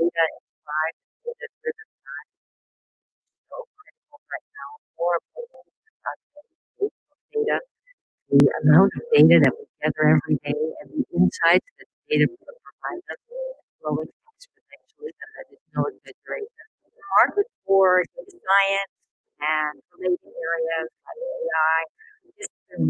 data inside the data-driven so critical right now. More important than data, the amount of data that we gather every day and the insights that data provides us is growing exponentially, and that is no exaggeration. The market for data science and related areas like AI is,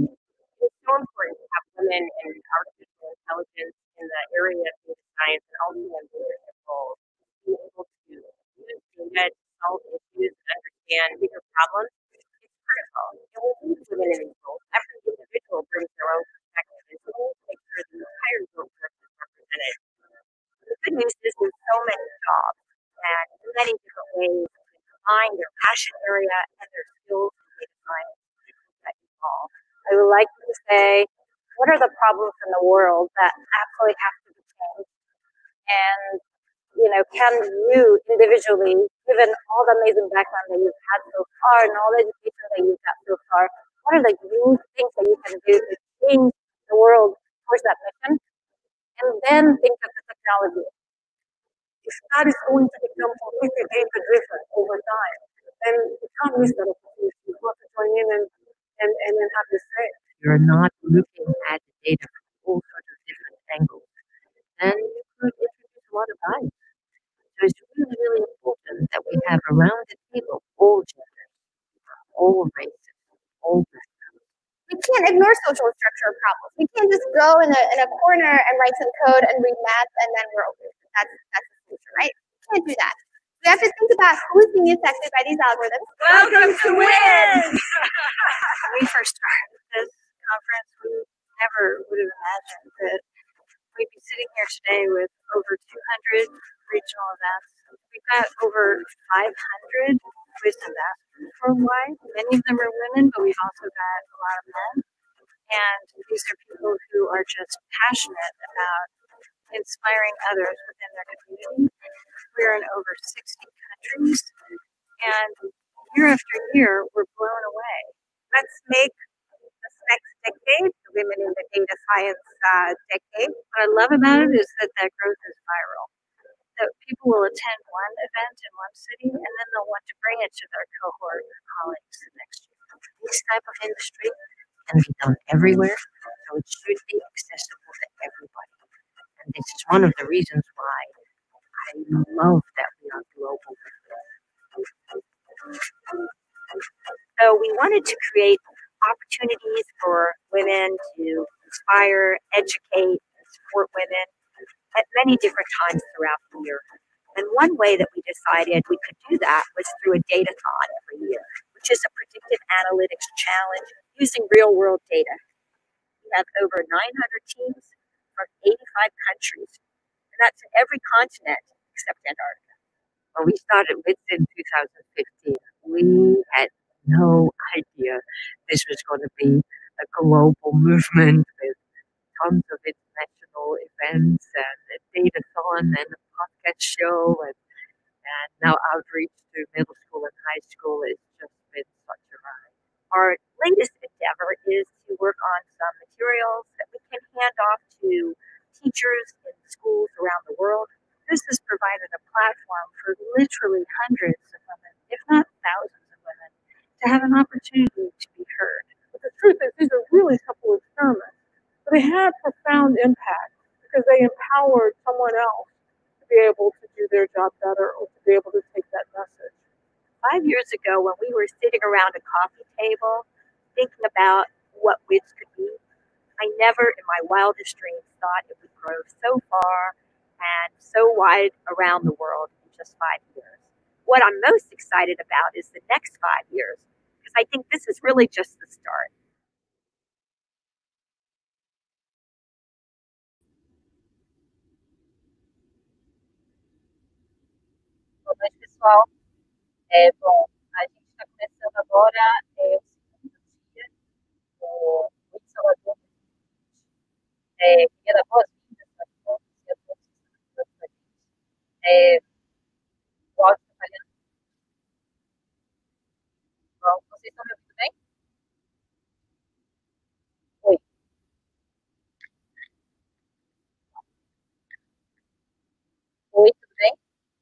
is so important to have women in artificial intelligence in the area of data science and also in leadership roles. Being able to use data to solve issues and understand bigger problems is critical. And we need women in these roles. Every individual brings their own perspective, and so we need to make sure the entire workforce is represented. The good news is there's so many jobs and many different ways to combine their passion area and their skills in data science that evolve. I would like to say, what are the problems in the world that absolutely have to be changed? And can you individually, given all the amazing background that you've had so far and all the education that you've got so far, what are the unique things that you can do to change the world towards that mission? And then think of the technology. If that is going to become completely data driven over time, then you can't miss that opportunity. You've got to join in and then have your say. You're not looking at the data from all sorts of different angles. And you could introduce a lot of bias. So it's really, really important that we have around the table all genders, all races, all backgrounds. We can't ignore social structure problems. We can't just go in a corner and write some code and read math and then we're okay. That's the solution, right? We can't do that. We have to think about who's being affected by these algorithms. Welcome to WIN! When we first started this conference, we never would have imagined that we'd be sitting here today with over 200 regional events. We've got over 500 wisdom ambassadors worldwide. Many of them are women, but we've also got a lot of men. And these are people who are just passionate about inspiring others within their community. We're in over 60 countries, and year after year, we're blown away. Let's make this next decade the Women in the Data Science decade. What I love about it is that growth is viral. That people will attend one event in one city, and then they'll want to bring it to their cohort or colleagues the next year. This type of industry can be done everywhere, so it should be accessible to everybody. And this is one of the reasons why I love that we are global. So we wanted to create opportunities for women to inspire, educate, and support women at many different times throughout the year. And one way that we decided we could do that was through a datathon every year, which is a predictive analytics challenge using real-world data. We have over 900 teams from 85 countries, and that's in every continent except Antarctica. When we started WITS in 2015, we had no idea this was going to be a global movement with tons of international events and a datathon and a podcast show and now outreach to middle school and high school. It's just been such a ride. Our latest endeavor is to work on some materials that we can hand off to teachers in schools around the world. This has provided a platform for literally hundreds of women, if not thousands of women, to have an opportunity to be heard. But the truth is, these are really simple experiments, but they had profound impact because they empowered someone else to be able to do their job better or to be able to take that message. 5 years ago, when we were sitting around a coffee table thinking about what WITS could be, I never in my wildest dreams thought it would grow so far and so wide around the world in just 5 years. What I'm most excited about is the next 5 years, because I think this is really just the start. Boa noite, pessoal. Bom, a gente está começando agora o segundo dia do Muito Salvador. Queria dar boas-vindas a todos e a todos que estão aqui com a gente. O áudio está falhando. Bom, vocês estão me ouvindo bem? Oi. Oi, tudo bem?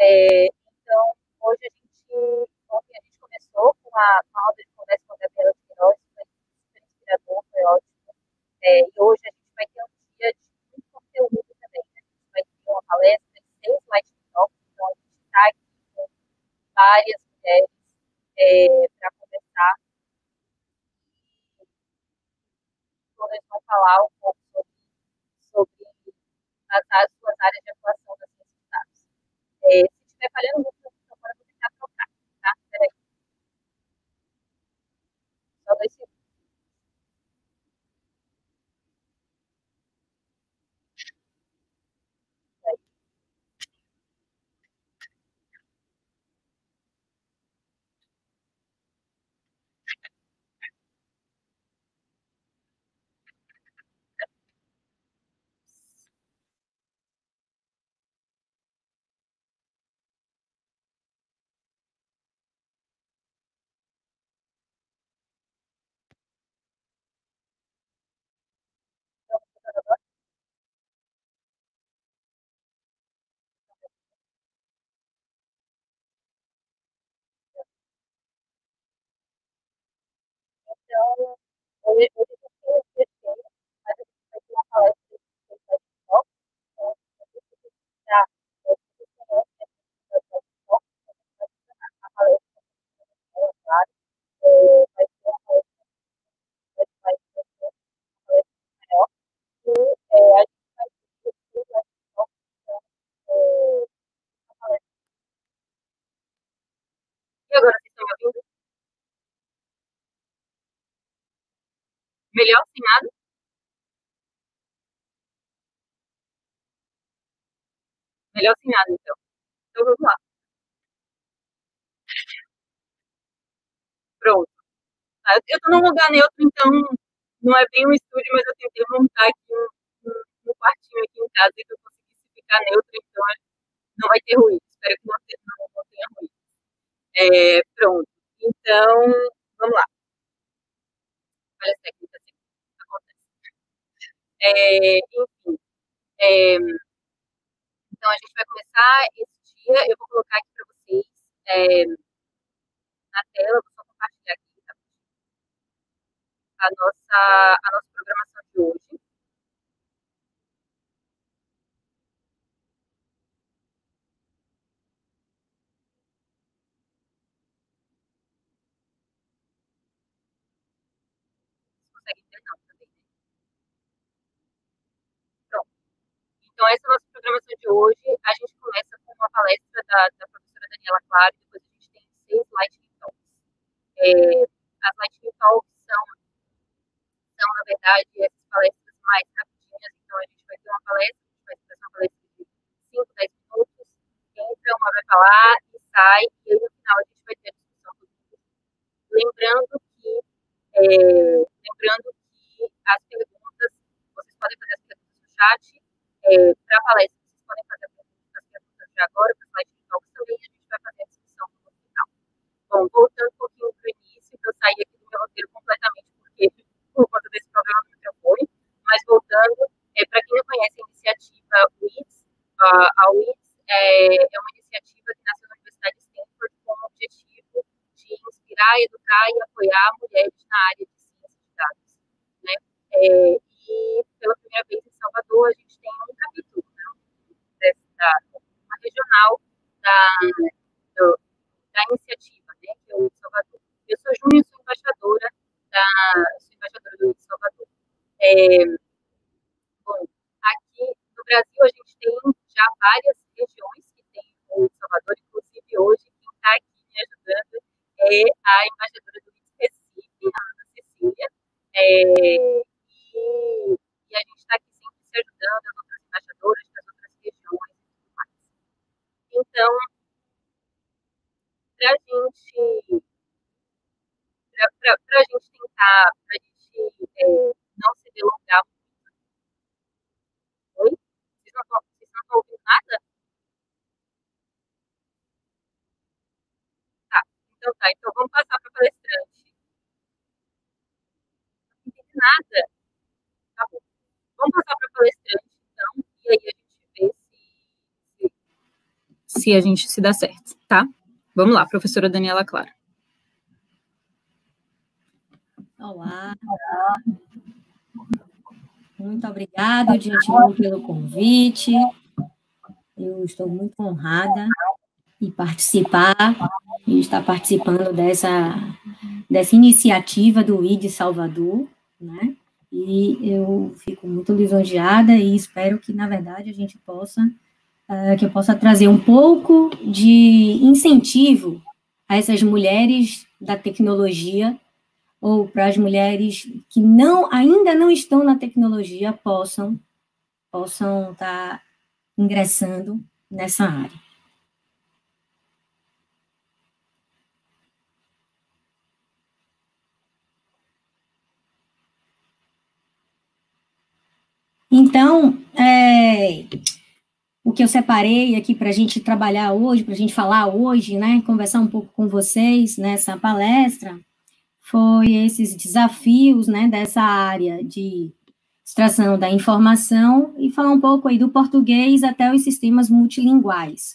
Então, hoje ontem a gente começou com a aula de conversa com a Gabriela Queiroz, foi super inspirador, foi ótimo. E hoje a gente vai ter um dia de muito conteúdo também, né? A gente vai ter uma palestra de 6 light talks, então a gente está aqui com várias mulheres para conversar. Todas vão falar um pouco sobre as suas áreas de atuação das ciências de dados. Se estiver falhando muito no microfone, eu vou tentar trocar, tá? Peraí, só 2 segundos. Então, hoje eu tenho que mas a gente vai ter uma palestra de TikTok, então, a gente está a palestra claro, vai ser uma palestra vai ser uma palestra maior, e a gente vai discutir a TikTok, então, a palestra. E agora, vocês estão me ouvindo? Melhor sem nada? Melhor sem nada, então. Então, vamos lá. Pronto. Eu estou num lugar neutro, então não é bem um estúdio, mas eu tentei montar aqui um quartinho aqui em casa que eu conseguisse ficar neutro, então não vai ter ruído. Espero que não tenha ruído. Pronto. Então, vamos lá. Olha as técnicas que acontecem. Enfim, então a gente vai começar esse dia. Eu vou colocar aqui para vocês na tela, vou só compartilhar aqui tá? A nossa programação de hoje. Vocês conseguem ver, não, também, né? Pronto. Então, essa é a nossa programação de hoje. A gente começa com uma palestra da professora Daniela Claro, depois a gente tem 6 Lightning Talks. As Lightning Talks são, na verdade, essas palestras mais rapidinhas. Então, a gente vai ter uma palestra, a gente vai ter uma palestra de 5, 10 minutos, entra, uma vai falar e sai, e aí no final a gente vai ter a discussão do vídeo. Lembrando que, as perguntas, vocês podem fazer as perguntas no chat. Para a palestra, vocês podem fazer as perguntas de agora, para o slide de talks também, a gente vai fazer a discussão no final. Bom, voltando um pouquinho para o início, que eu saí aqui do meu roteiro completamente, porque por conta desse problema do microfone, mas voltando, para quem não conhece a iniciativa WIDS, a WIDS é uma iniciativa que nasceu na Universidade de Stanford com o objetivo de inspirar, educar e apoiar mulheres na área de ciência de dados. Né? E pela primeira vez em Salvador, a gente tem um capítulo, né, uma regional da iniciativa, né, que é o Salvador. Eu sou Júnior, sou embaixadora do Salvador. Bom, aqui no Brasil a gente tem já várias regiões que tem o Salvador, inclusive hoje quem está aqui me ajudando é a embaixadora do Recife, a Ana Cecília, e a gente está aqui sempre se ajudando, as outras embaixadoras das outras regiões e tudo mais. Então, para a gente tentar, para a gente não se delongar muito. Oi? Vocês não estão ouvindo nada? Tá. Então tá, então vamos passar para a palestrante. Não entendi nada. Tá bom. Vamos passar para a palestrante, então, e aí a gente vê se se se dá certo, tá? Vamos lá, professora Daniela Clara. Olá. Muito obrigada de antemão pelo convite. Eu estou muito honrada em participar e estar participando dessa iniciativa do ID Salvador, né? E eu fico muito lisonjeada e espero que, na verdade, que eu possa trazer um pouco de incentivo a essas mulheres da tecnologia, ou para as mulheres que ainda não estão na tecnologia, possam estar ingressando nessa área. Então, o que eu separei aqui para a gente trabalhar hoje, para a gente falar hoje, né, conversar um pouco com vocês nessa palestra, foi esses desafios, né, dessa área de extração da informação e falar um pouco aí do português até os sistemas multilinguais.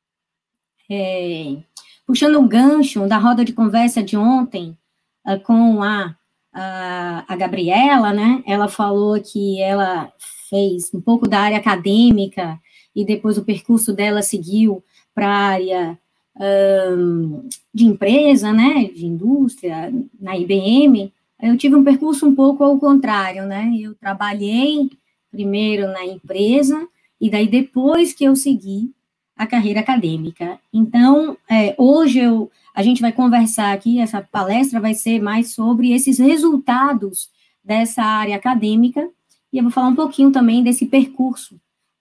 Puxando o gancho da roda de conversa de ontem com a Gabriela, né, ela falou que ela fez um pouco da área acadêmica e depois o percurso dela seguiu para a área de empresa, né, de indústria, na IBM. Eu tive um percurso um pouco ao contrário, né, eu trabalhei primeiro na empresa, e daí depois que eu segui a carreira acadêmica. Então, hoje a gente vai conversar aqui, essa palestra vai ser mais sobre esses resultados dessa área acadêmica, e eu vou falar um pouquinho também desse percurso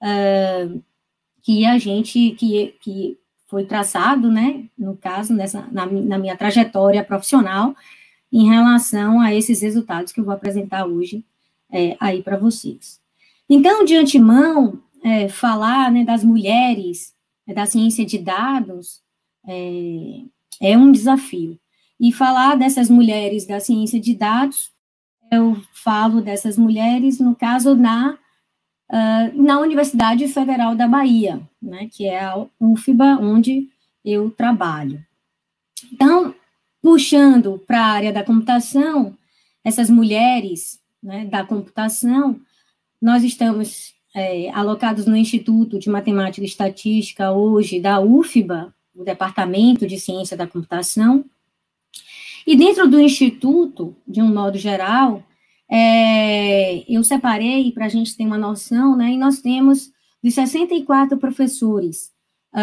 que foi traçado, né, no caso, na minha trajetória profissional, em relação a esses resultados que eu vou apresentar hoje aí para vocês. Então, de antemão, falar, né, das mulheres da ciência de dados é um desafio. E falar dessas mulheres da ciência de dados, eu falo dessas mulheres, no caso, na Universidade Federal da Bahia, né, que é a UFBA, onde eu trabalho. Então, puxando para a área da computação, essas mulheres, né, da computação, nós estamos alocados no Instituto de Matemática e Estatística, hoje, da UFBA, o Departamento de Ciência da Computação, e dentro do Instituto, de um modo geral, eu separei, para a gente ter uma noção, né, e nós temos, dos 64 professores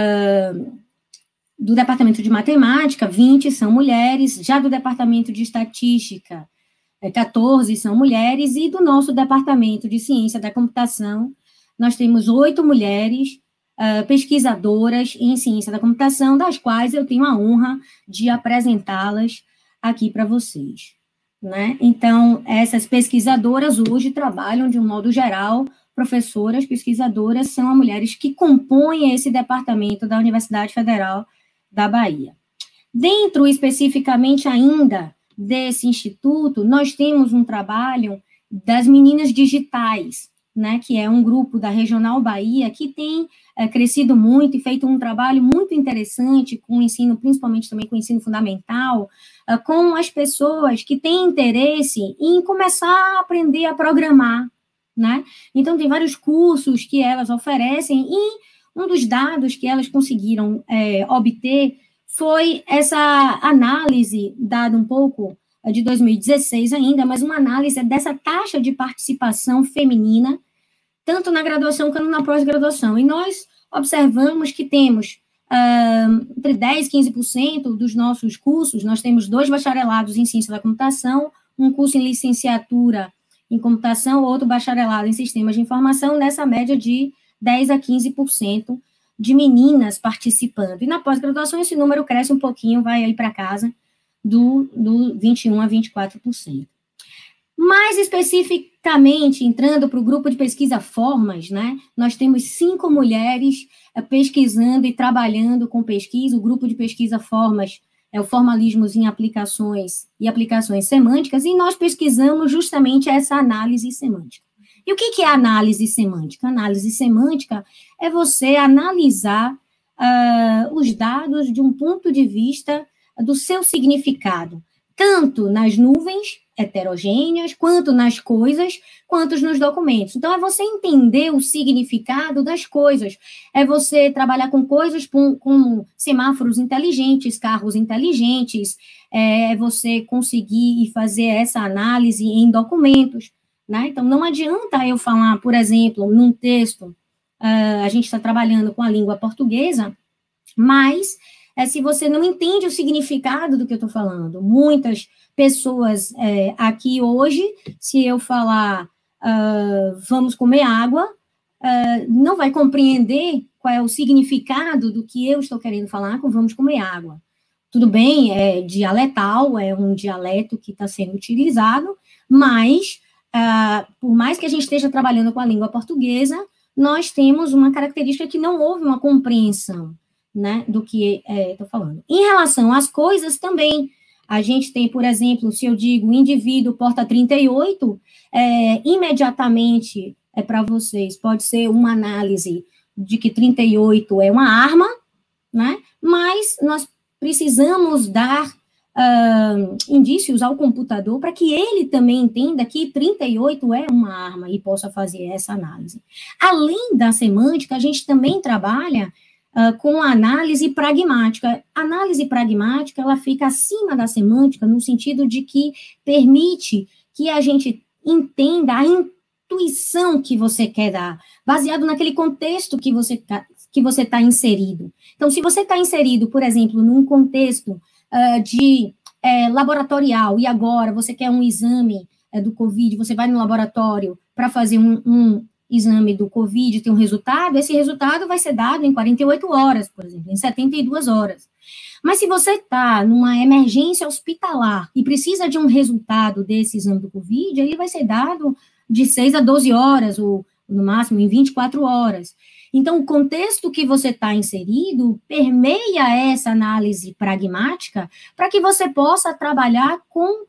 do Departamento de Matemática, 20 são mulheres, já do Departamento de Estatística, 14 são mulheres, e do nosso Departamento de Ciência da Computação, nós temos 8 mulheres pesquisadoras em ciência da computação, das quais eu tenho a honra de apresentá-las aqui para vocês, né? Então, essas pesquisadoras hoje trabalham, de um modo geral, professoras, pesquisadoras, são as mulheres que compõem esse departamento da Universidade Federal da Bahia. Dentro, especificamente ainda, desse instituto, nós temos um trabalho das meninas digitais, né, que é um grupo da Regional Bahia, que tem crescido muito e feito um trabalho muito interessante com o ensino, principalmente também com o ensino fundamental, com as pessoas que têm interesse em começar a aprender a programar, né? Então, tem vários cursos que elas oferecem, e um dos dados que elas conseguiram obter foi essa análise, dada um pouco de 2016 ainda, mas uma análise dessa taxa de participação feminina, tanto na graduação quanto na pós-graduação. E nós observamos que temos entre 10% e 15% dos nossos cursos, nós temos 2 bacharelados em ciência da computação, um curso em licenciatura em computação, outro bacharelado em sistemas de informação, nessa média de 10% a 15% de meninas participando. E na pós-graduação esse número cresce um pouquinho, vai aí para casa do 21% a 24%. Mais especificamente, entrando para o grupo de pesquisa Formas, né, nós temos 5 mulheres pesquisando e trabalhando com pesquisa. O grupo de pesquisa Formas é o Formalismos em Aplicações e Aplicações Semânticas, e nós pesquisamos justamente essa análise semântica. E o que é análise semântica? Análise semântica é você analisar os dados de um ponto de vista do seu significado, tanto nas nuvens heterogêneas, quanto nas coisas, quanto nos documentos. Então, é você entender o significado das coisas, é você trabalhar com coisas como semáforos inteligentes, carros inteligentes, é você conseguir fazer essa análise em documentos, né? Então, não adianta eu falar, por exemplo, num texto, a gente está trabalhando com a língua portuguesa, mas se você não entende o significado do que eu estou falando, muitas pessoas aqui hoje, se eu falar vamos comer água, não vai compreender qual é o significado do que eu estou querendo falar com vamos comer água. Tudo bem, é dialetal, é um dialeto que está sendo utilizado, mas, por mais que a gente esteja trabalhando com a língua portuguesa, nós temos uma característica que não houve uma compreensão, né, do que estou falando. Em relação às coisas também, a gente tem, por exemplo, se eu digo indivíduo porta 38, imediatamente para vocês pode ser uma análise de que 38 é uma arma, né, mas nós precisamos dar indícios ao computador para que ele também entenda que 38 é uma arma e possa fazer essa análise. Além da semântica, a gente também trabalha com a análise pragmática. A análise pragmática, ela fica acima da semântica, no sentido de que permite que a gente entenda a intuição que você quer dar, baseado naquele contexto que você está inserido. Então, se você está inserido, por exemplo, num contexto laboratorial, e agora você quer um exame do COVID, você vai no laboratório para fazer um exame do COVID, tem um resultado, esse resultado vai ser dado em 48 horas, por exemplo, em 72 horas. Mas se você está numa emergência hospitalar e precisa de um resultado desse exame do COVID, ele vai ser dado de 6 a 12 horas, ou no máximo em 24 horas. Então, o contexto que você está inserido permeia essa análise pragmática para que você possa trabalhar com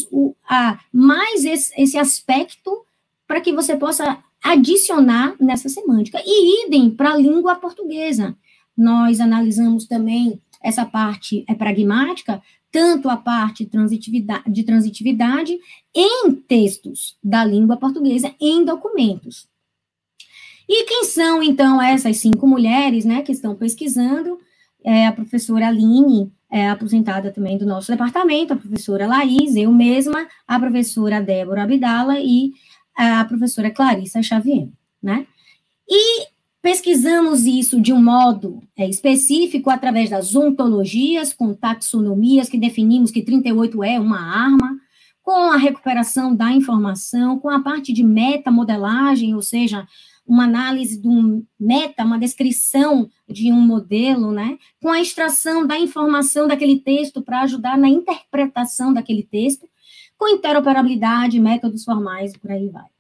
mais esse aspecto para que você possa adicionar nessa semântica. E idem para a língua portuguesa. Nós analisamos também essa parte pragmática, tanto a parte de transitividade em textos da língua portuguesa, em documentos. E quem são, então, essas 5 mulheres, né, que estão pesquisando? A professora Aline, aposentada também do nosso departamento, a professora Laís, eu mesma, a professora Débora Abdala e a professora Clarissa Xavier, né? E pesquisamos isso de um modo específico através das ontologias, com taxonomias, que definimos que 38 é uma arma, com a recuperação da informação, com a parte de metamodelagem, ou seja, uma análise de um meta, uma descrição de um modelo, né? Com a extração da informação daquele texto para ajudar na interpretação daquele texto, com interoperabilidade, métodos formais, e por aí vai.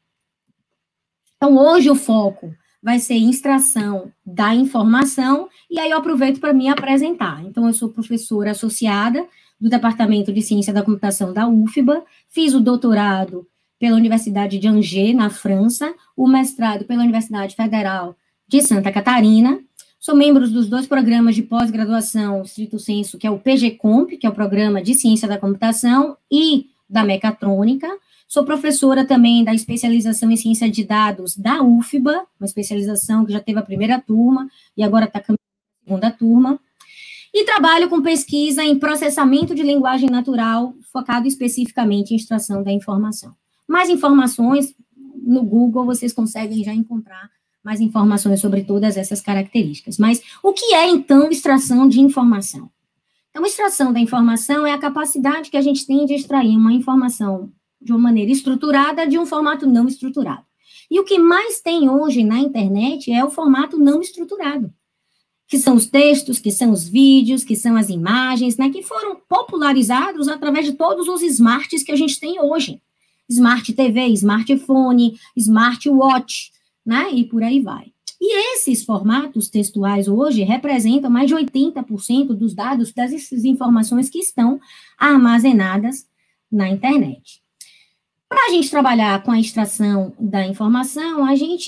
Então, hoje o foco vai ser extração da informação, e aí eu aproveito para me apresentar. Então, eu sou professora associada do Departamento de Ciência da Computação da UFBA, fiz o doutorado pela Universidade de Angers, na França, o mestrado pela Universidade Federal de Santa Catarina, sou membro dos 2 programas de pós-graduação, stricto sensu, que é o PGComp, que é o Programa de Ciência da Computação, e da Mecatrônica. Sou professora também da especialização em ciência de dados da UFBA, uma especialização que já teve a primeira turma e agora está caminhando a segunda turma. E trabalho com pesquisa em processamento de linguagem natural, focado especificamente em extração da informação. Mais informações no Google, vocês conseguem já encontrar mais informações sobre todas essas características. Mas o que é, então, extração de informação? Então, extração da informação é a capacidade que a gente tem de extrair uma informação de uma maneira estruturada de um formato não estruturado. E o que mais tem hoje na internet é o formato não estruturado, que são os textos, que são os vídeos, que são as imagens, né, que foram popularizados através de todos os smarts que a gente tem hoje. Smart TV, smartphone, smartwatch, né, e por aí vai. E esses formatos textuais hoje representam mais de 80% dos dados, dessas informações que estão armazenadas na internet. Para a gente trabalhar com a extração da informação, a gente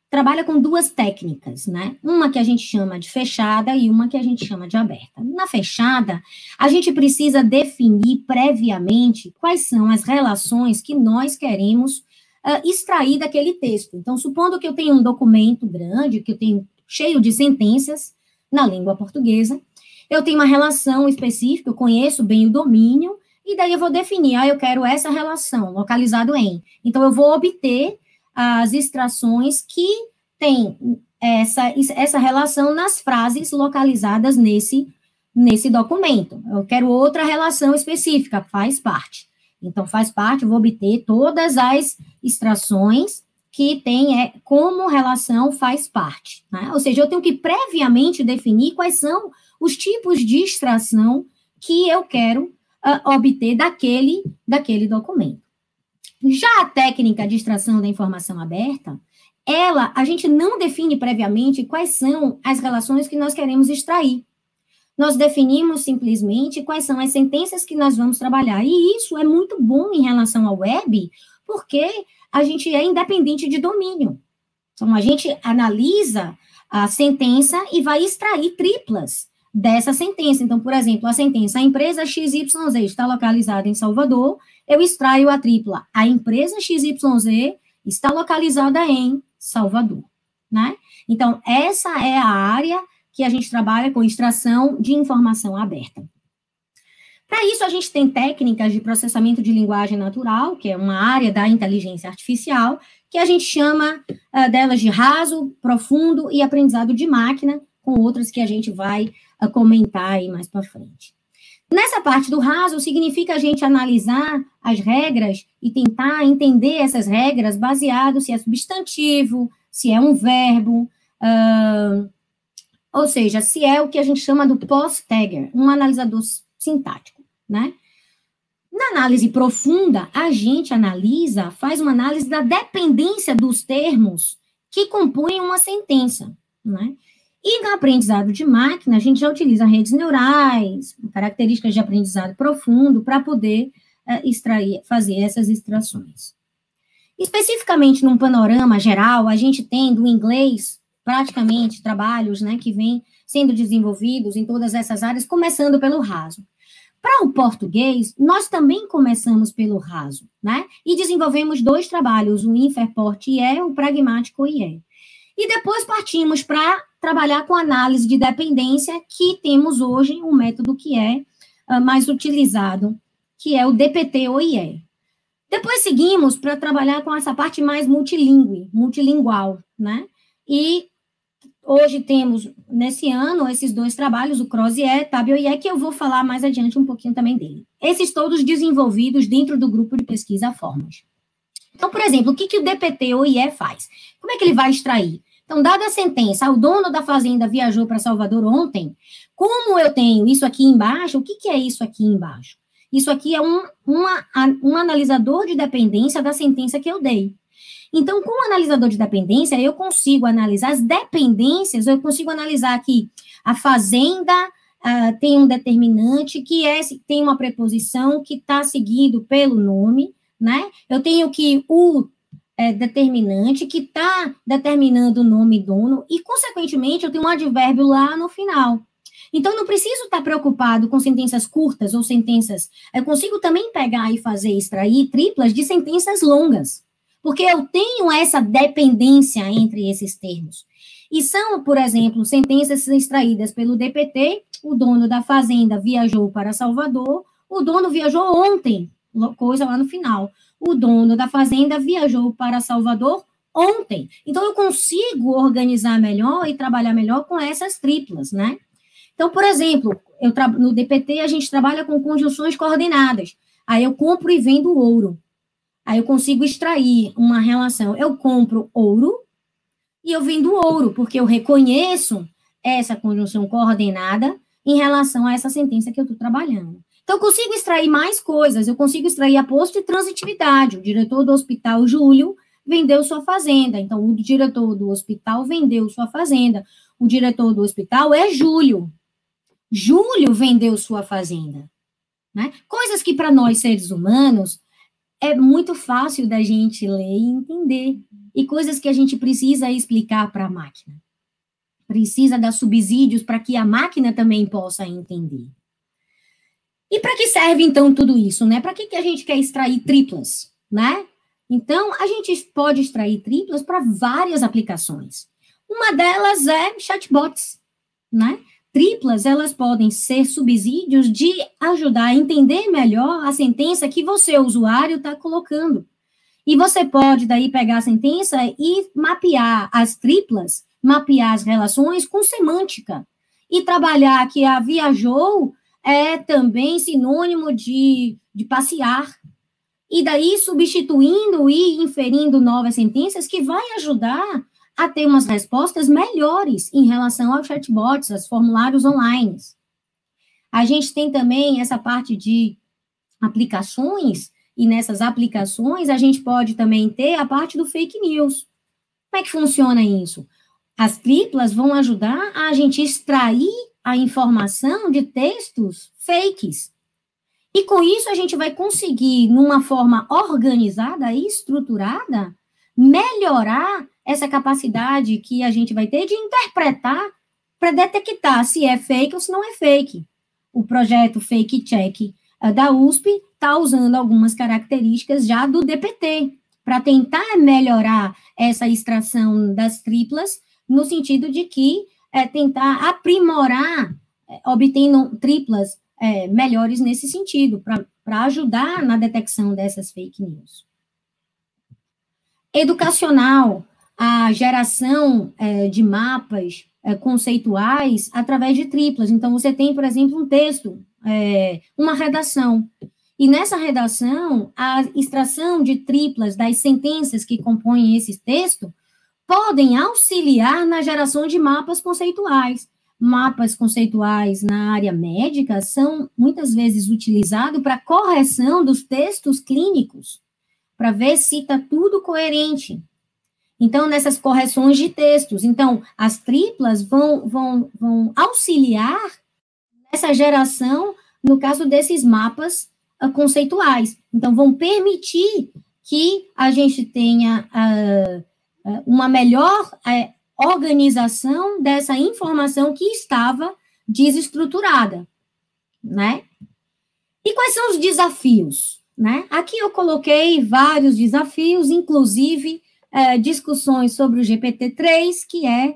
trabalha com duas técnicas, né? Uma que a gente chama de fechada e uma que a gente chama de aberta. Na fechada, a gente precisa definir previamente quais são as relações que nós queremos extrair daquele texto. Então, supondo que eu tenho um documento grande, que eu tenho cheio de sentenças na língua portuguesa, eu tenho uma relação específica, eu conheço bem o domínio, e daí eu vou definir, eu quero essa relação, localizado em. Então, eu vou obter as extrações que têm essa relação nas frases localizadas nesse documento. Eu quero outra relação específica, faz parte. Então, faz parte, eu vou obter todas as extrações que tem como relação faz parte. Né? Ou seja, eu tenho que previamente definir quais são os tipos de extração que eu quero obter daquele documento. Já a técnica de extração da informação aberta, a gente não define previamente quais são as relações que nós queremos extrair. Nós definimos simplesmente quais são as sentenças que nós vamos trabalhar. E isso é muito bom em relação ao web, porque a gente é independente de domínio. Então, a gente analisa a sentença e vai extrair triplas dessa sentença. Então, por exemplo, a sentença, a empresa XYZ está localizada em Salvador, eu extraio a tripla, a empresa XYZ está localizada em Salvador, né? Então, essa é a área que a gente trabalha com extração de informação aberta. Para isso, a gente tem técnicas de processamento de linguagem natural, que é uma área da inteligência artificial, que a gente chama delas de raso, profundo e aprendizado de máquina, com outras que a gente vai comentar aí mais para frente. Nessa parte do raso, significa a gente analisar as regras e tentar entender essas regras baseado se é substantivo, se é um verbo, ou seja, se é o que a gente chama do post-tagger, um analisador sintático, né? Na análise profunda, a gente faz uma análise da dependência dos termos que compõem uma sentença, né? E no aprendizado de máquina, a gente já utiliza redes neurais, características de aprendizado profundo, para poder fazer essas extrações. Especificamente num panorama geral, a gente tem do inglês, praticamente, trabalhos, né, que vêm sendo desenvolvidos em todas essas áreas, começando pelo raso. Para o português, nós também começamos pelo raso, né, e desenvolvemos 2 trabalhos, o Inferport IE, o Pragmático IE. E depois partimos para trabalhar com análise de dependência, que temos hoje um método que é mais utilizado, que é o DPT-OIE. Depois seguimos para trabalhar com essa parte mais multilingual, né? E hoje temos, nesse ano, esses 2 trabalhos, o CROSS-IE, TAB-OIE, que eu vou falar mais adiante um pouquinho também dele. Esses todos desenvolvidos dentro do grupo de pesquisa Formas. Então, por exemplo, o que o DPT-OIE faz? Como é que ele vai extrair? Então, dada a sentença, o dono da fazenda viajou para Salvador ontem, como eu tenho isso aqui embaixo, o que é isso aqui embaixo? Isso aqui é um analisador de dependência da sentença que eu dei. Então, com o analisador de dependência, eu consigo analisar as dependências, eu consigo analisar aqui a fazenda tem um determinante que tem uma preposição que está seguido pelo nome, né? Eu tenho que o determinante que está determinando o nome dono e, consequentemente, eu tenho um advérbio lá no final. Então, não preciso estar preocupado com sentenças curtas ou sentenças... Eu consigo também pegar e extrair triplas de sentenças longas, porque eu tenho essa dependência entre esses termos. E são, por exemplo, sentenças extraídas pelo DPT, o dono da fazenda viajou para Salvador, o dono viajou ontem, coisa lá no final. O dono da fazenda viajou para Salvador ontem. Então, eu consigo organizar melhor e trabalhar melhor com essas triplas, né? Então, por exemplo, no DPT a gente trabalha com conjunções coordenadas. Aí eu compro e vendo ouro. Aí eu consigo extrair uma relação. Eu compro ouro e eu vendo ouro, porque eu reconheço essa conjunção coordenada em relação a essa sentença que eu estou trabalhando. Então, eu consigo extrair mais coisas, eu consigo extrair aposto de transitividade. O diretor do hospital, Júlio, vendeu sua fazenda. Então, o diretor do hospital vendeu sua fazenda. O diretor do hospital é Júlio. Júlio vendeu sua fazenda. Né? Coisas que, para nós, seres humanos, é muito fácil da gente ler e entender, e coisas que a gente precisa explicar para a máquina. Precisa dar subsídios para que a máquina também possa entender. E para que serve, então, tudo isso, né? Para que a gente quer extrair triplas, né? Então, a gente pode extrair triplas para várias aplicações. Uma delas é chatbots, né? Triplas, elas podem ser subsídios de ajudar a entender melhor a sentença que você, usuário, está colocando. E você pode, daí, pegar a sentença e mapear as triplas, mapear as relações com semântica. E trabalhar que a viajou é também sinônimo de passear. E daí, substituindo e inferindo novas sentenças que vai ajudar a ter umas respostas melhores em relação aos chatbots, aos formulários online. A gente tem também essa parte de aplicações, e nessas aplicações a gente pode também ter a parte do fake news. Como é que funciona isso? As triplas vão ajudar a gente extrair a informação de textos fakes. E com isso a gente vai conseguir, numa forma organizada e estruturada, melhorar essa capacidade que a gente vai ter de interpretar para detectar se é fake ou se não é fake. O projeto Fake Check da USP está usando algumas características já do DPT, para tentar melhorar essa extração das triplas, no sentido de que tentar aprimorar, obtendo triplas melhores nesse sentido, para ajudar na detecção dessas fake news. Educacional, a geração de mapas conceituais através de triplas. Então, você tem, por exemplo, um texto, uma redação, e nessa redação, a extração de triplas das sentenças que compõem esse texto podem auxiliar na geração de mapas conceituais. Mapas conceituais na área médica são muitas vezes utilizados para correção dos textos clínicos, para ver se está tudo coerente. Então, nessas correções de textos, então, as triplas vão auxiliar nessa geração, no caso desses mapas conceituais. Então, vão permitir que a gente tenha uma melhor organização dessa informação que estava desestruturada, né? E quais são os desafios, né? Aqui eu coloquei vários desafios, inclusive discussões sobre o GPT-3, que é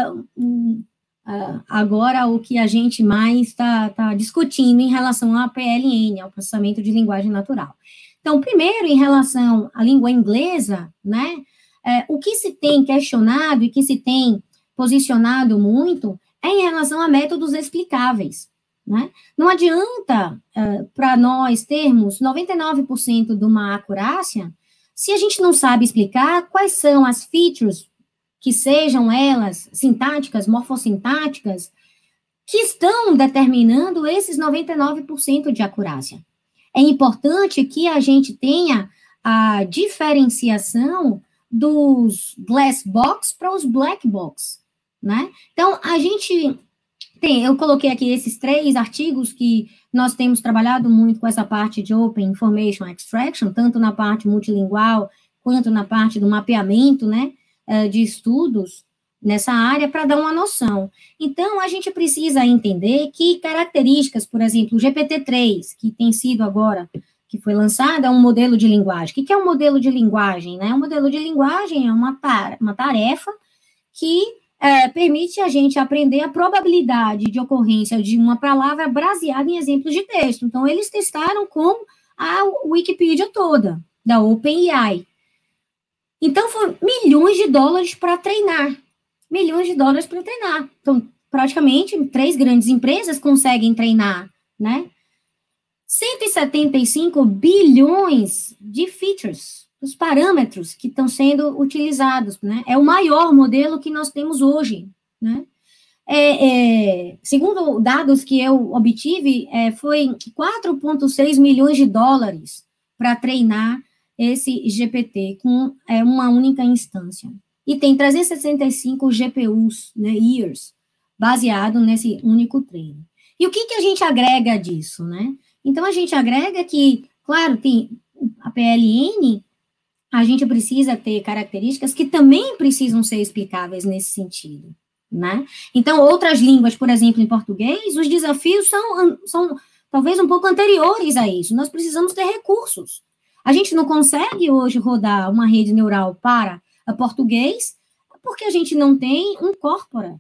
agora o que a gente mais está discutindo em relação à PLN, ao processamento de linguagem natural. Então, primeiro, em relação à língua inglesa, né, o que se tem questionado e que se tem posicionado muito é em relação a métodos explicáveis, né? Não adianta para nós termos 99% de uma acurácia se a gente não sabe explicar quais são as features, que sejam elas sintáticas, morfossintáticas, que estão determinando esses 99% de acurácia. É importante que a gente tenha a diferenciação dos glass box para os black box, né? Então, a gente eu coloquei aqui esses 3 artigos que nós temos trabalhado muito com essa parte de Open Information Extraction, tanto na parte multilingual, quanto na parte do mapeamento, né, de estudos nessa área, para dar uma noção. Então, a gente precisa entender que características, por exemplo, o GPT-3, que tem sido agora, que foi lançado, é um modelo de linguagem. O que é um modelo de linguagem, né? Um modelo de linguagem é uma tarefa que permite a gente aprender a probabilidade de ocorrência de uma palavra baseada em exemplos de texto. Então, eles testaram com a Wikipedia toda, da OpenAI. Então, foram milhões de dólares para treinar. Milhões de dólares para treinar. Então, praticamente, 3 grandes empresas conseguem treinar, né? 175 bilhões de features, os parâmetros que estão sendo utilizados, né? É o maior modelo que nós temos hoje, né? Segundo dados que eu obtive, foi 4,6 milhões de dólares para treinar esse GPT com uma única instância. E tem 365 GPUs, né, years, baseado nesse único treino. E o que a gente agrega disso, né? Então, a gente agrega que, claro, tem a PLN, a gente precisa ter características que também precisam ser explicáveis nesse sentido, né? Então, outras línguas, por exemplo, em português, os desafios são talvez um pouco anteriores a isso. Nós precisamos ter recursos. A gente não consegue hoje rodar uma rede neural para português porque a gente não tem um corpora,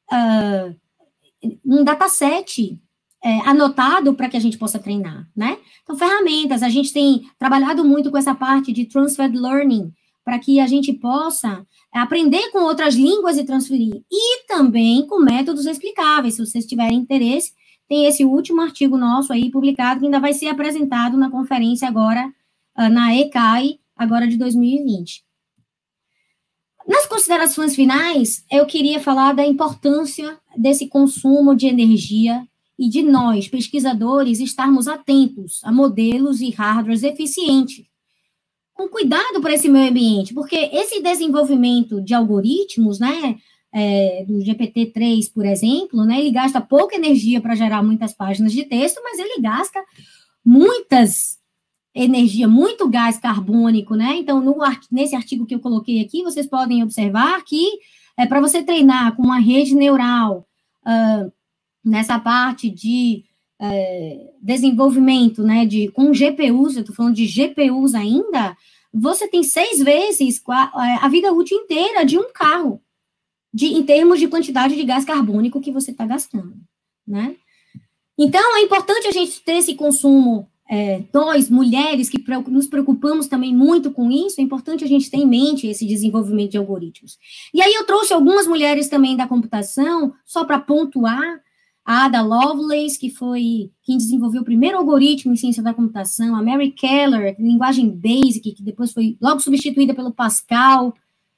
um dataset anotado para que a gente possa treinar, né? Então, ferramentas, a gente tem trabalhado muito com essa parte de transferred learning, para que a gente possa aprender com outras línguas e transferir, e também com métodos explicáveis. Se vocês tiverem interesse, tem esse último artigo nosso aí publicado, que ainda vai ser apresentado na conferência agora, na ECAI, agora de 2020. Nas considerações finais, eu queria falar da importância desse consumo de energia e de nós, pesquisadores, estarmos atentos a modelos e hardwares eficientes, com cuidado para esse meio ambiente, porque esse desenvolvimento de algoritmos, né, do GPT-3, por exemplo, né, ele gasta pouca energia para gerar muitas páginas de texto, mas ele gasta muito gás carbônico, né? Então, nesse artigo que eu coloquei aqui, vocês podem observar que para você treinar com uma rede neural nessa parte de desenvolvimento, né, com GPUs, eu estou falando de GPUs ainda, você tem 6 vezes a vida útil inteira de um carro, em termos de quantidade de gás carbônico que você está gastando, né? Então, é importante a gente ter esse consumo, nós, mulheres, que nos preocupamos também muito com isso, é importante a gente ter em mente esse desenvolvimento de algoritmos. E aí eu trouxe algumas mulheres também da computação, só para pontuar, a Ada Lovelace, que foi quem desenvolveu o primeiro algoritmo em ciência da computação, a Mary Keller, linguagem BASIC, que depois foi logo substituída pelo Pascal,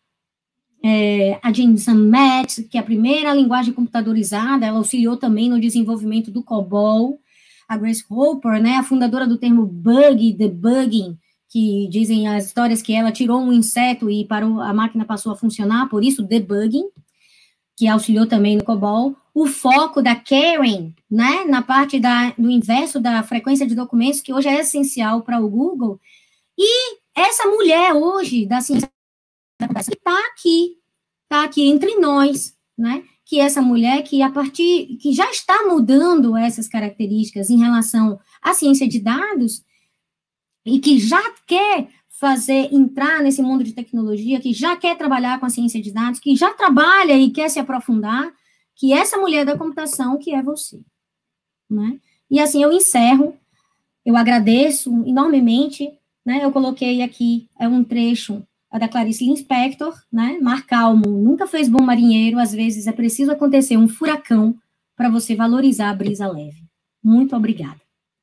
a Jensen Metz, que é a primeira linguagem computadorizada, ela auxiliou também no desenvolvimento do COBOL, a Grace Hopper, né, a fundadora do termo bug, debugging, que dizem as histórias que ela tirou um inseto e a máquina passou a funcionar, por isso debugging, que auxiliou também no COBOL, o foco da Karen, né, na parte do inverso da frequência de documentos, que hoje é essencial para o Google, e essa mulher hoje, da ciência da computação, está aqui entre nós, né, que essa mulher que já está mudando essas características em relação à ciência de dados, e que já quer entrar nesse mundo de tecnologia, que já quer trabalhar com a ciência de dados, que já trabalha e quer se aprofundar, que essa mulher da computação que é você, né? E assim eu encerro, eu agradeço enormemente, né? Eu coloquei aqui um trecho da Clarice Lispector, né? Mar calmo nunca fez bom marinheiro, às vezes é preciso acontecer um furacão para você valorizar a brisa leve. Muito obrigada.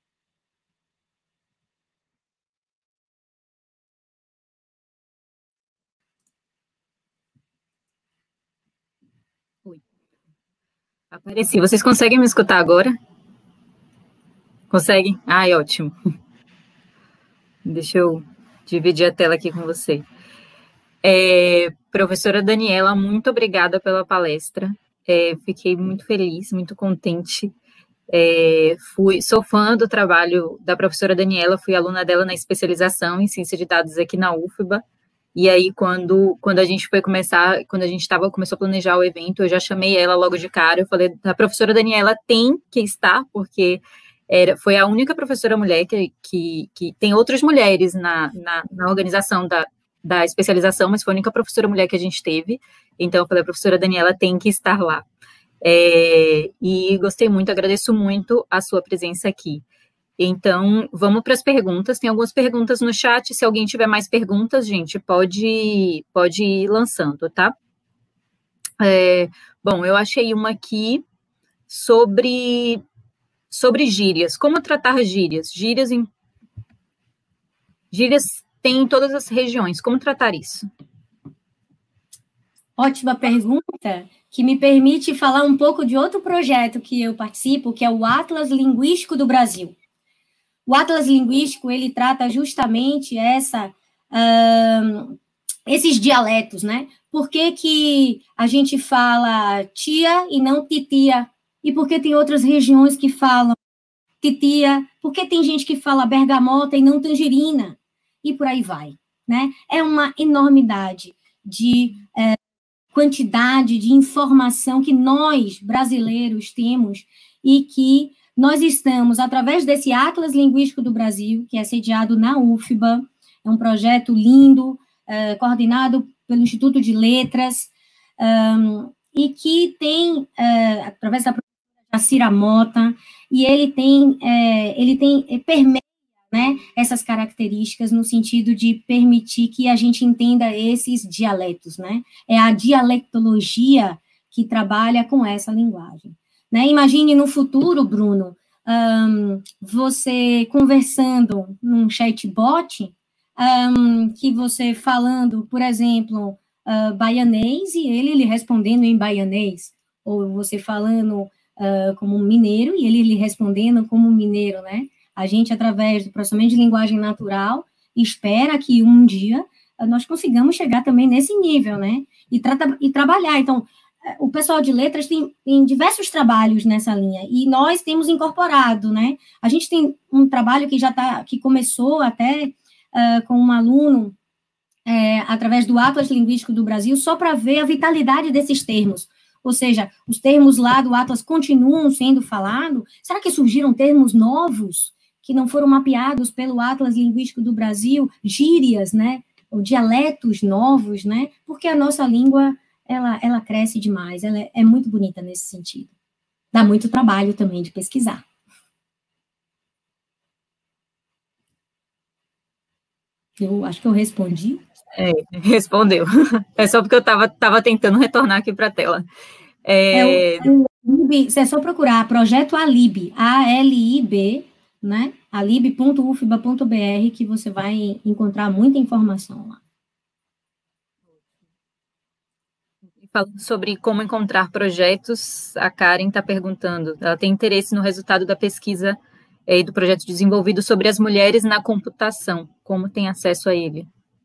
Apareci. Vocês conseguem me escutar agora? Conseguem? Ai, ótimo. Deixa eu dividir a tela aqui com você. Professora Daniela, muito obrigada pela palestra. Fiquei muito feliz, muito contente. Sou fã do trabalho da professora Daniela, fui aluna dela na especialização em ciência de dados aqui na UFBA. E aí, quando a gente foi começou a planejar o evento, eu já chamei ela logo de cara, eu falei, a professora Daniela tem que estar, porque foi a única professora mulher que tem outras mulheres na organização da especialização, mas foi a única professora mulher que a gente teve, então eu falei, a professora Daniela tem que estar lá. E gostei muito, agradeço muito a sua presença aqui. Então, vamos para as perguntas. Tem algumas perguntas no chat. Se alguém tiver mais perguntas, gente, pode ir lançando, tá? Bom, eu achei uma aqui sobre gírias. Como tratar gírias? Gírias tem em todas as regiões. Como tratar isso? Ótima pergunta, que me permite falar um pouco de outro projeto que eu participo, que é o Atlas Linguístico do Brasil. O Atlas Linguístico, ele trata justamente esses dialetos, né? Por que a gente fala tia e não titia? E por que tem outras regiões que falam titia? Por que tem gente que fala bergamota e não tangerina? e por aí vai, né? É uma enormidade de quantidade de informação que nós, brasileiros, temos e que nós estamos, através desse Atlas Linguístico do Brasil, que é sediado na UFBA, é um projeto lindo, coordenado pelo Instituto de Letras, e que tem, através da professora Jacira Mota, e ele permeia, né, essas características no sentido de permitir que a gente entenda esses dialetos, né? É a dialectologia que trabalha com essa linguagem. Né? Imagine no futuro, Bruno, você conversando num chatbot, que você falando, por exemplo, baianês, e ele lhe respondendo em baianês, ou você falando como mineiro, e ele lhe respondendo como mineiro, né? A gente, através do processamento de linguagem natural, espera que um dia nós consigamos chegar também nesse nível, né? E trabalhar. Então, o pessoal de letras tem diversos trabalhos nessa linha, e nós temos incorporado, né? A gente tem um trabalho que começou até com um aluno, através do Atlas Linguístico do Brasil, só para ver a vitalidade desses termos. Ou seja, os termos lá do Atlas continuam sendo falados. Será que surgiram termos novos que não foram mapeados pelo Atlas Linguístico do Brasil? Gírias, né? Ou dialetos novos, né? Porque a nossa língua, ela cresce demais, ela é muito bonita nesse sentido. Dá muito trabalho também de pesquisar. Eu acho que eu respondi. Respondeu. É só porque eu estava tentando retornar aqui para a tela. É só procurar Projeto ALIB, A-L-I-B, né? alib.ufba.br, que você vai encontrar muita informação lá. Falando sobre como encontrar projetos, a Karen está perguntando, ela tem interesse no resultado da pesquisa e do projeto desenvolvido sobre as mulheres na computação, como tem acesso a ele?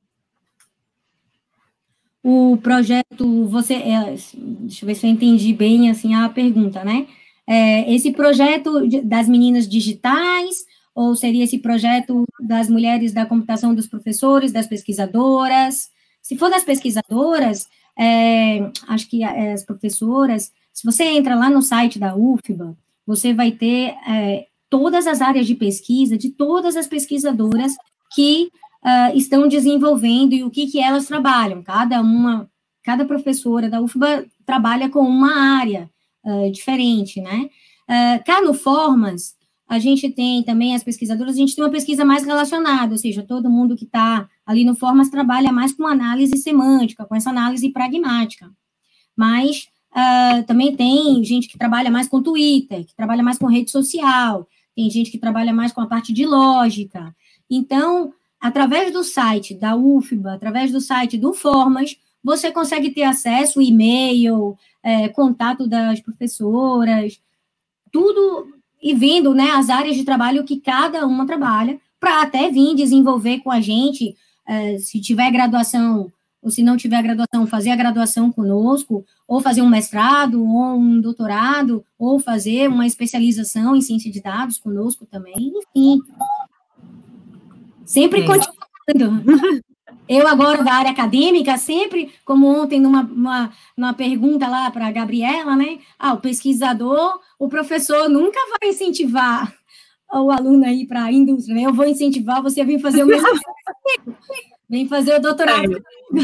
O projeto, deixa eu ver se eu entendi bem, assim, a pergunta, né? Esse projeto das meninas digitais, ou seria esse projeto das mulheres da computação, dos professores, das pesquisadoras? Se for das pesquisadoras, acho que as professoras, se você entra lá no site da UFBA, você vai ter todas as áreas de pesquisa de todas as pesquisadoras que estão desenvolvendo e o que elas trabalham. Cada professora da UFBA trabalha com uma área diferente, né? Cá no Formas, a gente tem também as pesquisadoras, a gente tem uma pesquisa mais relacionada, ou seja, todo mundo que está ali no Formas trabalha mais com análise semântica, com essa análise pragmática. Mas também tem gente que trabalha mais com Twitter, que trabalha mais com rede social, tem gente que trabalha mais com a parte de lógica. Então, através do site da UFBA, através do site do Formas, você consegue ter acesso, e-mail, contato das professoras, tudo, e vendo, né, as áreas de trabalho que cada uma trabalha, para até vir desenvolver com a gente, se tiver graduação, ou se não tiver graduação, fazer a graduação conosco, ou fazer um mestrado, ou um doutorado, ou fazer uma especialização em ciência de dados conosco também, enfim. Sempre continuando. Eu agora, da área acadêmica, sempre, como ontem, numa pergunta lá para a Gabriela, né? O pesquisador, o professor nunca vai incentivar o aluno aí para a indústria, né? Eu vou incentivar você a vir fazer o mesmo. Vem fazer o doutorado.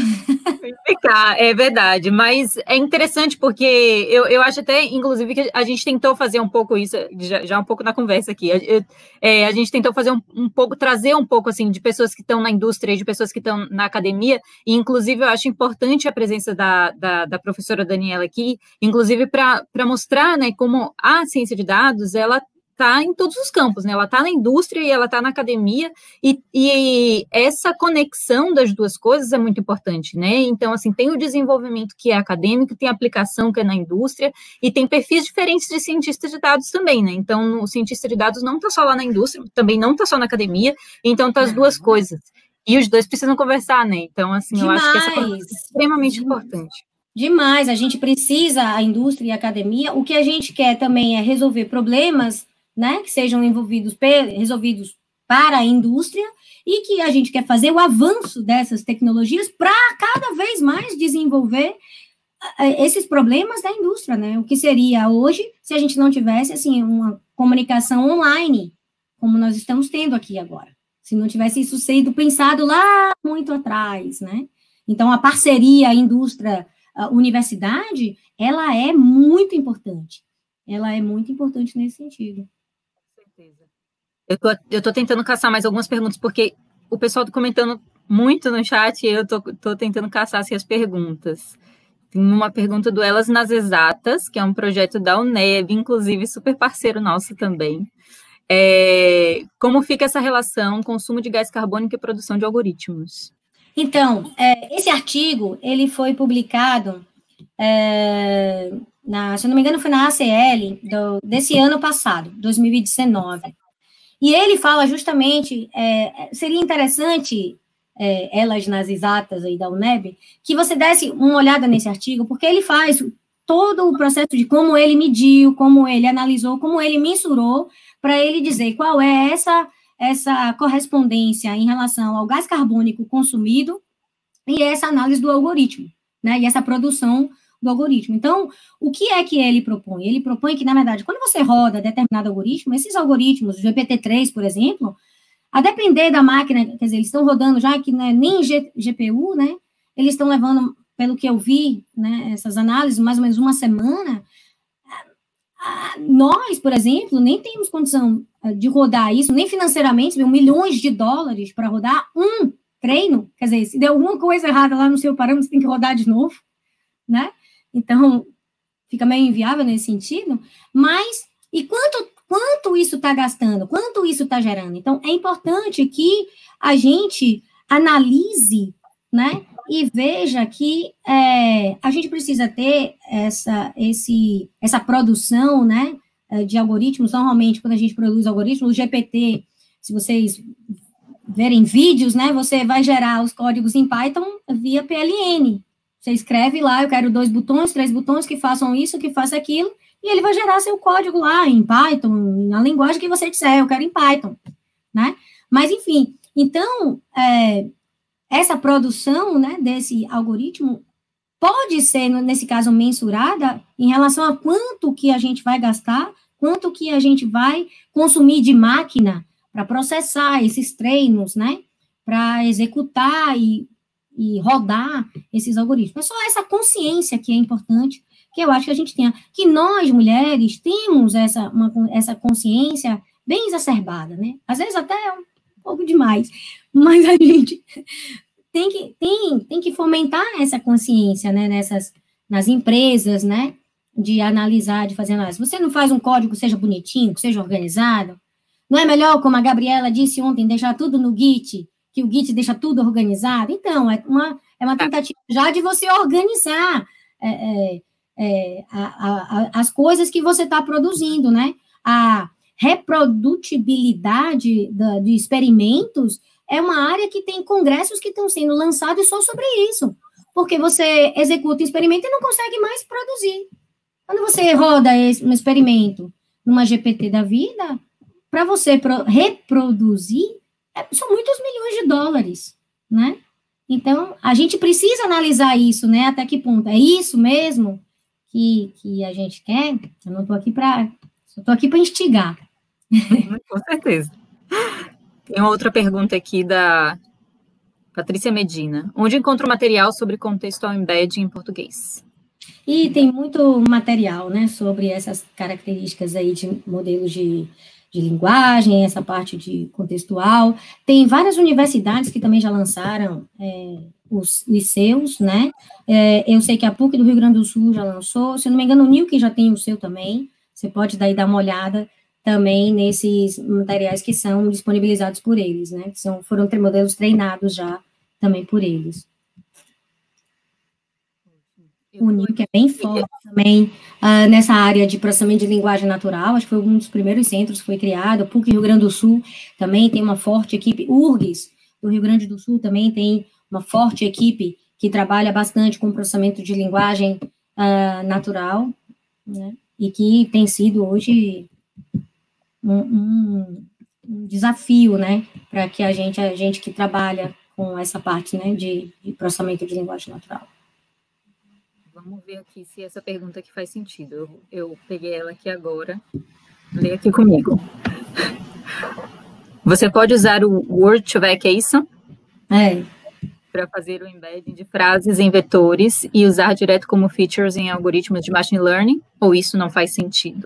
É verdade, mas é interessante porque eu acho até, inclusive, que a gente tentou fazer um pouco isso, já um pouco na conversa aqui, a gente tentou fazer um pouco, trazer um pouco, assim, de pessoas que estão na indústria e de pessoas que estão na academia, e, inclusive, eu acho importante a presença da professora Daniela aqui, inclusive, para mostrar, né, como a ciência de dados, ela está em todos os campos, né? Ela está na indústria e ela está na academia, e essa conexão das duas coisas é muito importante, né? Então, assim, tem o desenvolvimento que é acadêmico, tem a aplicação que é na indústria, e tem perfis diferentes de cientistas de dados também, né? Então, o cientista de dados não está só lá na indústria, também não está só na academia, então tá as duas coisas. E os dois precisam conversar, né? Então, assim, eu acho que essa coisa é extremamente importante. Demais, a gente precisa, a indústria e a academia, o que a gente quer também é resolver problemas, né, que sejam resolvidos para a indústria e que a gente quer fazer o avanço dessas tecnologias para cada vez mais desenvolver esses problemas da indústria, né? O que seria hoje se a gente não tivesse, assim, uma comunicação online, como nós estamos tendo aqui agora. Se não tivesse isso sido pensado lá muito atrás, né? Então, a parceria indústria-universidade, ela é muito importante. Ela é muito importante nesse sentido. Com certeza. Eu tô tentando caçar mais algumas perguntas, porque o pessoal tá comentando muito no chat e eu tô tentando caçar assim, as perguntas. Tem uma pergunta do Elas nas Exatas, que é um projeto da UNEB, inclusive super parceiro nosso também. Como fica essa relação consumo de gás carbônico e produção de algoritmos? Então, esse artigo, ele foi publicado, se eu não me engano, foi na ACL desse ano passado, 2019. E ele fala justamente, seria interessante, Elas nas Exatas aí da UNEB, que você desse uma olhada nesse artigo, porque ele faz todo o processo de como ele mediu, como ele analisou, como ele mensurou, para ele dizer qual é essa correspondência em relação ao gás carbônico consumido e essa análise do algoritmo, né, e essa produção do algoritmo. Então, o que é que ele propõe? Ele propõe que, na verdade, quando você roda determinado algoritmo, esses algoritmos, o GPT-3, por exemplo, a depender da máquina, quer dizer, eles estão rodando já que não é nem GPU, né, eles estão levando, pelo que eu vi, né, essas análises, mais ou menos uma semana. Nós, por exemplo, nem temos condição de rodar isso, nem financeiramente, milhões de dólares para rodar um treino, quer dizer, se der alguma coisa errada lá no seu parâmetro, você tem que rodar de novo, né? Então, fica meio inviável nesse sentido, mas, e quanto isso está gastando, quanto isso está gerando? Então, é importante que a gente analise, né, e veja que a gente precisa ter essa produção, né, de algoritmos. Normalmente, quando a gente produz algoritmos, o GPT, se vocês verem vídeos, né, você vai gerar os códigos em Python via PLN. Você escreve lá, eu quero 2 botões, 3 botões que façam isso, que façam aquilo, e ele vai gerar seu código lá em Python, na linguagem que você disser, eu quero em Python, né? Mas, enfim, então, essa produção, né, desse algoritmo pode ser, nesse caso, mensurada em relação a quanto que a gente vai gastar, quanto que a gente vai consumir de máquina para processar esses treinos, né, para executar e rodar esses algoritmos. É só essa consciência que é importante, que eu acho que a gente tenha, que nós, mulheres, temos essa consciência bem exacerbada, né, às vezes até um pouco demais, mas a gente tem que fomentar essa consciência, né, nas empresas, né, de analisar, de fazer análise. Você não faz um código que seja bonitinho, que seja organizado? Não é melhor, como a Gabriela disse ontem, deixar tudo no Git, que o Git deixa tudo organizado? Então, é uma tentativa já de você organizar as coisas que você está produzindo, né? A reprodutibilidade de experimentos é uma área que tem congressos que estão sendo lançados só sobre isso, porque você executa um experimento e não consegue mais produzir. Quando você roda um experimento numa GPT da vida, para você reproduzir, são muitos milhões de dólares, né? Então, a gente precisa analisar isso, né? Até que ponto? É isso mesmo que a gente quer? Eu não estou aqui para... Estou aqui para instigar. Com certeza. Tem uma outra pergunta aqui da Patrícia Medina. Onde encontro material sobre contextual embedding em português? E tem muito material, né, sobre essas características aí de modelos de linguagem, essa parte de contextual. Tem várias universidades que também já lançaram os seus, né? Eu sei que a PUC do Rio Grande do Sul já lançou, se eu não me engano, o NIUC já tem o seu também. Você pode daí dar uma olhada também nesses materiais que são disponibilizados por eles, né? Que foram modelos treinados já também por eles. O NIUC é bem forte também nessa área de processamento de linguagem natural, acho que foi um dos primeiros centros que foi criado. O PUC Rio Grande do Sul também tem uma forte equipe, URGS do Rio Grande do Sul também tem uma forte equipe que trabalha bastante com processamento de linguagem natural, né, e que tem sido hoje um desafio, né, para que a gente que trabalha com essa parte, né, de processamento de linguagem natural. Vamos ver aqui se essa pergunta aqui faz sentido. Eu peguei ela aqui agora. Lê aqui comigo. Você pode usar o Word to Vacation para fazer o embedding de frases em vetores e usar direto como features em algoritmos de machine learning? Ou isso não faz sentido?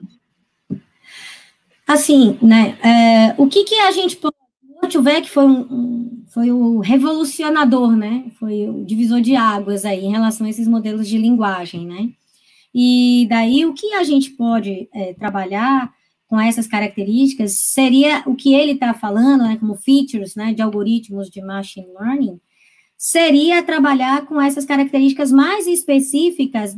Assim, né, o que a gente pode... O Word to Vec foi o revolucionador, né, foi o divisor de águas aí em relação a esses modelos de linguagem, né, e daí o que a gente pode trabalhar com essas características seria o que ele está falando, né, como features, né, de algoritmos de machine learning, seria trabalhar com essas características mais específicas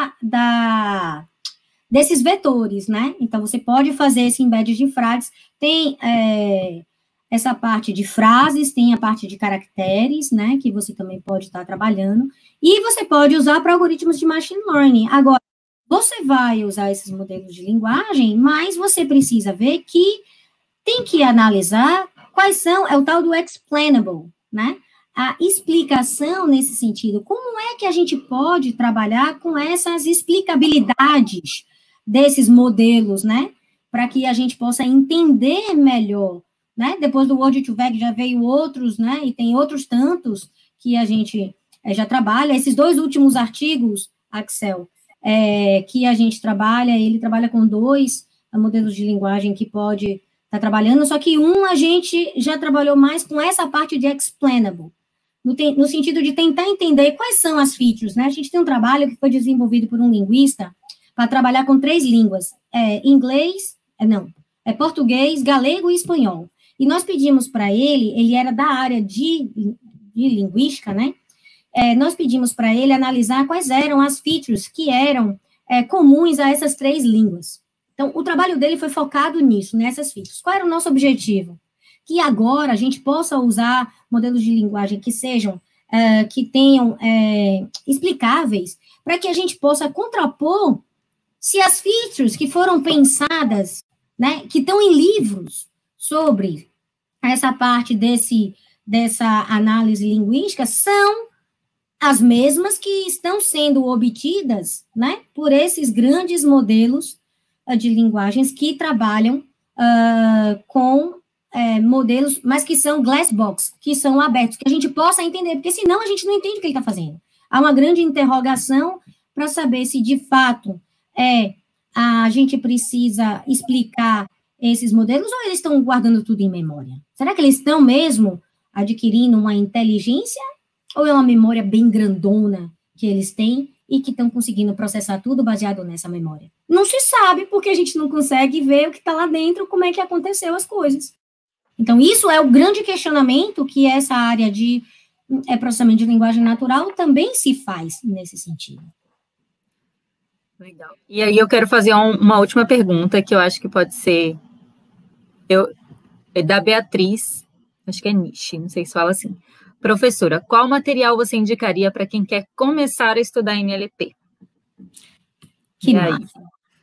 desses vetores, né? Então, você pode fazer esse embed de frases, tem essa parte de frases, tem a parte de caracteres, né, que você também pode estar trabalhando, e você pode usar para algoritmos de machine learning. Agora, você vai usar esses modelos de linguagem, mas você precisa ver que tem que analisar quais são, é o tal do explainable, né? A explicação nesse sentido. Como é que a gente pode trabalhar com essas explicabilidades desses modelos, né? Para que a gente possa entender melhor, né? Depois do Word to Vec já veio outros, né? E tem outros tantos que a gente já trabalha. Esses 2 últimos artigos, Axel, que a gente trabalha, ele trabalha com 2 modelos de linguagem que pode estar trabalhando, só que a gente já trabalhou mais com essa parte de explainable, no sentido de tentar entender quais são as features, né? A gente tem um trabalho que foi desenvolvido por um linguista para trabalhar com 3 línguas, português, galego e espanhol. E nós pedimos para ele era da área de linguística, né? Nós pedimos para ele analisar quais eram as features que eram comuns a essas 3 línguas. Então, o trabalho dele foi focado nisso, nessas features. Qual era o nosso objetivo? Que agora a gente possa usar modelos de linguagem que sejam, que tenham explicáveis, para que a gente possa contrapor se as features que foram pensadas, né, que estão em livros sobre essa parte dessa análise linguística, são as mesmas que estão sendo obtidas, né, por esses grandes modelos de linguagens que trabalham com modelos, mas que são glass box, que são abertos, que a gente possa entender, porque senão a gente não entende o que ele está fazendo. Há uma grande interrogação para saber se, de fato, a gente precisa explicar esses modelos ou eles estão guardando tudo em memória? Será que eles estão mesmo adquirindo uma inteligência ou é uma memória bem grandona que eles têm e que estão conseguindo processar tudo baseado nessa memória? Não se sabe, porque a gente não consegue ver o que está lá dentro, como é que aconteceu as coisas. Então, isso é o grande questionamento que essa área de processamento de linguagem natural também se faz nesse sentido. Legal. E aí eu quero fazer uma última pergunta, que eu acho que pode ser da Beatriz, acho que é Nishi, não sei se fala assim. Professora, qual material você indicaria para quem quer começar a estudar NLP? Que massa.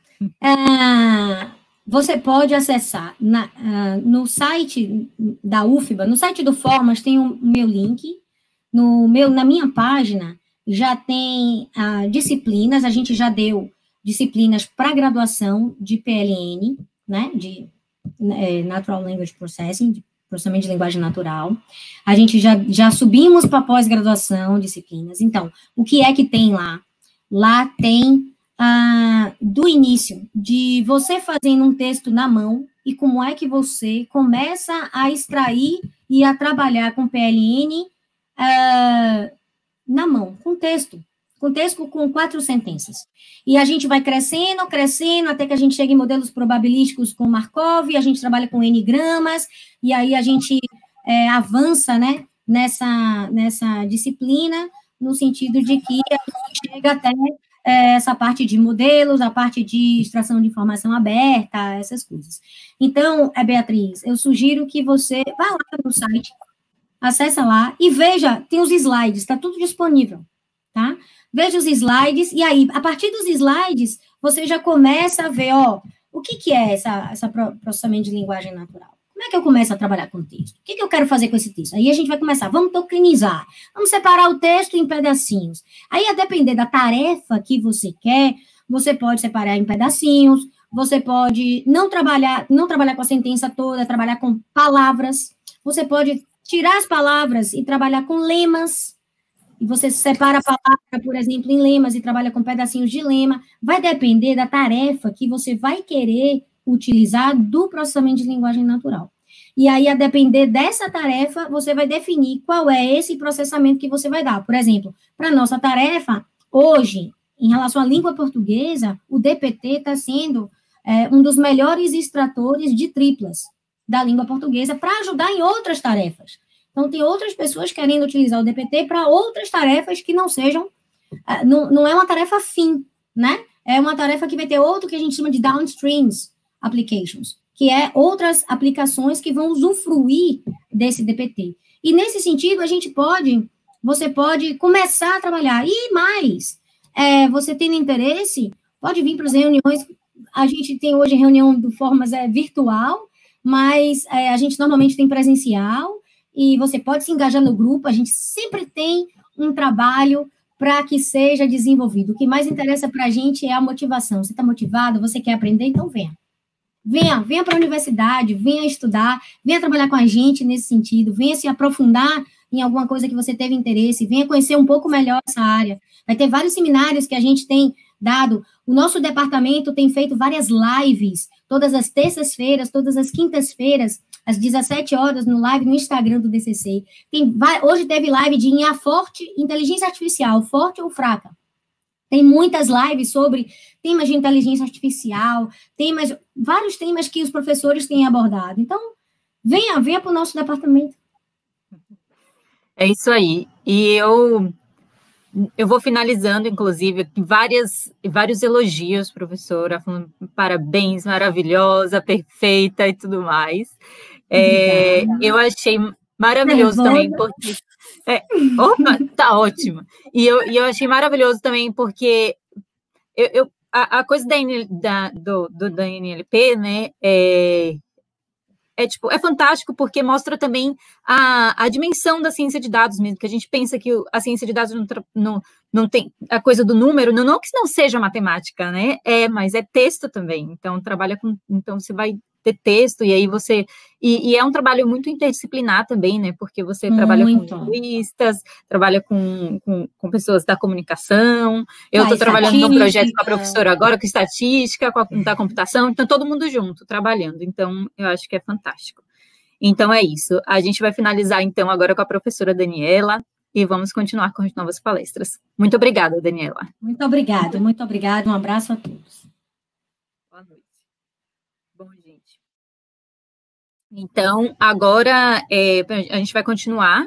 Você pode acessar no site da UFBA, no site do Formas tem o meu link, na minha página já tem disciplinas, a gente já deu disciplinas para graduação de PLN, né, de Natural Language Processing, de processamento de linguagem natural. A gente já subimos para pós-graduação disciplinas. Então, o que é que tem lá? Lá tem do início, de você fazendo um texto na mão e como é que você começa a extrair e a trabalhar com PLN na mão, com texto com 4 sentenças. E a gente vai crescendo, até que a gente chega em modelos probabilísticos com Markov, a gente trabalha com N-gramas, e aí a gente avança, né, nessa disciplina, no sentido de que a gente chega até essa parte de modelos, a parte de extração de informação aberta, essas coisas. Então, Beatriz, eu sugiro que você vá lá no site, acessa lá e veja, tem os slides, está tudo disponível, tá? Veja os slides, e aí, a partir dos slides, você já começa a ver, o que é essa processamento de linguagem natural? Como Como é que eu começo a trabalhar com o texto? O que eu quero fazer com esse texto? Aí a gente vai começar, vamos tokenizar, vamos separar o texto em pedacinhos. Aí, a depender da tarefa que você quer, você pode separar em pedacinhos, você pode não trabalhar com a sentença toda, trabalhar com palavras, você pode tirar as palavras e trabalhar com lemas, e você separa a palavra, por exemplo, em lemas e trabalha com pedacinhos de lema. Vai depender da tarefa que você vai querer utilizar do processamento de linguagem natural. E aí, a depender dessa tarefa, você vai definir qual é esse processamento que você vai dar. Por exemplo, para a nossa tarefa, hoje, em relação à língua portuguesa, o DPT está sendo um dos melhores extratores de triplas da língua portuguesa para ajudar em outras tarefas. Então, tem outras pessoas querendo utilizar o DPT para outras tarefas que não sejam, não é uma tarefa fim, né? É uma tarefa que vai ter outro que a gente chama de downstreams applications, que é outras aplicações que vão usufruir desse DPT. E, nesse sentido, você pode começar a trabalhar. E mais, você tendo interesse, pode vir para as reuniões. A gente tem hoje reunião de formas virtual, mas a gente normalmente tem presencial, e você pode se engajar no grupo, a gente sempre tem um trabalho para que seja desenvolvido. O que mais interessa para a gente é a motivação. Você está motivado, você quer aprender, então venha. Venha para a universidade, venha estudar, venha trabalhar com a gente nesse sentido, venha se aprofundar em alguma coisa que você teve interesse, venha conhecer um pouco melhor essa área. Vai ter vários seminários que a gente tem dado. O nosso departamento tem feito várias lives, todas as terças-feiras, todas as quintas-feiras, às 17 horas, no live no Instagram do DCC. Hoje teve live de IA forte, inteligência artificial, forte ou fraca. Tem muitas lives sobre temas de inteligência artificial, vários temas que os professores têm abordado. Então, venha para o nosso departamento. É isso aí. E eu vou finalizando, inclusive, vários elogios, professora, falando parabéns, maravilhosa, perfeita e tudo mais. Eu achei maravilhoso também, porque... opa, tá ótimo. E eu achei maravilhoso também, porque a coisa da NLP, né, é fantástico porque mostra também a dimensão da ciência de dados mesmo, que a gente pensa que a ciência de dados não tem a coisa do número, não que não seja matemática, né? Mas é texto também, então então você vai ter texto, e aí e é um trabalho muito interdisciplinar também, né? Porque você trabalha com linguistas, trabalha com pessoas da comunicação, eu estou trabalhando num projeto com a professora agora, com estatística, da computação, então todo mundo junto, trabalhando, então eu acho que é fantástico. Então é isso, a gente vai finalizar então agora com a professora Daniela, e vamos continuar com as novas palestras. Muito obrigada, Daniela. Muito obrigada, um abraço a todos. Boa noite. Bom, gente. Então, agora a gente vai continuar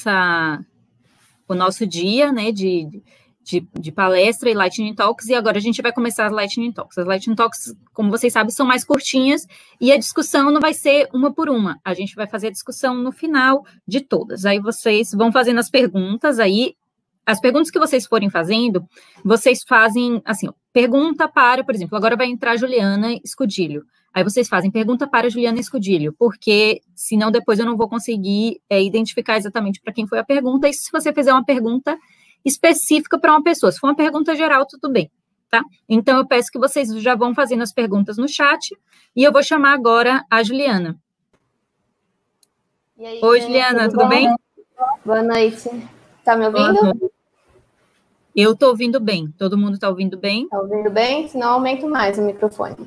o nosso dia, né, de palestra e Lightning Talks, e agora a gente vai começar as Lightning Talks. As Lightning Talks, como vocês sabem, são mais curtinhas, e a discussão não vai ser uma por uma, a gente vai fazer a discussão no final de todas. Aí vocês vão fazendo as perguntas, aí as perguntas que vocês forem fazendo, vocês fazem, assim, pergunta para, por exemplo, agora vai entrar a Juliana Escudilho. Aí vocês fazem pergunta para a Juliana Escudilho, porque senão depois eu não vou conseguir identificar exatamente para quem foi a pergunta, e se você fizer uma pergunta específica para uma pessoa, se for uma pergunta geral, tudo bem, tá? Então, eu peço que vocês já vão fazendo as perguntas no chat, e eu vou chamar agora a Juliana. E aí, oi, Juliana, tudo bem? Boa noite. Tá me ouvindo? Eu estou ouvindo bem. Todo mundo está ouvindo bem? Está ouvindo bem? Senão, aumento mais o microfone.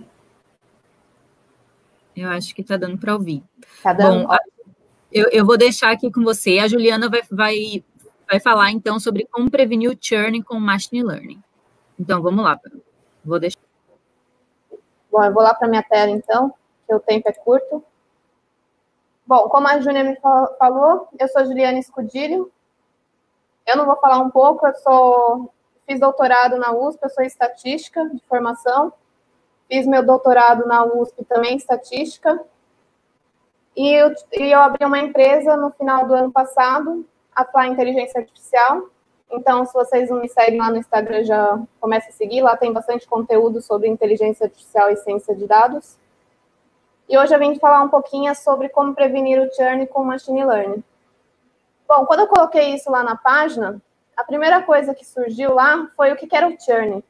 Eu acho que está dando para ouvir. Tá dando? Bom, eu vou deixar aqui com você. A Juliana vai falar, então, sobre como prevenir o churn com Machine Learning. Então, vamos lá. Vou deixar. Bom, eu vou lá para minha tela, então, que o tempo é curto. Bom, como a Júlia me falou, eu sou Juliana Escudilho. Eu não vou falar um pouco, fiz doutorado na USP, eu sou estatística de formação. Fiz meu doutorado na USP também em estatística. E eu abri uma empresa no final do ano passado, a Fly Inteligência Artificial. Então, se vocês não me seguem lá no Instagram, já comece a seguir. Lá tem bastante conteúdo sobre inteligência artificial e ciência de dados. E hoje eu vim falar um pouquinho sobre como prevenir o churn com Machine Learning. Bom, quando eu coloquei isso lá na página, a primeira coisa que surgiu lá foi o que era o churn.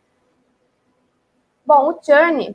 Bom, o churn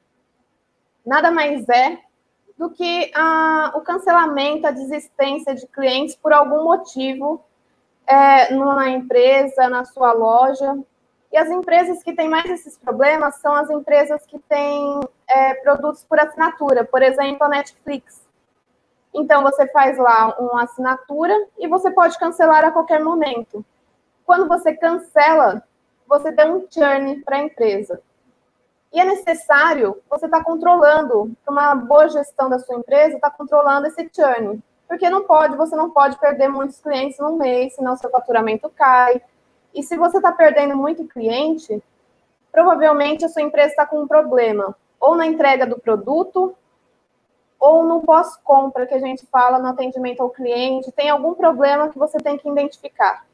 nada mais é do que o cancelamento, a desistência de clientes por algum motivo numa empresa, na sua loja. E as empresas que têm mais esses problemas são as empresas que têm produtos por assinatura, por exemplo, a Netflix. Então, você faz lá uma assinatura e você pode cancelar a qualquer momento. Quando você cancela, você dá um churn para a empresa. E é necessário, você estar controlando, para uma boa gestão da sua empresa, estar controlando esse churn. Porque você não pode perder muitos clientes num mês, senão seu faturamento cai. E se você está perdendo muito cliente, provavelmente a sua empresa está com um problema, ou na entrega do produto, ou no pós-compra, que a gente fala no atendimento ao cliente, tem algum problema que você tem que identificar.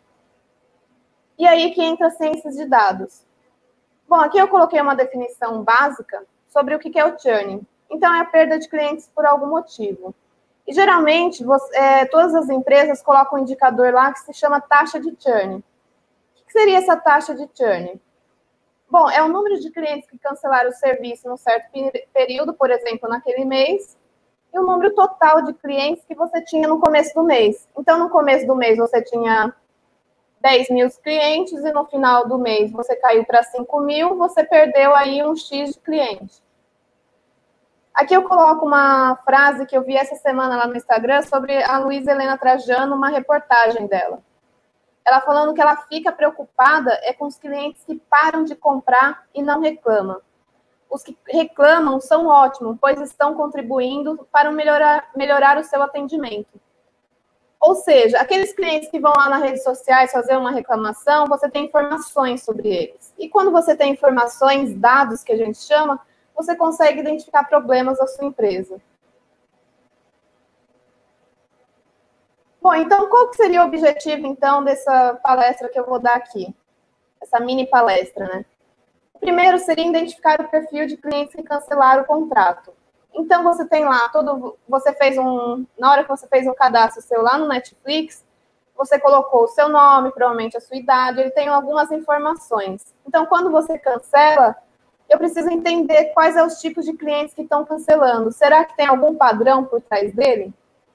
E aí que entra a ciência de dados. Bom, aqui eu coloquei uma definição básica sobre o que é o churn. Então, é a perda de clientes por algum motivo. E, geralmente, todas as empresas colocam um indicador lá que se chama taxa de churn. O que seria essa taxa de churn? Bom, é o número de clientes que cancelaram o serviço num certo período, por exemplo, naquele mês, e o número total de clientes que você tinha no começo do mês. Então, no começo do mês, você tinha 10 mil clientes e no final do mês você caiu para 5 mil, você perdeu aí um X de cliente. Aqui eu coloco uma frase que eu vi essa semana lá no Instagram sobre a Luísa Helena Trajano, uma reportagem dela. Ela falando que ela fica preocupada com os clientes que param de comprar e não reclamam. Os que reclamam são ótimos, pois estão contribuindo para melhorar o seu atendimento. Ou seja, aqueles clientes que vão lá nas redes sociais fazer uma reclamação, você tem informações sobre eles. E quando você tem informações, dados que a gente chama, você consegue identificar problemas da sua empresa. Bom, então, qual que seria o objetivo, então, dessa palestra que eu vou dar aqui? Essa mini palestra, né? Primeiro seria identificar o perfil de clientes que cancelaram o contrato. Então, você tem lá, na hora que você fez o cadastro seu lá no Netflix, você colocou o seu nome, provavelmente a sua idade, ele tem algumas informações. Então, quando você cancela, eu preciso entender quais são os tipos de clientes que estão cancelando. Será que tem algum padrão por trás dele?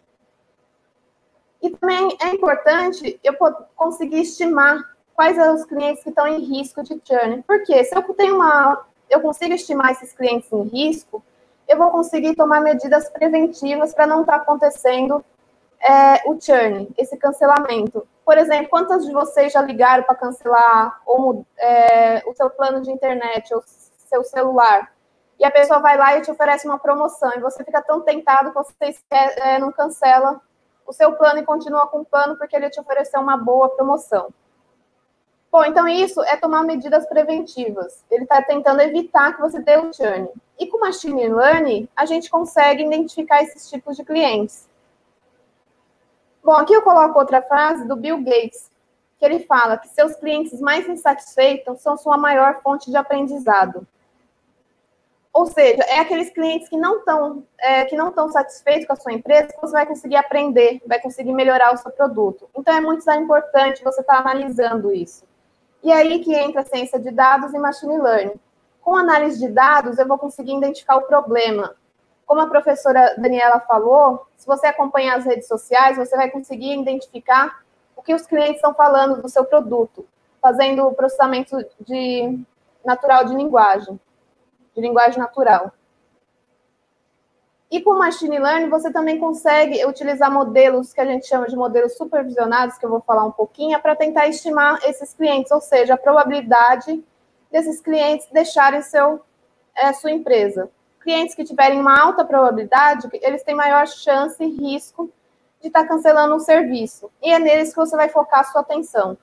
E também é importante eu conseguir estimar quais são os clientes que estão em risco de churn. Porque se eu consigo estimar esses clientes em risco, eu vou conseguir tomar medidas preventivas para não estar acontecendo o churn, esse cancelamento. Por exemplo, quantas de vocês já ligaram para cancelar o seu plano de internet ou seu celular? E a pessoa vai lá e te oferece uma promoção, e você fica tão tentado que você não cancela o seu plano e continua com o plano porque ele te ofereceu uma boa promoção. Bom, então isso é tomar medidas preventivas. Ele está tentando evitar que você dê o churn. E com Machine Learning, a gente consegue identificar esses tipos de clientes. Bom, aqui eu coloco outra frase do Bill Gates, que ele fala que seus clientes mais insatisfeitos são sua maior fonte de aprendizado. Ou seja, é aqueles clientes que não estão satisfeitos com a sua empresa, que você vai conseguir aprender, vai conseguir melhorar o seu produto. Então, é muito importante você estar analisando isso. E aí que entra a ciência de dados e machine learning. Com análise de dados, eu vou conseguir identificar o problema. Como a professora Daniela falou, se você acompanhar as redes sociais, você vai conseguir identificar o que os clientes estão falando do seu produto, fazendo o processamento natural de linguagem natural. E com Machine Learning, você também consegue utilizar modelos que a gente chama de modelos supervisionados, que eu vou falar um pouquinho, para tentar estimar esses clientes, ou seja, a probabilidade desses clientes deixarem sua empresa. Clientes que tiverem uma alta probabilidade, eles têm maior chance e risco de estar cancelando um serviço. E é neles que você vai focar a sua atenção.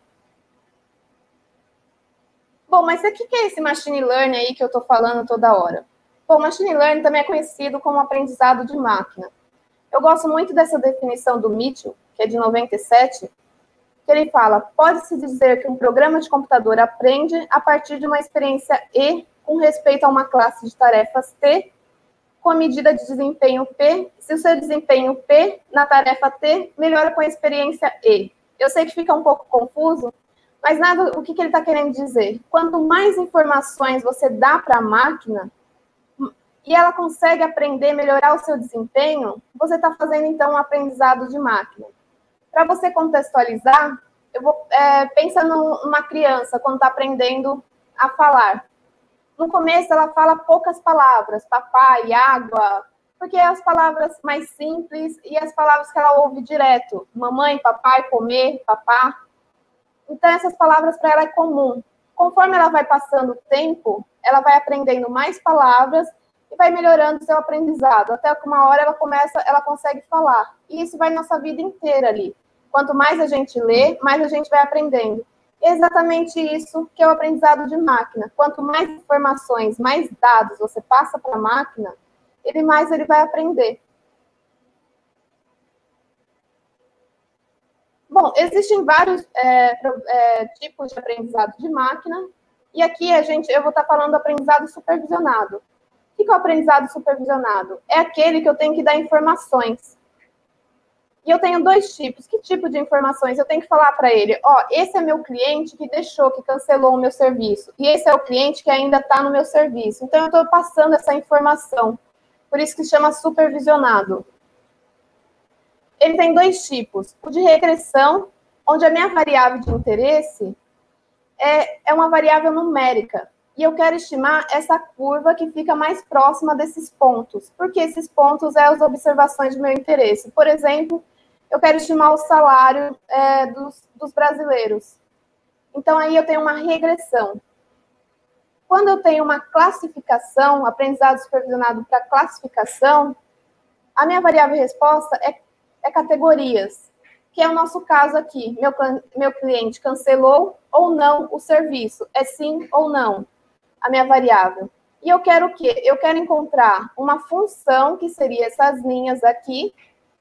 Bom, mas o que é esse Machine Learning aí que eu estou falando toda hora? Bom, Machine Learning também é conhecido como aprendizado de máquina. Eu gosto muito dessa definição do Mitchell, que é de 97, que ele fala, pode-se dizer que um programa de computador aprende a partir de uma experiência E com respeito a uma classe de tarefas T, com a medida de desempenho P, se o seu desempenho P na tarefa T melhora com a experiência E. Eu sei que fica um pouco confuso, mas nada, o que ele está querendo dizer? Quanto mais informações você dá para a máquina, e ela consegue aprender, melhorar o seu desempenho, você está fazendo, então, um aprendizado de máquina. Para você contextualizar, pensa numa criança, quando está aprendendo a falar. No começo, ela fala poucas palavras, papai, água, porque é as palavras mais simples e as palavras que ela ouve direto. Mamãe, papai, comer, papá. Então, essas palavras para ela é comum. Conforme ela vai passando o tempo, ela vai aprendendo mais palavras e vai melhorando o seu aprendizado. Até que uma hora ela consegue falar. E isso vai nossa vida inteira ali. Quanto mais a gente lê, mais a gente vai aprendendo. É exatamente isso que é o aprendizado de máquina. Quanto mais informações, mais dados você passa para a máquina, mais ele vai aprender. Bom, existem vários tipos de aprendizado de máquina, e aqui eu vou estar falando do aprendizado supervisionado. O que é o aprendizado supervisionado? É aquele que eu tenho que dar informações. E eu tenho dois tipos. Que tipo de informações? Eu tenho que falar para ele, esse é meu cliente que cancelou o meu serviço. E esse é o cliente que ainda está no meu serviço. Então, eu estou passando essa informação. Por isso que chama supervisionado. Ele tem dois tipos. O de regressão, onde a minha variável de interesse é uma variável numérica. E eu quero estimar essa curva que fica mais próxima desses pontos. Porque esses pontos são as observações de meu interesse. Por exemplo, eu quero estimar o salário dos brasileiros. Então, aí eu tenho uma regressão. Quando eu tenho uma classificação, aprendizado supervisionado para classificação, a minha variável resposta é categorias, que é o nosso caso aqui. Meu cliente cancelou ou não o serviço. É sim ou não a minha variável. E eu quero o quê? Eu quero encontrar uma função, que seria essas linhas aqui,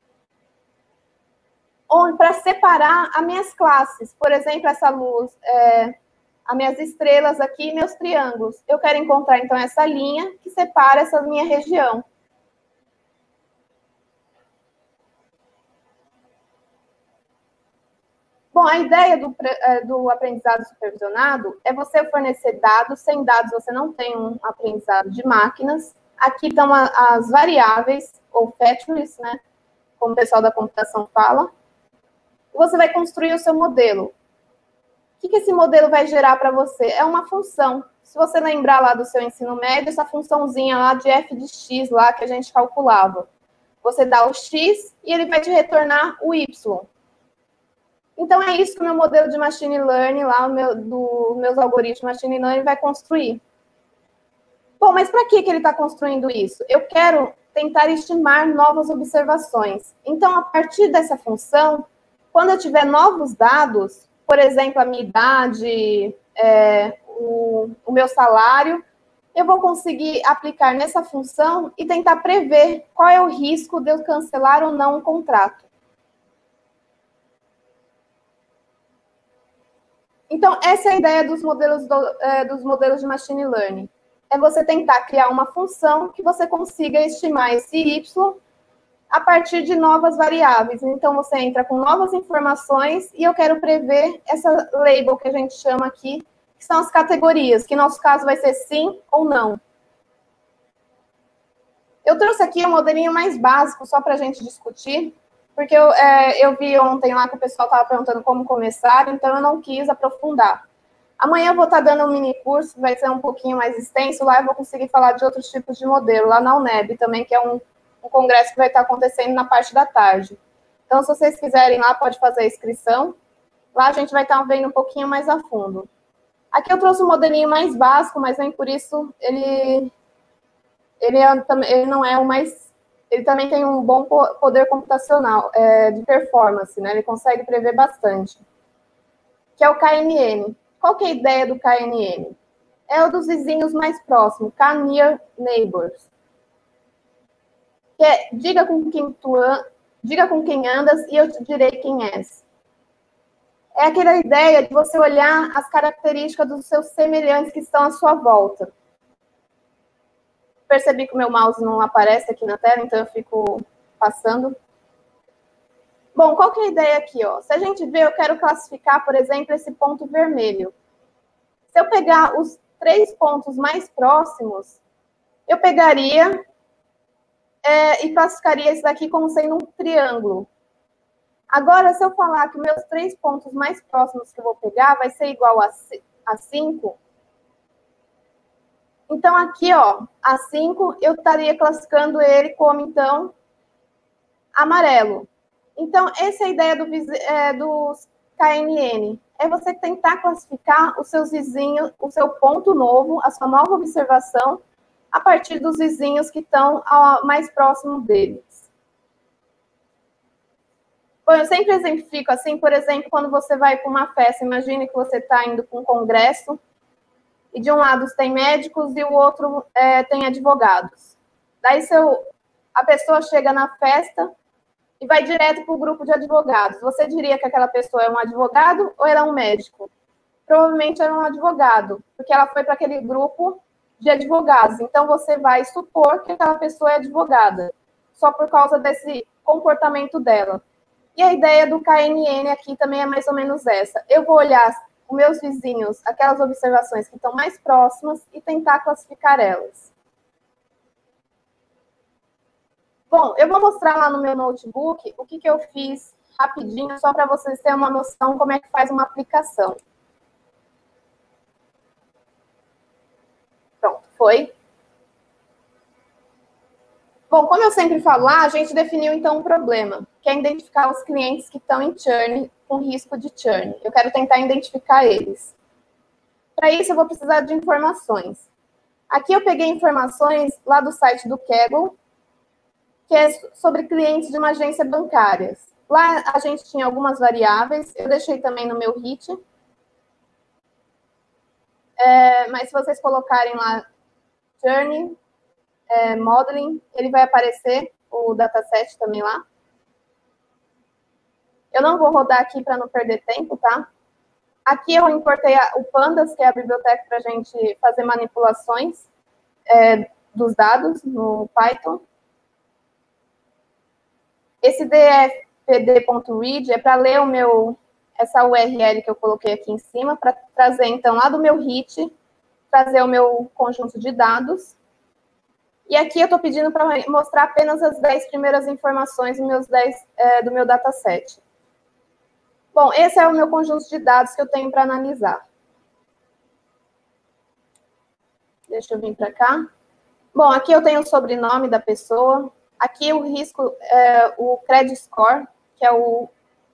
para separar as minhas classes. Por exemplo, essa luz, as minhas estrelas aqui e meus triângulos. Eu quero encontrar, então, essa linha que separa essa minha região. Bom, a ideia do aprendizado supervisionado é você fornecer dados. Sem dados, você não tem um aprendizado de máquinas. Aqui estão as variáveis, ou features, né? Como o pessoal da computação fala. Você vai construir o seu modelo. O que esse modelo vai gerar para você? É uma função. Se você lembrar lá do seu ensino médio, essa funçãozinha lá de f de x, lá que a gente calculava. Você dá o x e ele vai te retornar o y. Então, é isso que o meu modelo de machine learning, lá, meus algoritmos de machine learning vai construir. Bom, mas para que ele está construindo isso? Eu quero tentar estimar novas observações. Então, a partir dessa função, quando eu tiver novos dados, por exemplo, a minha idade, o meu salário, eu vou conseguir aplicar nessa função e tentar prever qual é o risco de eu cancelar ou não um contrato. Então, essa é a ideia dos modelos de machine learning. É você tentar criar uma função que você consiga estimar esse y a partir de novas variáveis. Então, você entra com novas informações e eu quero prever essa label que a gente chama aqui, que são as categorias, que no nosso caso vai ser sim ou não. Eu trouxe aqui um modelinho mais básico, só para a gente discutir, porque eu vi ontem lá que o pessoal estava perguntando como começar, então eu não quis aprofundar. Amanhã eu vou estar dando um mini curso, vai ser um pouquinho mais extenso, lá eu vou conseguir falar de outros tipos de modelo, lá na UNEB também, que é um congresso que vai estar acontecendo na parte da tarde. Então, se vocês quiserem lá, pode fazer a inscrição. Lá a gente vai estar vendo um pouquinho mais a fundo. Aqui eu trouxe um modelinho mais básico, mas nem por isso ele não é o mais... Ele também tem um bom poder computacional, de performance, né? Ele consegue prever bastante. Que é o KNN. Qual que é a ideia do KNN? É o dos vizinhos mais próximos, K-Near Neighbors. Que é, diga com quem andas e eu te direi quem és. É aquela ideia de você olhar as características dos seus semelhantes que estão à sua volta. percebi que o meu mouse não aparece aqui na tela, então eu fico passando. Bom, qual que é a ideia aqui? Ó? Se a gente vê, eu quero classificar, por exemplo, esse ponto vermelho. Se eu pegar os 3 pontos mais próximos, eu pegaria e classificaria esse daqui como sendo um triângulo. Agora, se eu falar que meus 3 pontos mais próximos que eu vou pegar vai ser igual a 5, então aqui, ó, a 5, eu estaria classificando ele como, então, amarelo. Então, essa é a ideia dos KNN. É você tentar classificar os seus vizinhos, o seu ponto novo, a sua nova observação, a partir dos vizinhos que estão mais próximos deles. Bom, eu sempre exemplifico assim, por exemplo, quando você vai para uma festa, imagine que você está indo para um congresso, e de um lado tem médicos e o outro tem advogados. Daí a pessoa chega na festa e vai direto para o grupo de advogados. Você diria que aquela pessoa é um advogado ou era um médico? Provavelmente era um advogado, porque ela foi para aquele grupo de advogados. Então, você vai supor que aquela pessoa é advogada, só por causa desse comportamento dela. E a ideia do KNN aqui também é mais ou menos essa. Eu vou olhar os meus vizinhos, aquelas observações que estão mais próximas e tentar classificar elas. Bom, eu vou mostrar lá no meu notebook o que eu fiz rapidinho, só para vocês terem uma noção como é que faz uma aplicação. Pronto, foi. Bom, como eu sempre falo lá, a gente definiu então um problema, que é identificar os clientes que estão em churn, com risco de churn. Eu quero tentar identificar eles. Para isso, eu vou precisar de informações. Aqui eu peguei informações lá do site do Kaggle, que é sobre clientes de uma agência bancária. Lá a gente tinha algumas variáveis, eu deixei também no meu HIT. Mas se vocês colocarem lá Journey, Modeling, ele vai aparecer o dataset também lá. Eu não vou rodar aqui para não perder tempo, tá? Aqui eu importei o Pandas, que é a biblioteca para a gente fazer manipulações dos dados no Python. Esse dfpd.read é para ler essa URL que eu coloquei aqui em cima, para trazer, então, lá do meu HIT, trazer o meu conjunto de dados. E aqui eu estou pedindo para mostrar apenas as 10 primeiras informações do meu dataset. Bom, esse é o meu conjunto de dados que eu tenho para analisar. Deixa eu vir para cá. Bom, aqui eu tenho o sobrenome da pessoa. Aqui o risco, o credit score, que é o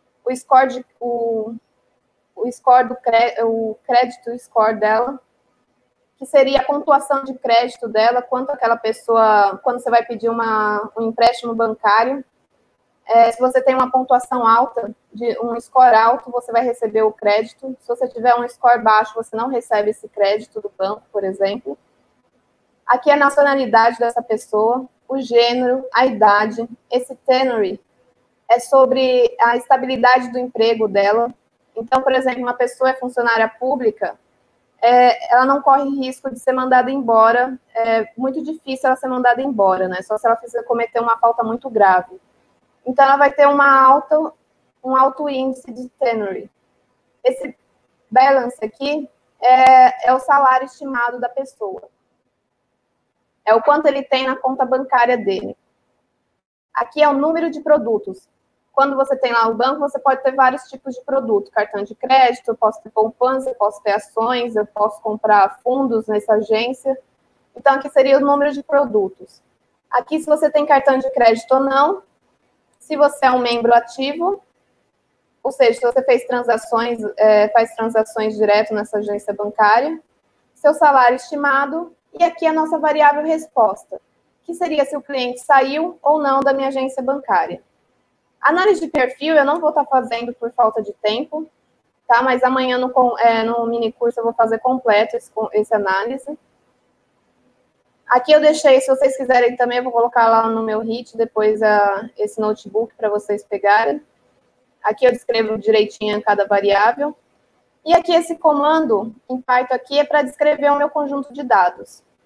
crédito score dela, que seria a pontuação de crédito dela, quanto aquela pessoa, quando você vai pedir um empréstimo bancário, se você tem uma pontuação alta, um score alto, você vai receber o crédito. Se você tiver um score baixo, você não recebe esse crédito do banco, por exemplo. Aqui é a nacionalidade dessa pessoa, o gênero, a idade. Esse tenure é sobre a estabilidade do emprego dela. Então, por exemplo, uma pessoa é funcionária pública, ela não corre risco de ser mandada embora. É muito difícil ela ser mandada embora, né? Só se ela cometer uma falta muito grave. Então, ela vai ter um alto índice de tenure. Esse balance aqui é o salário estimado da pessoa. É o quanto ele tem na conta bancária dele. Aqui é o número de produtos. Quando você tem lá o banco, você pode ter vários tipos de produto. Cartão de crédito, eu posso ter poupança, eu posso ter ações, eu posso comprar fundos nessa agência. Então, aqui seria o número de produtos. Aqui, se você tem cartão de crédito ou não. Se você é um membro ativo, ou seja, se você faz transações direto nessa agência bancária. Seu salário estimado. E aqui a nossa variável resposta, que seria se o cliente saiu ou não da minha agência bancária. Análise de perfil eu não vou estar fazendo por falta de tempo, tá? Mas amanhã no mini curso eu vou fazer completo esse análise. Aqui eu deixei, se vocês quiserem também, eu vou colocar lá no meu HIT, depois esse notebook para vocês pegarem. Aqui eu descrevo direitinho cada variável. E aqui esse comando em Python aqui é para descrever o meu conjunto de dados.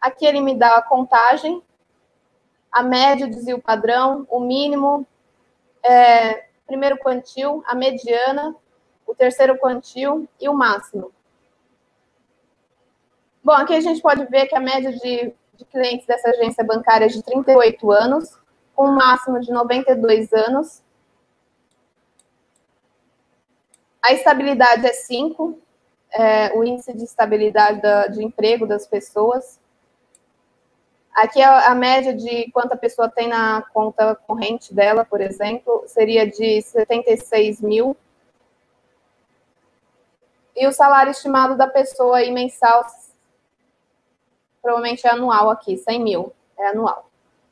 Aqui ele me dá a contagem, a média, o desvio padrão, o mínimo, primeiro quantil, a mediana, o terceiro quantil e o máximo. Bom, aqui a gente pode ver que a média de clientes dessa agência bancária é de 38 anos, com um máximo de 92 anos. A estabilidade é 5, o índice de estabilidade de emprego das pessoas. Aqui a média de quanto a pessoa tem na conta corrente dela, por exemplo, seria de 76 mil. E o salário estimado da pessoa aí mensal, provavelmente é anual aqui, 100 mil, é anual.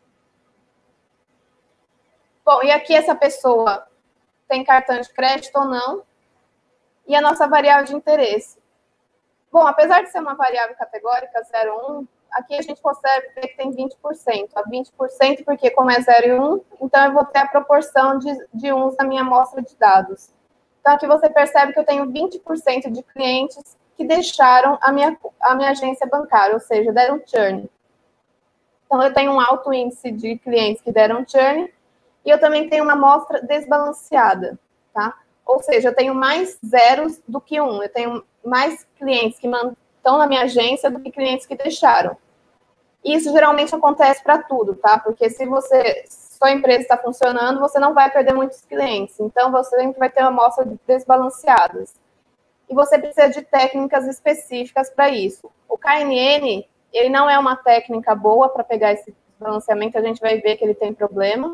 Bom, e aqui essa pessoa tem cartão de crédito ou não, e a nossa variável de interesse. Bom, apesar de ser uma variável categórica 0, 1, aqui a gente consegue ver que tem 20%. A 20% porque como é 0 e 1, então eu vou ter a proporção de uns na minha amostra de dados. Então aqui você percebe que eu tenho 20% de clientes que deixaram a minha agência bancária, ou seja, deram churn. Então eu tenho um alto índice de clientes que deram churn, e eu também tenho uma amostra desbalanceada, tá? Ou seja, eu tenho mais zeros do que 1. Eu tenho mais clientes que estão na minha agência do que clientes que deixaram. E isso geralmente acontece para tudo, tá? Porque se sua empresa está funcionando, você não vai perder muitos clientes. Então, você sempre vai ter uma amostra desbalanceadas. E você precisa de técnicas específicas para isso. O KNN, ele não é uma técnica boa para pegar esse desbalanceamento, a gente vai ver que ele tem problema.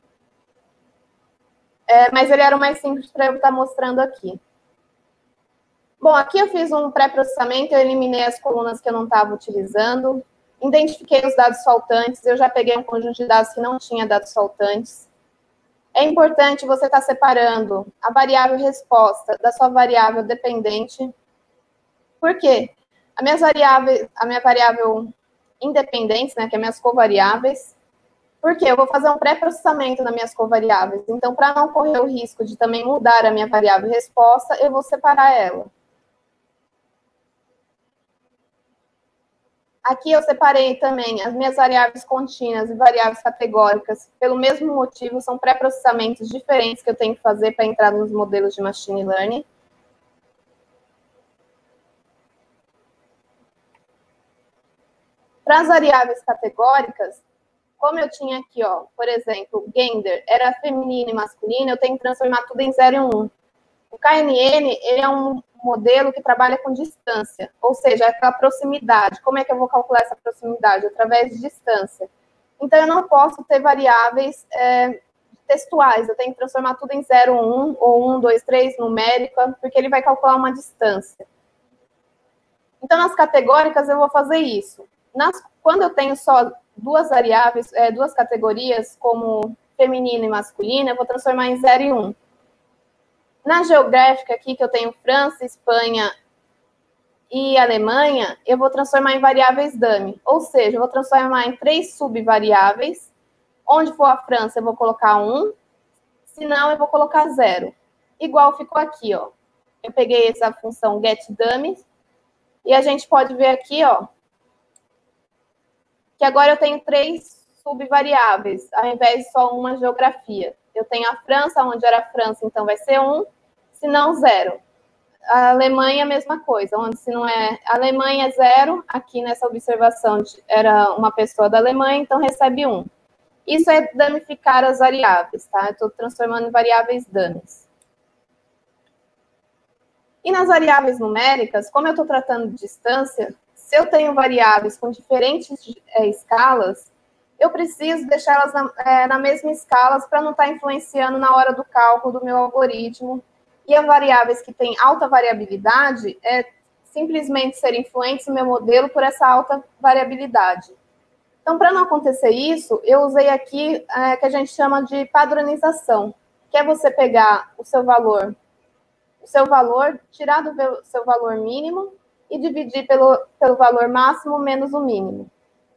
Mas ele era o mais simples para eu estar mostrando aqui. Bom, aqui eu fiz um pré-processamento, eu eliminei as colunas que eu não estava utilizando, identifiquei os dados faltantes, eu já peguei um conjunto de dados que não tinha dados faltantes. É importante você estar separando a variável resposta da sua variável dependente. Por quê? A minha variável independente, né, que é minhas covariáveis, porque eu vou fazer um pré-processamento nas minhas covariáveis. Então, para não correr o risco de também mudar a minha variável resposta, eu vou separar ela. Aqui eu separei também as minhas variáveis contínuas e variáveis categóricas. Pelo mesmo motivo, são pré-processamentos diferentes que eu tenho que fazer para entrar nos modelos de machine learning. Para as variáveis categóricas, como eu tinha aqui, ó, por exemplo, gender era feminino e masculino, eu tenho que transformar tudo em 0 e 1. O KNN, ele é um modelo que trabalha com distância, ou seja, aquela proximidade. Como é que eu vou calcular essa proximidade? Através de distância. Então, eu não posso ter variáveis textuais, eu tenho que transformar tudo em 0, 1, ou 1, 2, 3, numérica, porque ele vai calcular uma distância. Então, nas categóricas, eu vou fazer isso. Quando eu tenho só duas variáveis, duas categorias, como feminino e masculino, eu vou transformar em 0 e 1. Na geográfica aqui, que eu tenho França, Espanha e Alemanha, eu vou transformar em variáveis dummy. Ou seja, eu vou transformar em 3 subvariáveis. Onde for a França, eu vou colocar 1. Se não, eu vou colocar 0. Igual ficou aqui, ó. Eu peguei essa função getDummy. E a gente pode ver aqui, ó, que agora eu tenho 3 subvariáveis, ao invés de só uma geografia. Eu tenho a França, onde era a França, então vai ser 1, se não 0. A Alemanha, a mesma coisa, onde se não é a Alemanha é 0, aqui nessa observação era uma pessoa da Alemanha, então recebe 1. Isso é damificar as variáveis, tá? Eu estou transformando em variáveis dummies. E nas variáveis numéricas, como eu estou tratando de distância, se eu tenho variáveis com diferentes escalas, eu preciso deixá-las na mesma escala para não estar influenciando na hora do cálculo do meu algoritmo. E as variáveis que têm alta variabilidade simplesmente serem influentes no meu modelo por essa alta variabilidade. Então, para não acontecer isso, eu usei aqui que a gente chama de padronização, que é você pegar o seu valor, tirar do seu valor mínimo e dividir pelo valor máximo menos o mínimo.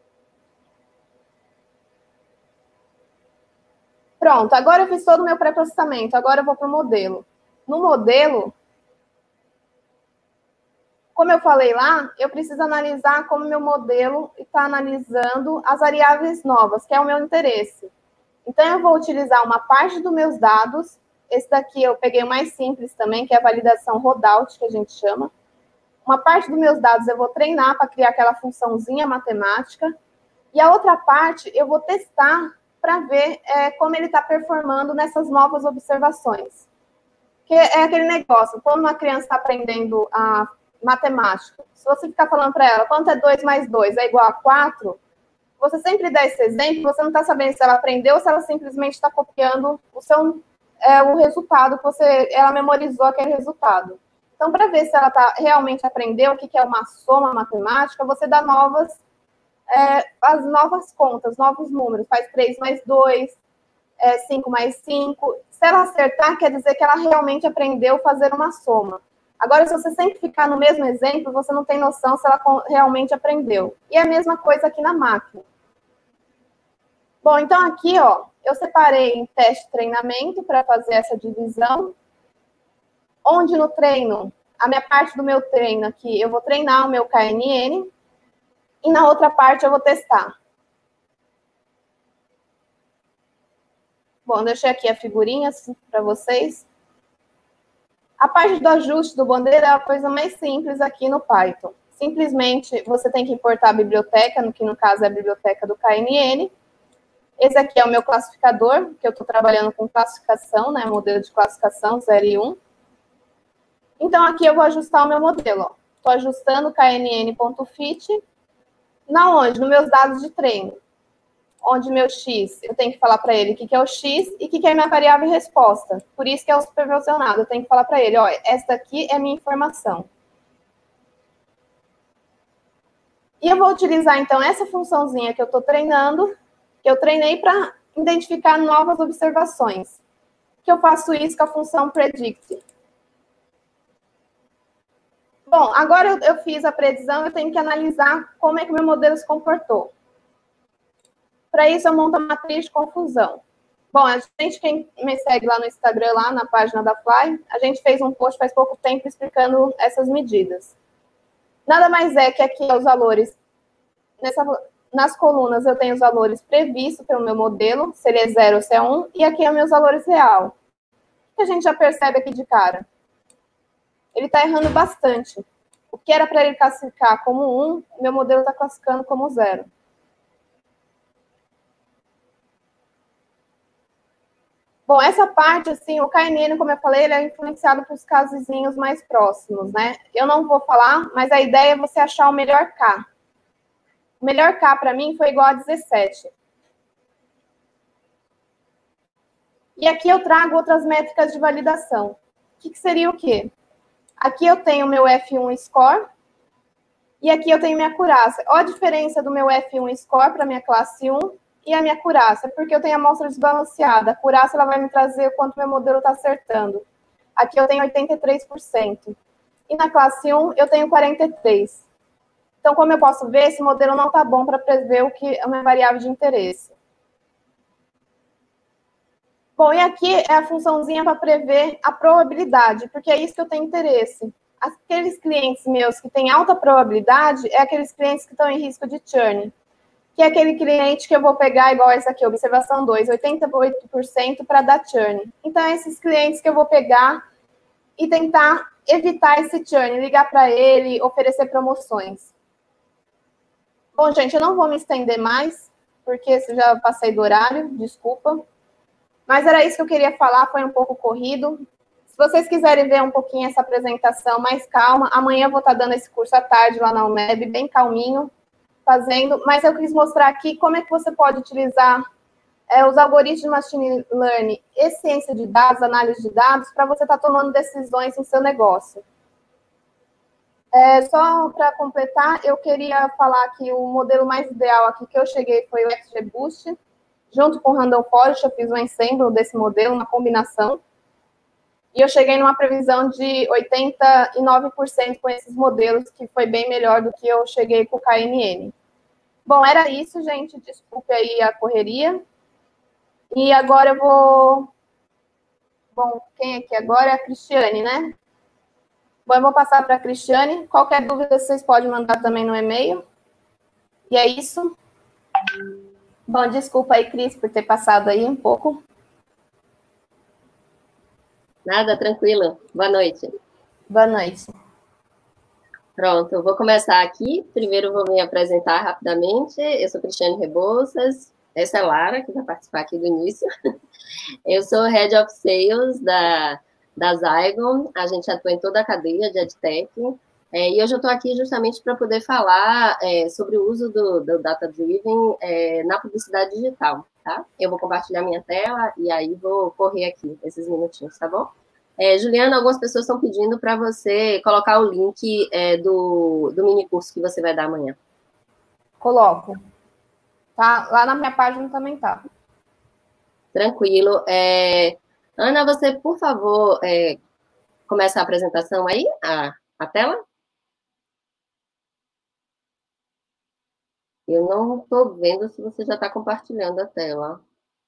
Pronto, agora eu fiz todo o meu pré-processamento, agora eu vou para o modelo. No modelo, como eu falei lá, eu preciso analisar como meu modelo está analisando as variáveis novas, que é o meu interesse. Então, eu vou utilizar uma parte dos meus dados. Esse daqui eu peguei o mais simples também, que é a validação Rodout, que a gente chama. Uma parte dos meus dados eu vou treinar para criar aquela funçãozinha matemática. E a outra parte eu vou testar para ver como ele está performando nessas novas observações. Que é aquele negócio, quando uma criança está aprendendo a matemática, se você ficar falando para ela, quanto é 2 mais 2 é igual a 4, você sempre dá esse exemplo, você não está sabendo se ela aprendeu ou se ela simplesmente está copiando o resultado que ela memorizou aquele resultado. Então, para ver se ela realmente aprendeu o que é uma soma matemática, você dá as novas contas, novos números. Faz 3 mais 2, 5 mais 5. Se ela acertar, quer dizer que ela realmente aprendeu a fazer uma soma. Agora, se você sempre ficar no mesmo exemplo, você não tem noção se ela realmente aprendeu. E é a mesma coisa aqui na máquina. Bom, então aqui, ó, eu separei em teste e treinamento para fazer essa divisão. Onde no treino, a minha parte do meu treino aqui, eu vou treinar o meu KNN. E na outra parte eu vou testar. Bom, deixei aqui a figurinha para vocês. A parte do ajuste do bandeira é a coisa mais simples aqui no Python. Simplesmente você tem que importar a biblioteca, que no caso é a biblioteca do KNN. Esse aqui é o meu classificador, que eu estou trabalhando com classificação, né? Modelo de classificação 0 e 1. Então, aqui eu vou ajustar o meu modelo. Estou ajustando o knn.fit. Na onde? Nos meus dados de treino. Onde meu x, eu tenho que falar para ele o que é o x e o que é a minha variável resposta. Por isso que é o supervisionado. Eu tenho que falar para ele, ó, essa aqui é a minha informação. E eu vou utilizar, então, essa funçãozinha que eu estou treinando, que eu treinei para identificar novas observações. Que eu faço isso com a função predict. Bom, agora eu fiz a predição, eu tenho que analisar como é que o meu modelo se comportou. Para isso, eu monto a matriz de confusão. Bom, a gente, quem me segue lá no Instagram, lá na página da Fly, a gente fez um post faz pouco tempo explicando essas medidas. Nada mais é que aqui os valores, nas colunas eu tenho os valores previstos pelo meu modelo, se ele é 0 ou se é 1, e aqui é os meus valores real. O que a gente já percebe aqui de cara? Ele está errando bastante. O que era para ele classificar como 1, meu modelo está classificando como 0. Bom, essa parte, assim, o KNN, como eu falei, ele é influenciado por casozinhos mais próximos, né? Eu não vou falar, mas a ideia é você achar o melhor K. O melhor K, para mim, foi igual a 17. E aqui eu trago outras métricas de validação. O que seria o quê? Aqui eu tenho o meu F1 score e aqui eu tenho minha acurácia. Olha a diferença do meu F1 score para minha classe 1 e a minha acurácia, porque eu tenho a amostra desbalanceada. A acurácia ela vai me trazer o quanto meu modelo está acertando. Aqui eu tenho 83%. E na classe 1 eu tenho 43%. Então, como eu posso ver, esse modelo não está bom para prever o que é uma variável de interesse. Bom, e aqui é a funçãozinha para prever a probabilidade, porque é isso que eu tenho interesse. Aqueles clientes meus que têm alta probabilidade é aqueles clientes que estão em risco de churn, que é aquele cliente que eu vou pegar, igual essa aqui, observação 2, 88% para dar churn. Então, é esses clientes que eu vou pegar e tentar evitar esse churn, ligar para ele, oferecer promoções. Bom, gente, eu não vou me estender mais, porque já passei do horário, desculpa. Mas era isso que eu queria falar, foi um pouco corrido. Se vocês quiserem ver um pouquinho essa apresentação mais calma, amanhã eu vou estar dando esse curso à tarde lá na UNEB, bem calminho, fazendo. Mas eu quis mostrar aqui como é que você pode utilizar os algoritmos de machine learning e ciência de dados, análise de dados, para você estar tomando decisões em seu negócio. Só para completar, eu queria falar que o modelo mais ideal aqui que eu cheguei foi o XGBoost. Junto com o Random Forest, eu fiz um ensemble desse modelo, uma combinação. E eu cheguei numa previsão de 89% com esses modelos, que foi bem melhor do que eu cheguei com o KNN. Bom, era isso, gente. Desculpe aí a correria. E agora eu vou... Bom, quem é aqui agora é a Cristiane, né? Bom, eu vou passar para a Cristiane. Qualquer dúvida, vocês podem mandar também no e-mail. E é isso. Bom, desculpa aí, Cris, por ter passado aí um pouco. Nada, tranquilo. Boa noite. Boa noite. Pronto, eu vou começar aqui. Primeiro vou me apresentar rapidamente. Eu sou Cristiane Rebouças. Essa é a Lara, que vai participar aqui do início. Eu sou Head of Sales da Zygon. A gente atua em toda a cadeia de EdTech. E hoje eu estou aqui justamente para poder falar sobre o uso do Data Driven na publicidade digital, tá? Eu vou compartilhar minha tela e aí vou correr aqui esses minutinhos, tá bom? Juliana, algumas pessoas estão pedindo para você colocar o link do mini curso que você vai dar amanhã. Coloco. Tá? Lá na minha página também tá. Tranquilo. Ana, você, por favor, começa a apresentação aí, a tela? Eu não estou vendo se você já está compartilhando a tela.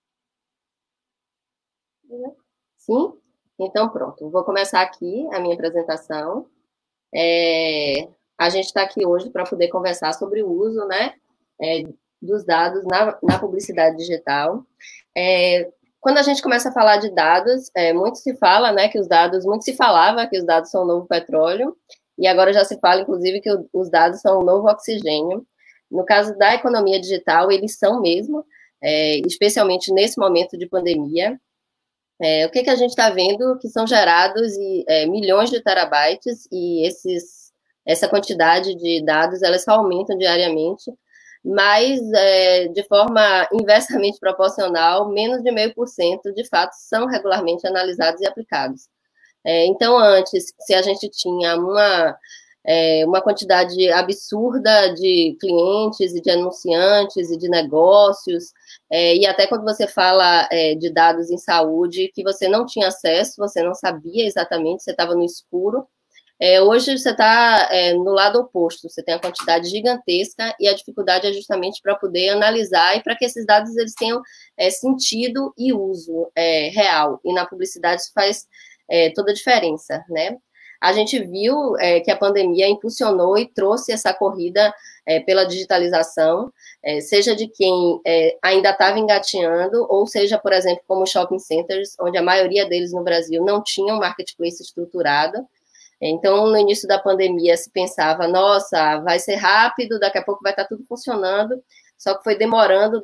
Sim? Então, pronto. Vou começar aqui a minha apresentação. A gente está aqui hoje para poder conversar sobre o uso, né, dos dados na publicidade digital. Quando a gente começa a falar de dados, muito se fala, né, muito se falava que os dados são o novo petróleo, e agora já se fala, inclusive, que os dados são o novo oxigênio. No caso da economia digital, eles são mesmo, especialmente nesse momento de pandemia. O que a gente está vendo? Que são gerados milhões de terabytes, e essa quantidade de dados, elas só aumentam diariamente, mas de forma inversamente proporcional, menos de 0,5% de fato são regularmente analisados e aplicados. Então, antes, se a gente tinha uma quantidade absurda de clientes e de anunciantes e de negócios, e até quando você fala de dados em saúde, que você não tinha acesso, você não sabia exatamente, você estava no escuro. Hoje você está no lado oposto, você tem a quantidade gigantesca e a dificuldade é justamente para poder analisar e para que esses dados eles tenham sentido e uso real. E na publicidade isso faz toda a diferença, né? A gente viu que a pandemia impulsionou e trouxe essa corrida pela digitalização, seja de quem ainda estava engateando, ou seja, por exemplo, como shopping centers, onde a maioria deles no Brasil não tinham marketplace estruturado. Então, no início da pandemia, se pensava, nossa, vai ser rápido, daqui a pouco vai estar tudo funcionando, só que foi demorando,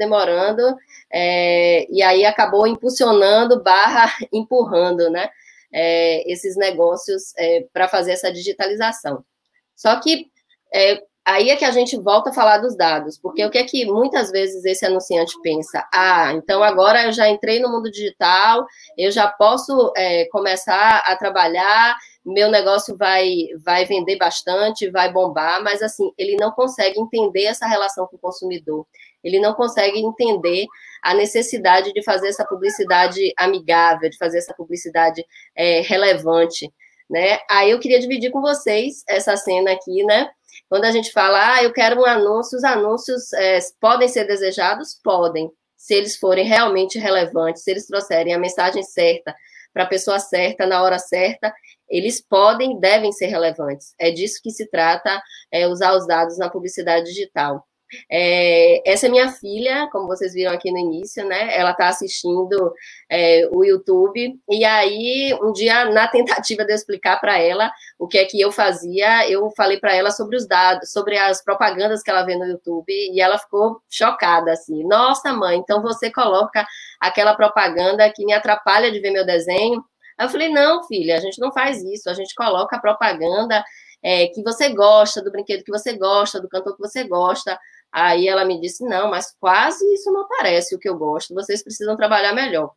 e aí acabou impulsionando / empurrando, né, esses negócios para fazer essa digitalização. Só que aí é que a gente volta a falar dos dados, porque o que é que muitas vezes esse anunciante pensa? Então agora eu já entrei no mundo digital, eu já posso começar a trabalhar, meu negócio vai vender bastante, vai bombar, mas assim, ele não consegue entender essa relação com o consumidor, ele não consegue entender a necessidade de fazer essa publicidade amigável, de fazer essa publicidade relevante, né? Aí eu queria dividir com vocês essa cena aqui, né? Quando a gente fala, eu quero um anúncio, os anúncios podem ser desejados? Podem, se eles forem realmente relevantes, se eles trouxerem a mensagem certa para a pessoa certa, na hora certa, eles podem, devem ser relevantes. É disso que se trata, usar os dados na publicidade digital. Essa é minha filha, como vocês viram aqui no início, né? Ela está assistindo o YouTube, e aí, um dia, na tentativa de eu explicar para ela o que é que eu fazia, eu falei para ela sobre os dados, sobre as propagandas que ela vê no YouTube, e ela ficou chocada, assim, nossa, mãe, então você coloca aquela propaganda que me atrapalha de ver meu desenho? Aí eu falei, não, filha, a gente não faz isso, a gente coloca a propaganda que você gosta, do brinquedo que você gosta, do cantor que você gosta. Aí ela me disse, não, mas quase isso não parece o que eu gosto, vocês precisam trabalhar melhor.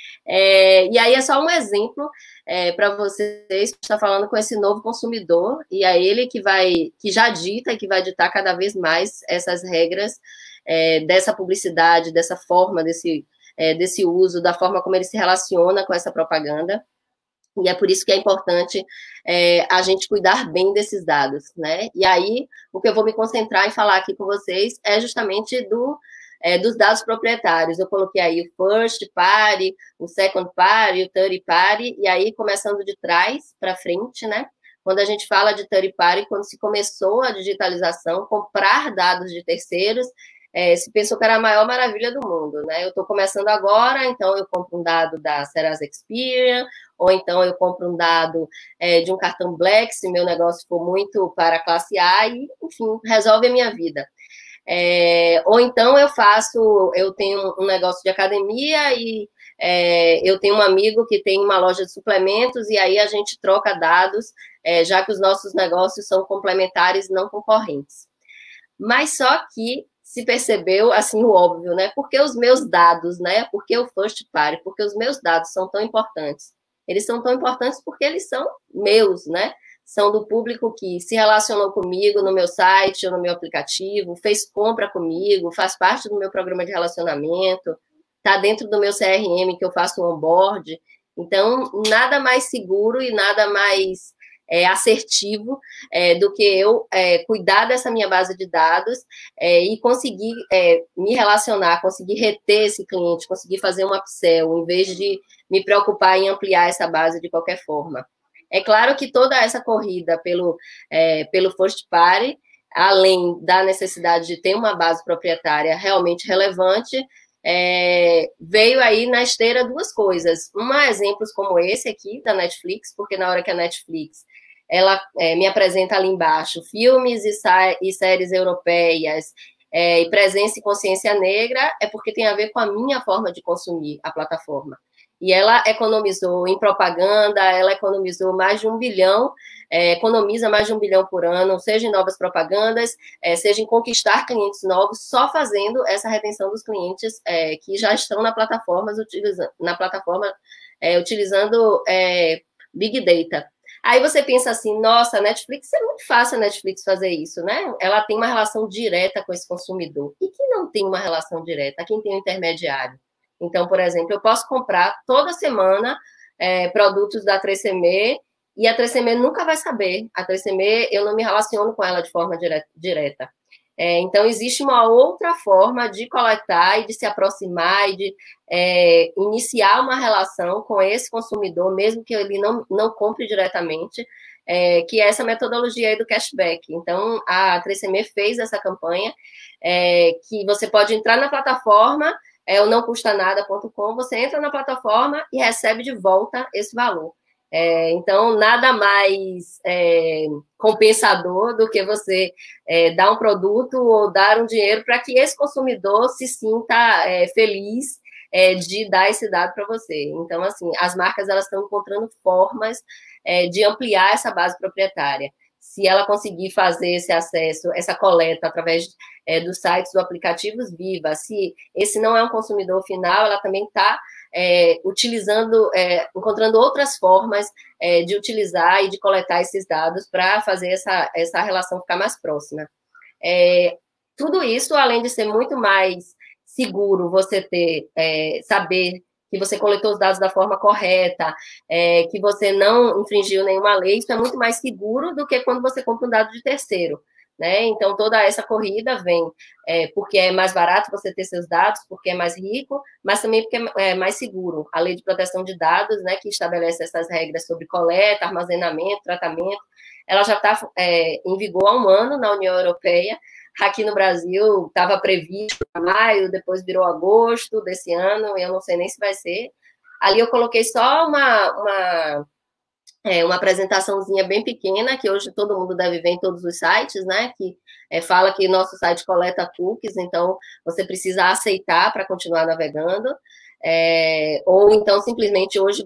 E aí é só um exemplo para vocês que está falando com esse novo consumidor, e é ele que já dita e que vai ditar cada vez mais essas regras dessa publicidade, dessa forma, desse uso, da forma como ele se relaciona com essa propaganda. E é por isso que é importante a gente cuidar bem desses dados, né? E aí, o que eu vou me concentrar em falar aqui com vocês é justamente dos dados proprietários. Eu coloquei aí o first party, o second party, o third party, e aí, começando de trás para frente, né? quando a gente fala de third party, quando se começou a digitalização, comprar dados de terceiros, se pensou que era a maior maravilha do mundo, né? Eu estou começando agora, então eu compro um dado da Serasa Experian, ou então eu compro um dado de um cartão Black, se meu negócio for muito para a classe A, e, enfim, resolve a minha vida. Ou então eu tenho um negócio de academia e eu tenho um amigo que tem uma loja de suplementos e aí a gente troca dados, já que os nossos negócios são complementares, não concorrentes. Mas só que se percebeu, assim, o óbvio, né? Porque os meus dados, né? Porque o first party, porque os meus dados são tão importantes. Eles são tão importantes porque eles são meus, né? São do público que se relacionou comigo no meu site ou no meu aplicativo, fez compra comigo, faz parte do meu programa de relacionamento, está dentro do meu CRM que eu faço o onboard. Então, nada mais seguro e nada mais assertivo do que eu cuidar dessa minha base de dados e conseguir me relacionar, conseguir reter esse cliente, conseguir fazer um upsell, em vez de me preocupar em ampliar essa base de qualquer forma. É claro que toda essa corrida pelo first party, além da necessidade de ter uma base proprietária realmente relevante, veio aí na esteira duas coisas. Exemplos como esse aqui da Netflix, porque na hora que a Netflix ela me apresenta ali embaixo filmes e séries europeias e presença e consciência negra, é porque tem a ver com a minha forma de consumir a plataforma. E ela economizou em propaganda, ela economizou mais de 1 bilhão, economiza mais de 1 bilhão por ano, seja em novas propagandas, seja em conquistar clientes novos, só fazendo essa retenção dos clientes que já estão na plataforma, utilizando Big Data. Aí você pensa assim, nossa, a Netflix, é muito fácil a Netflix fazer isso, né? Ela tem uma relação direta com esse consumidor. E quem não tem uma relação direta? Quem tem um intermediário? Então, por exemplo, eu posso comprar toda semana produtos da 3CM e a 3CM nunca vai saber. A 3CM, eu não me relaciono com ela de forma direta. Então, existe uma outra forma de coletar e de se aproximar e de iniciar uma relação com esse consumidor, mesmo que ele não compre diretamente, que é essa metodologia aí do cashback. Então, a 3CM fez essa campanha, que você pode entrar na plataforma, o nãocustanada.com, você entra na plataforma e recebe de volta esse valor. Então, nada mais compensador do que você dar um produto ou dar um dinheiro para que esse consumidor se sinta feliz de dar esse dado para você. Então, assim, as marcas elas estão encontrando formas de ampliar essa base proprietária. Se ela conseguir fazer esse acesso, essa coleta através dos sites ou aplicativos, viva. Se esse não é um consumidor final, ela também está encontrando outras formas de utilizar e de coletar esses dados para fazer essa relação ficar mais próxima. Tudo isso, além de ser muito mais seguro você saber que você coletou os dados da forma correta, que você não infringiu nenhuma lei, isso é muito mais seguro do que quando você compra um dado de terceiro. Né? Então, toda essa corrida vem porque é mais barato você ter seus dados, porque é mais rico, mas também porque é mais seguro. A Lei de Proteção de Dados, né, que estabelece essas regras sobre coleta, armazenamento, tratamento, ela já está em vigor há 1 ano na União Europeia. Aqui no Brasil estava previsto em maio, depois virou agosto desse ano, eu não sei nem se vai ser. Ali eu coloquei só uma apresentaçãozinha bem pequena, que hoje todo mundo deve ver em todos os sites, né, que fala que nosso site coleta cookies, então você precisa aceitar para continuar navegando, ou então simplesmente hoje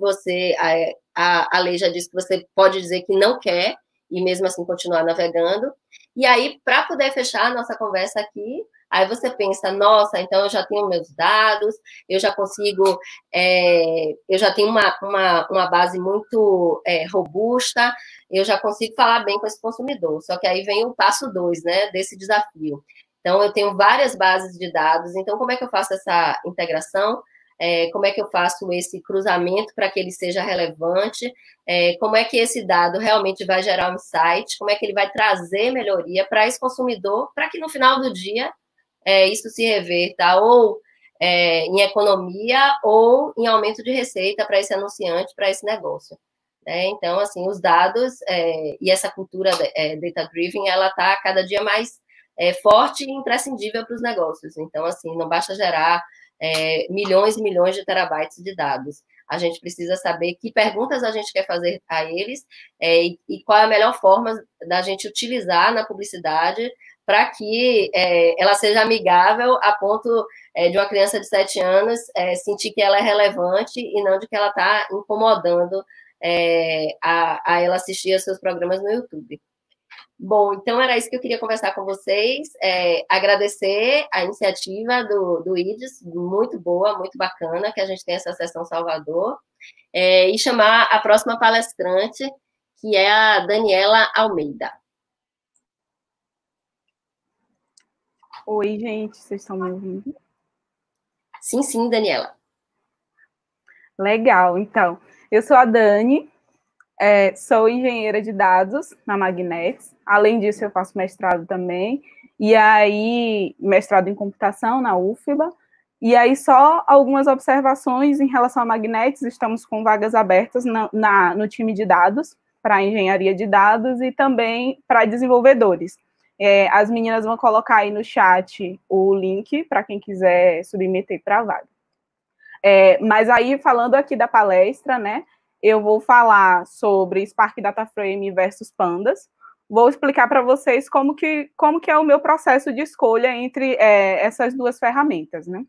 a lei já diz que você pode dizer que não quer, e mesmo assim continuar navegando. E aí, para poder fechar a nossa conversa aqui, aí você pensa, nossa, então eu já tenho meus dados, eu já consigo, eu já tenho uma base muito robusta, eu já consigo falar bem com esse consumidor. Só que aí vem o passo 2, né, desse desafio. Então, eu tenho várias bases de dados, então como é que eu faço essa integração? Como é que eu faço esse cruzamento para que ele seja relevante, como é que esse dado realmente vai gerar um insight, como é que ele vai trazer melhoria para esse consumidor, para que no final do dia isso se reverta ou em economia ou em aumento de receita para esse anunciante, para esse negócio. Então, assim, os dados e essa cultura data-driven, ela está cada dia mais forte e imprescindível para os negócios. Então, assim, não basta gerar milhões e milhões de terabytes de dados. A gente precisa saber que perguntas a gente quer fazer a eles e qual é a melhor forma da gente utilizar na publicidade para que ela seja amigável a ponto de uma criança de 7 anos sentir que ela é relevante e não de que ela está incomodando a ela assistir aos seus programas no YouTube. Bom, então era isso que eu queria conversar com vocês, agradecer a iniciativa do IDES, muito boa, muito bacana, que a gente tem essa sessão Salvador, e chamar a próxima palestrante, que é a Daniela Almeida. Oi, gente, vocês estão me ouvindo? Sim, sim, Daniela. Legal, então, eu sou a Dani, sou engenheira de dados na Magnetics, além disso eu faço mestrado também, e aí, mestrado em computação na UFBA, e aí só algumas observações em relação a Magnetics, estamos com vagas abertas no time de dados, para engenharia de dados e também para desenvolvedores. As meninas vão colocar aí no chat o link para quem quiser submeter para a vaga. Mas aí, falando aqui da palestra, né, eu vou falar sobre Spark Data Frame versus Pandas. Vou explicar para vocês como que é o meu processo de escolha entre essas duas ferramentas, né?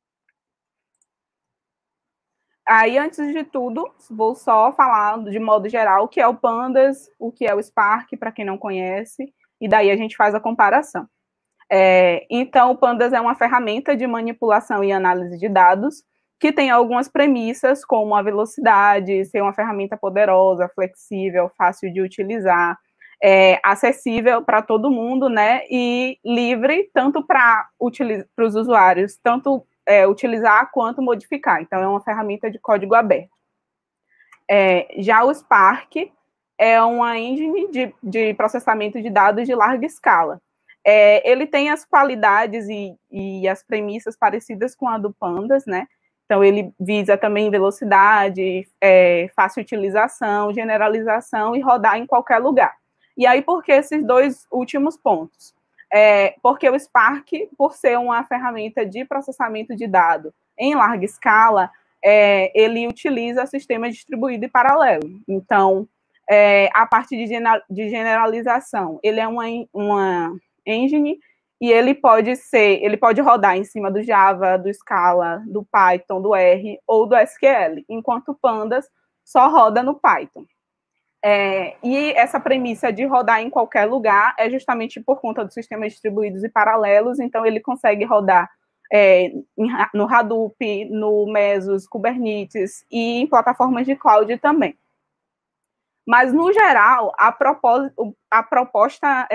Aí, antes de tudo, vou só falar de modo geral o que é o Pandas, o que é o Spark, para quem não conhece, e daí a gente faz a comparação. Então, o Pandas é uma ferramenta de manipulação e análise de dados que tem algumas premissas, como a velocidade, ser uma ferramenta poderosa, flexível, fácil de utilizar, acessível para todo mundo, né, e livre tanto para os usuários, tanto utilizar quanto modificar. Então, é uma ferramenta de código aberto. Já o Spark é uma engine de processamento de dados de larga escala. Ele tem as qualidades e as premissas parecidas com a do Pandas, né? Então, ele visa também velocidade, fácil utilização, generalização e rodar em qualquer lugar. E aí, por que esses dois últimos pontos? Porque o Spark, por ser uma ferramenta de processamento de dados em larga escala, ele utiliza sistema distribuído e paralelo. Então, a parte de generalização, ele é uma engine e ele pode rodar em cima do Java, do Scala, do Python, do R ou do SQL, enquanto o Pandas só roda no Python. E essa premissa de rodar em qualquer lugar é justamente por conta dos sistemas distribuídos e paralelos, então ele consegue rodar no Hadoop, no Mesos, Kubernetes e em plataformas de cloud também. Mas, no geral, a proposta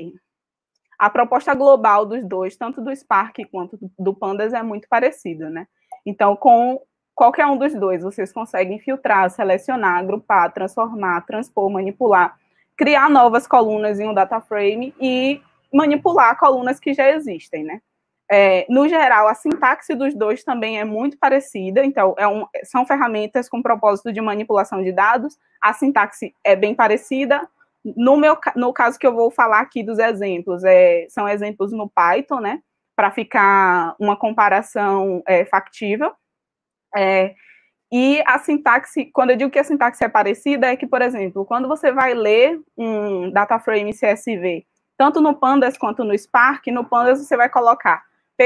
global dos dois, tanto do Spark quanto do Pandas, é muito parecida, né? Então, com qualquer um dos dois, vocês conseguem filtrar, selecionar, agrupar, transformar, transpor, manipular, criar novas colunas em um data frame e manipular colunas que já existem, né? No geral, a sintaxe dos dois também é muito parecida, então, são ferramentas com propósito de manipulação de dados, a sintaxe é bem parecida. No caso que eu vou falar aqui dos exemplos, são exemplos no Python, né, para ficar uma comparação factível. E a sintaxe, quando eu digo que a sintaxe é parecida, é que, por exemplo, quando você vai ler um data frame CSV, tanto no Pandas quanto no Spark, no Pandas você vai colocar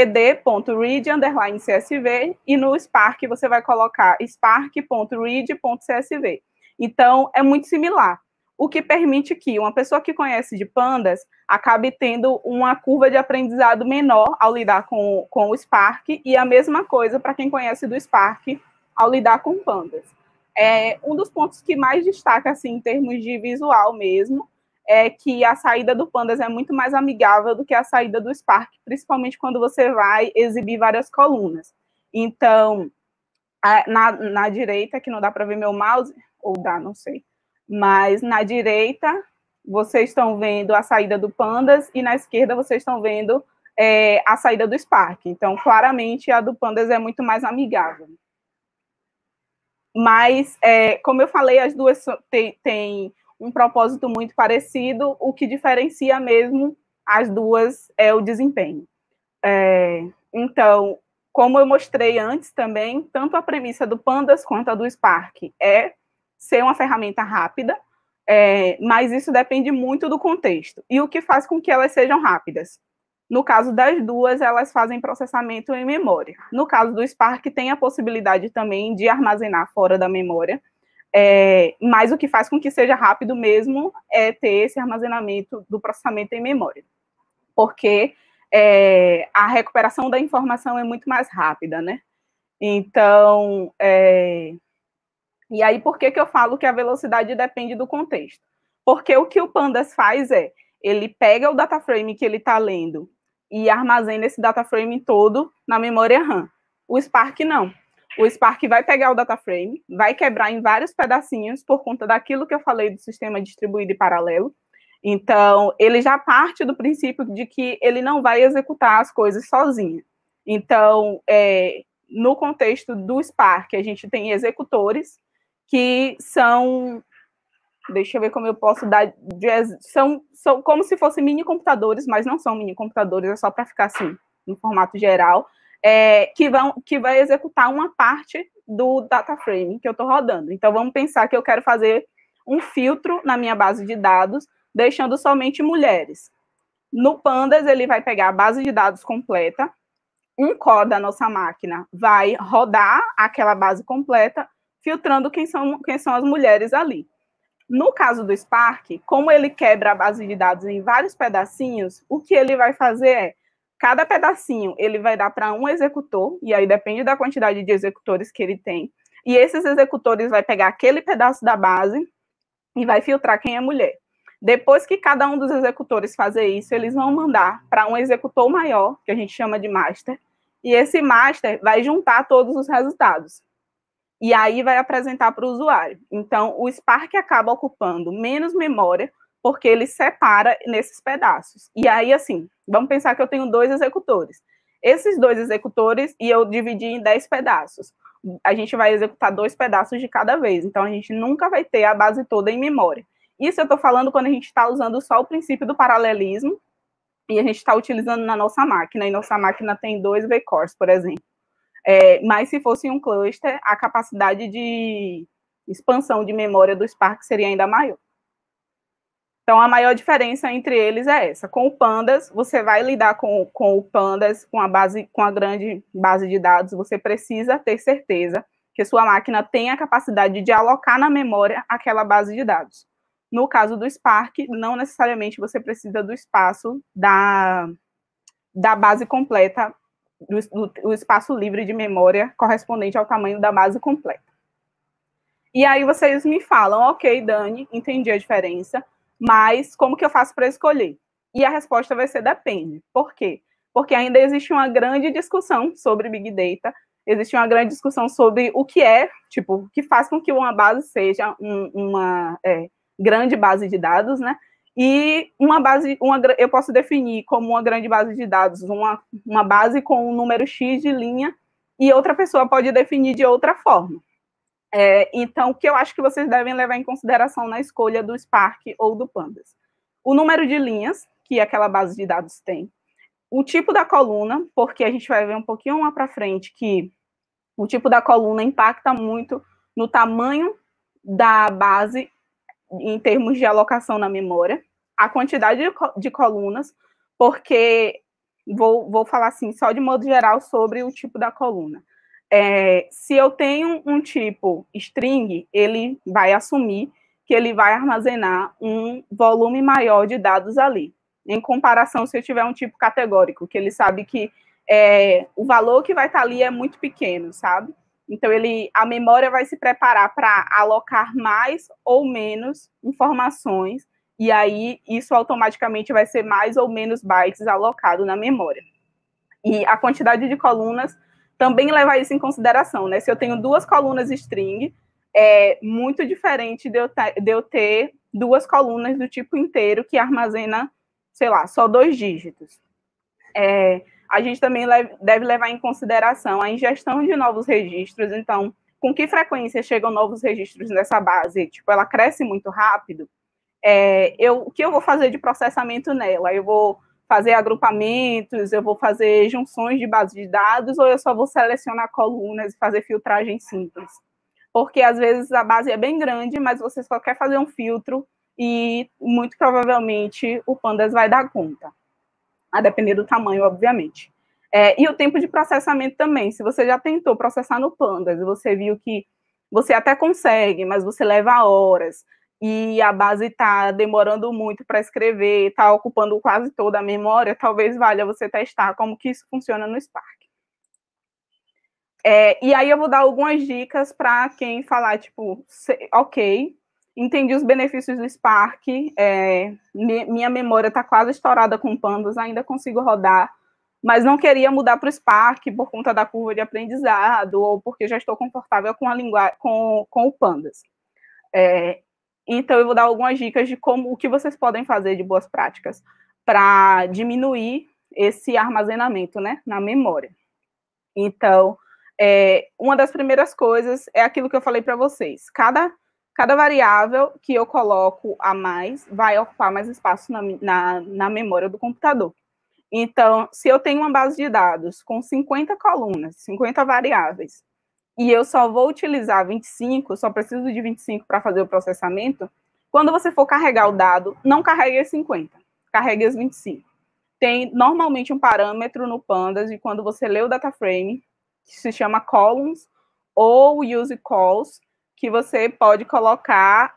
pd.read_csv e no Spark você vai colocar spark.read.csv. Então, é muito similar, o que permite que uma pessoa que conhece de Pandas acabe tendo uma curva de aprendizado menor ao lidar com o Spark, e a mesma coisa para quem conhece do Spark ao lidar com Pandas. Um dos pontos que mais destaca, assim, em termos de visual mesmo, é que a saída do Pandas é muito mais amigável do que a saída do Spark, principalmente quando você vai exibir várias colunas. Então, na direita, que não dá para ver meu mouse, ou dá, não sei, mas na direita vocês estão vendo a saída do Pandas e na esquerda vocês estão vendo a saída do Spark. Então, claramente, a do Pandas é muito mais amigável. Mas, como eu falei, as duas têm um propósito muito parecido, o que diferencia mesmo as duas é o desempenho. Então, como eu mostrei antes também, tanto a premissa do Pandas quanto a do Spark é ser uma ferramenta rápida, mas isso depende muito do contexto. E o que faz com que elas sejam rápidas? No caso das duas, elas fazem processamento em memória. No caso do Spark, tem a possibilidade também de armazenar fora da memória, mas o que faz com que seja rápido mesmo é ter esse armazenamento do processamento em memória. Porque a recuperação da informação é muito mais rápida, né? Então, e aí por que eu falo que a velocidade depende do contexto? Porque o que o Pandas faz ele pega o data frame que ele está lendo e armazena esse data frame todo na memória RAM. O Spark não. O Spark vai pegar o data frame, vai quebrar em vários pedacinhos por conta daquilo que eu falei do sistema distribuído e paralelo. Então, ele já parte do princípio de que ele não vai executar as coisas sozinho. Então, no contexto do Spark, a gente tem executores que são, deixa eu ver como eu posso dar, são como se fossem mini computadores, mas não são mini computadores, é só para ficar assim, no formato geral, que vai executar uma parte do data frame que eu estou rodando. Então, vamos pensar que eu quero fazer um filtro na minha base de dados, deixando somente mulheres. No Pandas, ele vai pegar a base de dados completa, um core da nossa máquina vai rodar aquela base completa, filtrando quem são as mulheres ali. No caso do Spark, como ele quebra a base de dados em vários pedacinhos, o que ele vai fazer cada pedacinho ele vai dar para um executor, e aí depende da quantidade de executores que ele tem, e esses executores vai pegar aquele pedaço da base e vai filtrar quem é mulher. Depois que cada um dos executores fazer isso, eles vão mandar para um executor maior, que a gente chama de master, e esse master vai juntar todos os resultados. E aí vai apresentar para o usuário. Então, o Spark acaba ocupando menos memória, porque ele separa nesses pedaços. E aí, assim, vamos pensar que eu tenho 2 executores. Esses 2 executores, e eu dividi em 10 pedaços. A gente vai executar 2 pedaços de cada vez. Então, a gente nunca vai ter a base toda em memória. Isso eu estou falando quando a gente está usando só o princípio do paralelismo e a gente está utilizando na nossa máquina, e nossa máquina tem 2 vCores, por exemplo. Mas se fosse um cluster, a capacidade de expansão de memória do Spark seria ainda maior. Então, a maior diferença entre eles é essa. Com o Pandas, você vai lidar com o Pandas, com a grande base de dados, você precisa ter certeza que sua máquina tem a capacidade de alocar na memória aquela base de dados. No caso do Spark, não necessariamente você precisa do espaço da base completa, do espaço livre de memória correspondente ao tamanho da base completa. E aí vocês me falam, ok, Dani, entendi a diferença, mas como que eu faço para escolher? E a resposta vai ser depende. Por quê? Porque ainda existe uma grande discussão sobre Big Data, existe uma grande discussão sobre o que o que faz com que uma base seja uma grande base de dados, né? E eu posso definir como uma grande base de dados uma base com um número X de linha, e outra pessoa pode definir de outra forma. Então, o que eu acho que vocês devem levar em consideração na escolha do Spark ou do Pandas? O número de linhas que aquela base de dados tem, o tipo da coluna, porque a gente vai ver um pouquinho lá para frente que o tipo da coluna impacta muito no tamanho da base em termos de alocação na memória, a quantidade de colunas, porque vou falar assim, só de modo geral, sobre o tipo da coluna. Se eu tenho um tipo string, ele vai assumir que ele vai armazenar um volume maior de dados ali, em comparação se eu tiver um tipo categórico, que ele sabe que o valor que vai estar ali é muito pequeno, sabe? Então, a memória vai se preparar para alocar mais ou menos informações, e aí isso automaticamente vai ser mais ou menos bytes alocado na memória. E a quantidade de colunas também leva isso em consideração, né? Se eu tenho 2 colunas string, é muito diferente de eu ter 2 colunas do tipo inteiro que armazena, sei lá, só 2 dígitos. A gente também deve levar em consideração a ingestão de novos registros. Então, com que frequência chegam novos registros nessa base? Tipo, ela cresce muito rápido? O que eu vou fazer de processamento nela? Eu vou fazer agrupamentos, eu vou fazer junções de base de dados, ou eu só vou selecionar colunas e fazer filtragem simples? Porque, às vezes, a base é bem grande, mas você só quer fazer um filtro e, muito provavelmente, o Pandas vai dar conta, a depender do tamanho, obviamente. E o tempo de processamento também. Se você já tentou processar no Pandas e você viu que você até consegue, mas você leva horas, e a base está demorando muito para escrever, está ocupando quase toda a memória, talvez valha você testar como que isso funciona no Spark. E aí eu vou dar algumas dicas para quem falar, tipo, ok, entendi os benefícios do Spark, minha memória está quase estourada com Pandas, ainda consigo rodar, mas não queria mudar para o Spark por conta da curva de aprendizado, ou porque já estou confortável com a linguagem, com o Pandas. Então, eu vou dar algumas dicas de o que vocês podem fazer de boas práticas para diminuir esse armazenamento, né, na memória. Então, uma das primeiras coisas é aquilo que eu falei para vocês. Cada variável que eu coloco a mais vai ocupar mais espaço na memória do computador. Então, se eu tenho uma base de dados com 50 colunas, 50 variáveis, e eu só vou utilizar 25, só preciso de 25 para fazer o processamento, quando você for carregar o dado, não carregue as 50, carregue as 25. Tem normalmente um parâmetro no Pandas de quando você lê o data frame, que se chama columns ou use calls, que você pode colocar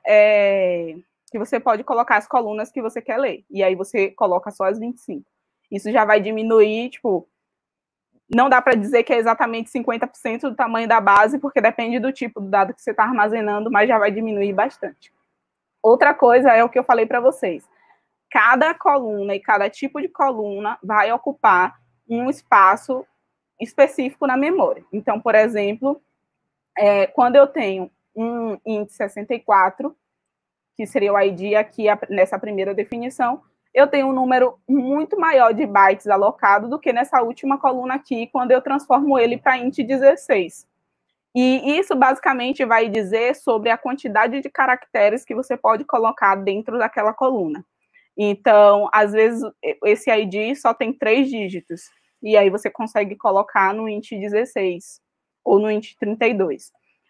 as colunas que você quer ler, e aí você coloca só as 25. Isso já vai diminuir, tipo, não dá para dizer que é exatamente 50% do tamanho da base, porque depende do tipo do dado que você está armazenando, mas já vai diminuir bastante. Outra coisa é o que eu falei para vocês. Cada coluna e cada tipo de coluna vai ocupar um espaço específico na memória. Então, por exemplo, quando eu tenho um índice 64, que seria o ID aqui nessa primeira definição, eu tenho um número muito maior de bytes alocado do que nessa última coluna aqui, quando eu transformo ele para int 16. E isso, basicamente, vai dizer sobre a quantidade de caracteres que você pode colocar dentro daquela coluna. Então, às vezes, esse ID só tem 3 dígitos, e aí você consegue colocar no int 16, ou no int 32.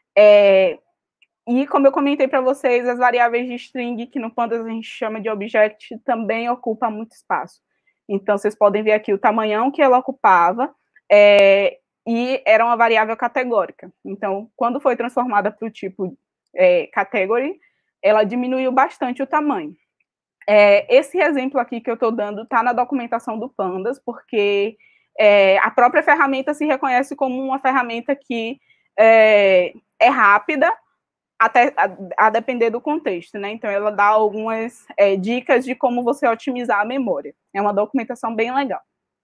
E, como eu comentei para vocês, as variáveis de string, que no Pandas a gente chama de object, também ocupa muito espaço. Então, vocês podem ver aqui o tamanhão que ela ocupava, e era uma variável categórica. Então, quando foi transformada para o tipo category, ela diminuiu bastante o tamanho. Esse exemplo aqui que eu estou dando está na documentação do Pandas, porque a própria ferramenta se reconhece como uma ferramenta que é rápida, até a depender do contexto, né? Então, ela dá algumas dicas de como você otimizar a memória. É uma documentação bem legal.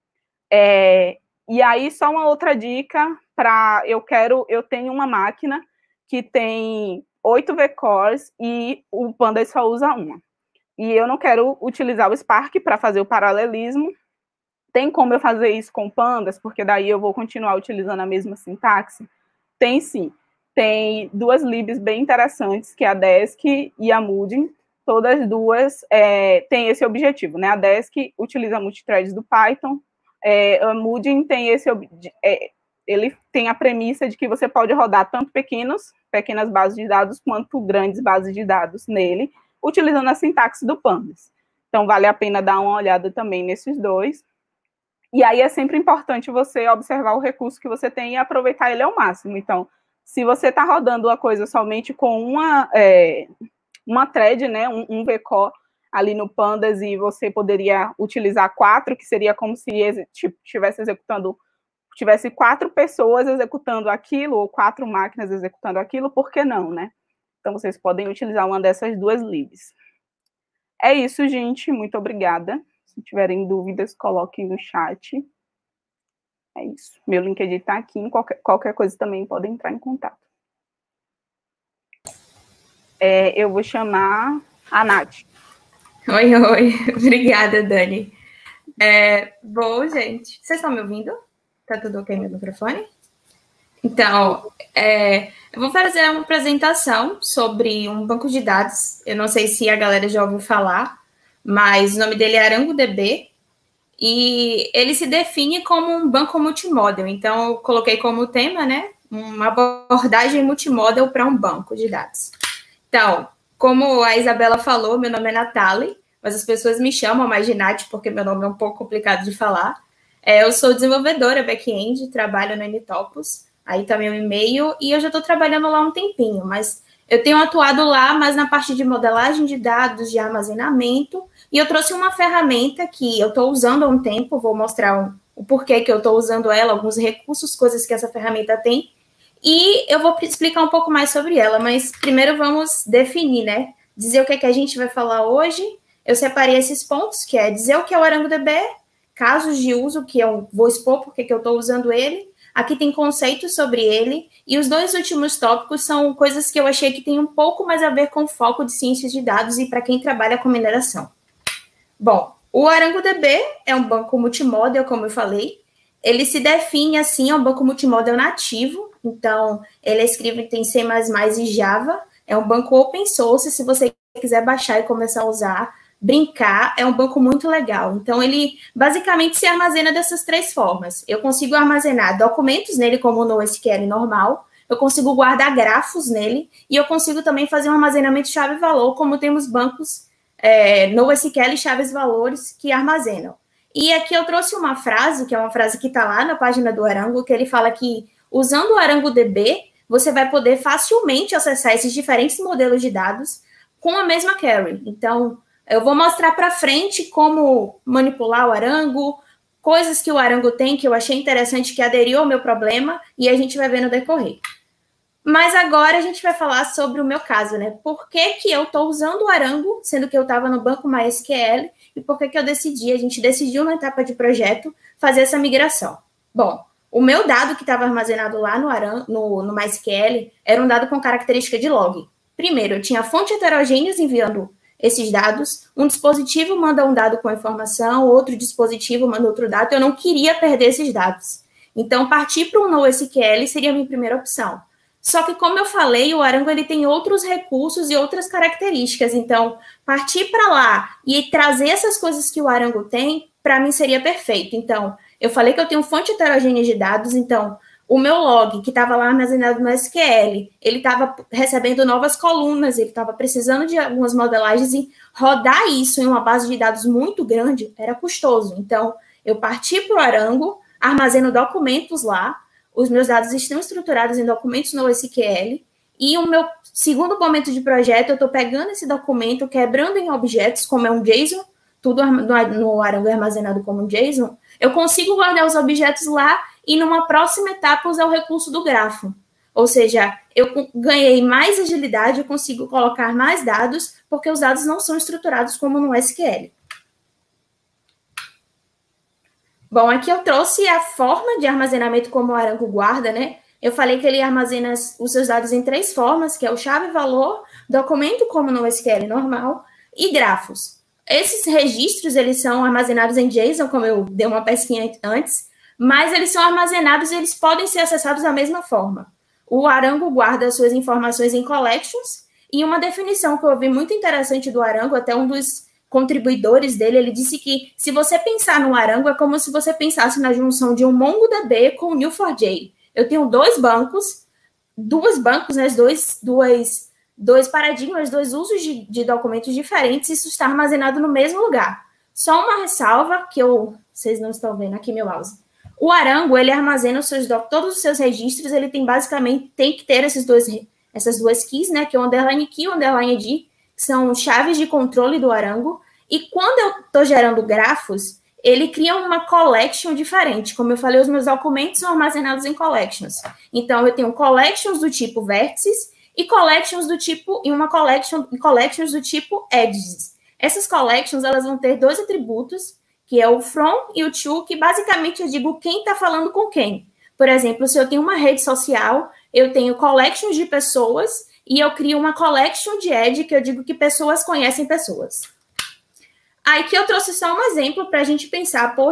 E aí, só uma outra dica para... Eu tenho uma máquina que tem 8 vcores e o Pandas só usa uma. E eu não quero utilizar o Spark para fazer o paralelismo. Tem como eu fazer isso com Pandas, porque daí eu vou continuar utilizando a mesma sintaxe? Tem sim. Tem 2 libs bem interessantes, que é a Desk e a Moodin. Todas duas têm esse objetivo, né? A Desk utiliza multithreads do Python, a Moodin tem ele tem a premissa de que você pode rodar tanto pequenas bases de dados, quanto grandes bases de dados nele, utilizando a sintaxe do Pandas. Então, vale a pena dar uma olhada também nesses 2. E aí é sempre importante você observar o recurso que você tem e aproveitar ele ao máximo. Então, se você está rodando a coisa somente com uma thread, né, um vcore ali no Pandas, e você poderia utilizar 4, que seria como se tivesse 4 pessoas executando aquilo, ou 4 máquinas executando aquilo, por que não, né? Então, vocês podem utilizar uma dessas 2 libs. É isso, gente. Muito obrigada. Se tiverem dúvidas, coloquem no chat. É isso. Meu LinkedIn está aqui. Qualquer coisa também podem entrar em contato. Eu vou chamar a Nath. Oi. Obrigada, Dani. Bom, gente. Vocês estão me ouvindo? Tá tudo ok no microfone? Então, eu vou fazer uma apresentação sobre um banco de dados. Eu não sei se a galera já ouviu falar, mas o nome dele é ArangoDB e ele se define como um banco multimodal. Então, eu coloquei como tema, né, uma abordagem multimodal para um banco de dados. Então, como a Isabela falou, meu nome é Nathalie, mas as pessoas me chamam mais de Nath, porque meu nome é um pouco complicado de falar. Eu sou desenvolvedora back-end, trabalho na Nitopus, aí tá meu e-mail, e eu já estou trabalhando lá um tempinho, mas eu tenho atuado lá, mas na parte de modelagem de dados, de armazenamento, e eu trouxe uma ferramenta que eu estou usando há um tempo, vou mostrar o porquê que eu estou usando ela, alguns recursos, coisas que essa ferramenta tem, e eu vou explicar um pouco mais sobre ela, mas primeiro vamos definir, né? Dizer o que é que a gente vai falar hoje. Eu separei esses pontos, que é dizer o que é o ArangoDB, casos de uso, que eu vou expor porque que eu estou usando ele. Aqui tem conceitos sobre ele. E os dois últimos tópicos são coisas que eu achei que tem um pouco mais a ver com o foco de ciências de dados e para quem trabalha com mineração. Bom, o ArangoDB é um banco multimodal, como eu falei. Ele se define assim, é um banco multimodal nativo. Então, ele é escrito em C++ e Java. É um banco open source, se você quiser baixar e começar a usar, brincar, é um banco muito legal. Então, ele basicamente se armazena dessas três formas. Eu consigo armazenar documentos nele, como no SQL normal, eu consigo guardar grafos nele, e eu consigo também fazer um armazenamento chave-valor, como temos bancos no SQL chaves-valores que armazenam. E aqui eu trouxe uma frase, que é uma frase que está lá na página do Arango, que ele fala que, usando o ArangoDB, você vai poder facilmente acessar esses diferentes modelos de dados com a mesma query. Então, eu vou mostrar para frente como manipular o Arango, coisas que o Arango tem que eu achei interessante que aderiu ao meu problema, e a gente vai ver no decorrer. Mas agora a gente vai falar sobre o meu caso, né? Por que que eu estou usando o Arango, sendo que eu estava no banco MySQL, e por que que a gente decidiu na etapa de projeto fazer essa migração? Bom, o meu dado que estava armazenado lá no MySQL era um dado com característica de log. Primeiro, eu tinha fontes heterogêneas enviando esses dados, um dispositivo manda um dado com informação, outro dispositivo manda outro dado, eu não queria perder esses dados. Então, partir para um NoSQL seria a minha primeira opção. Só que, como eu falei, o Arango ele tem outros recursos e outras características, então, partir para lá e trazer essas coisas que o Arango tem, para mim seria perfeito. Então, eu falei que eu tenho fonte heterogênea de dados, então, o meu log, que estava lá armazenado no SQL, ele estava recebendo novas colunas, ele estava precisando de algumas modelagens, e rodar isso em uma base de dados muito grande era custoso. Então, eu parti para o Arango, armazeno documentos lá, os meus dados estão estruturados em documentos no SQL, e o meu segundo momento de projeto, eu estou pegando esse documento, quebrando em objetos, como é um JSON, tudo no Arango é armazenado como um JSON, eu consigo guardar os objetos lá e, numa próxima etapa, usar o recurso do grafo. Ou seja, eu ganhei mais agilidade, eu consigo colocar mais dados, porque os dados não são estruturados como no SQL. Bom, aqui eu trouxe a forma de armazenamento como o Arango guarda, né? Eu falei que ele armazena os seus dados em três formas, que é o chave-valor, documento como no SQL normal e grafos. Esses registros, eles são armazenados em JSON, como eu dei uma pesquinha antes, mas eles são armazenados e eles podem ser acessados da mesma forma. O Arango guarda as suas informações em collections, e uma definição que eu ouvi muito interessante do Arango, até um dos contribuidores dele, ele disse que se você pensar no Arango, é como se você pensasse na junção de um MongoDB com o Neo4j. Eu tenho dois bancos, né, dois paradigmas, dois usos de documentos diferentes, e isso está armazenado no mesmo lugar. Só uma ressalva, que vocês não estão vendo aqui meu mouse. O Arango, ele armazena todos os seus registros, ele tem que ter essas duas keys, né, que é o underline key e o underline id, que são chaves de controle do Arango, e quando eu estou gerando grafos, ele cria uma collection diferente. Como eu falei, os meus documentos são armazenados em collections. Então, eu tenho collections do tipo vértices e collections do tipo collections do tipo edges. Essas collections, elas vão ter dois atributos, que é o from e o to, que basicamente eu digo quem está falando com quem. Por exemplo, se eu tenho uma rede social, eu tenho collections de pessoas e eu crio uma collection de edge, que eu digo que pessoas conhecem pessoas. Aqui eu trouxe só um exemplo para a gente pensar, poxa,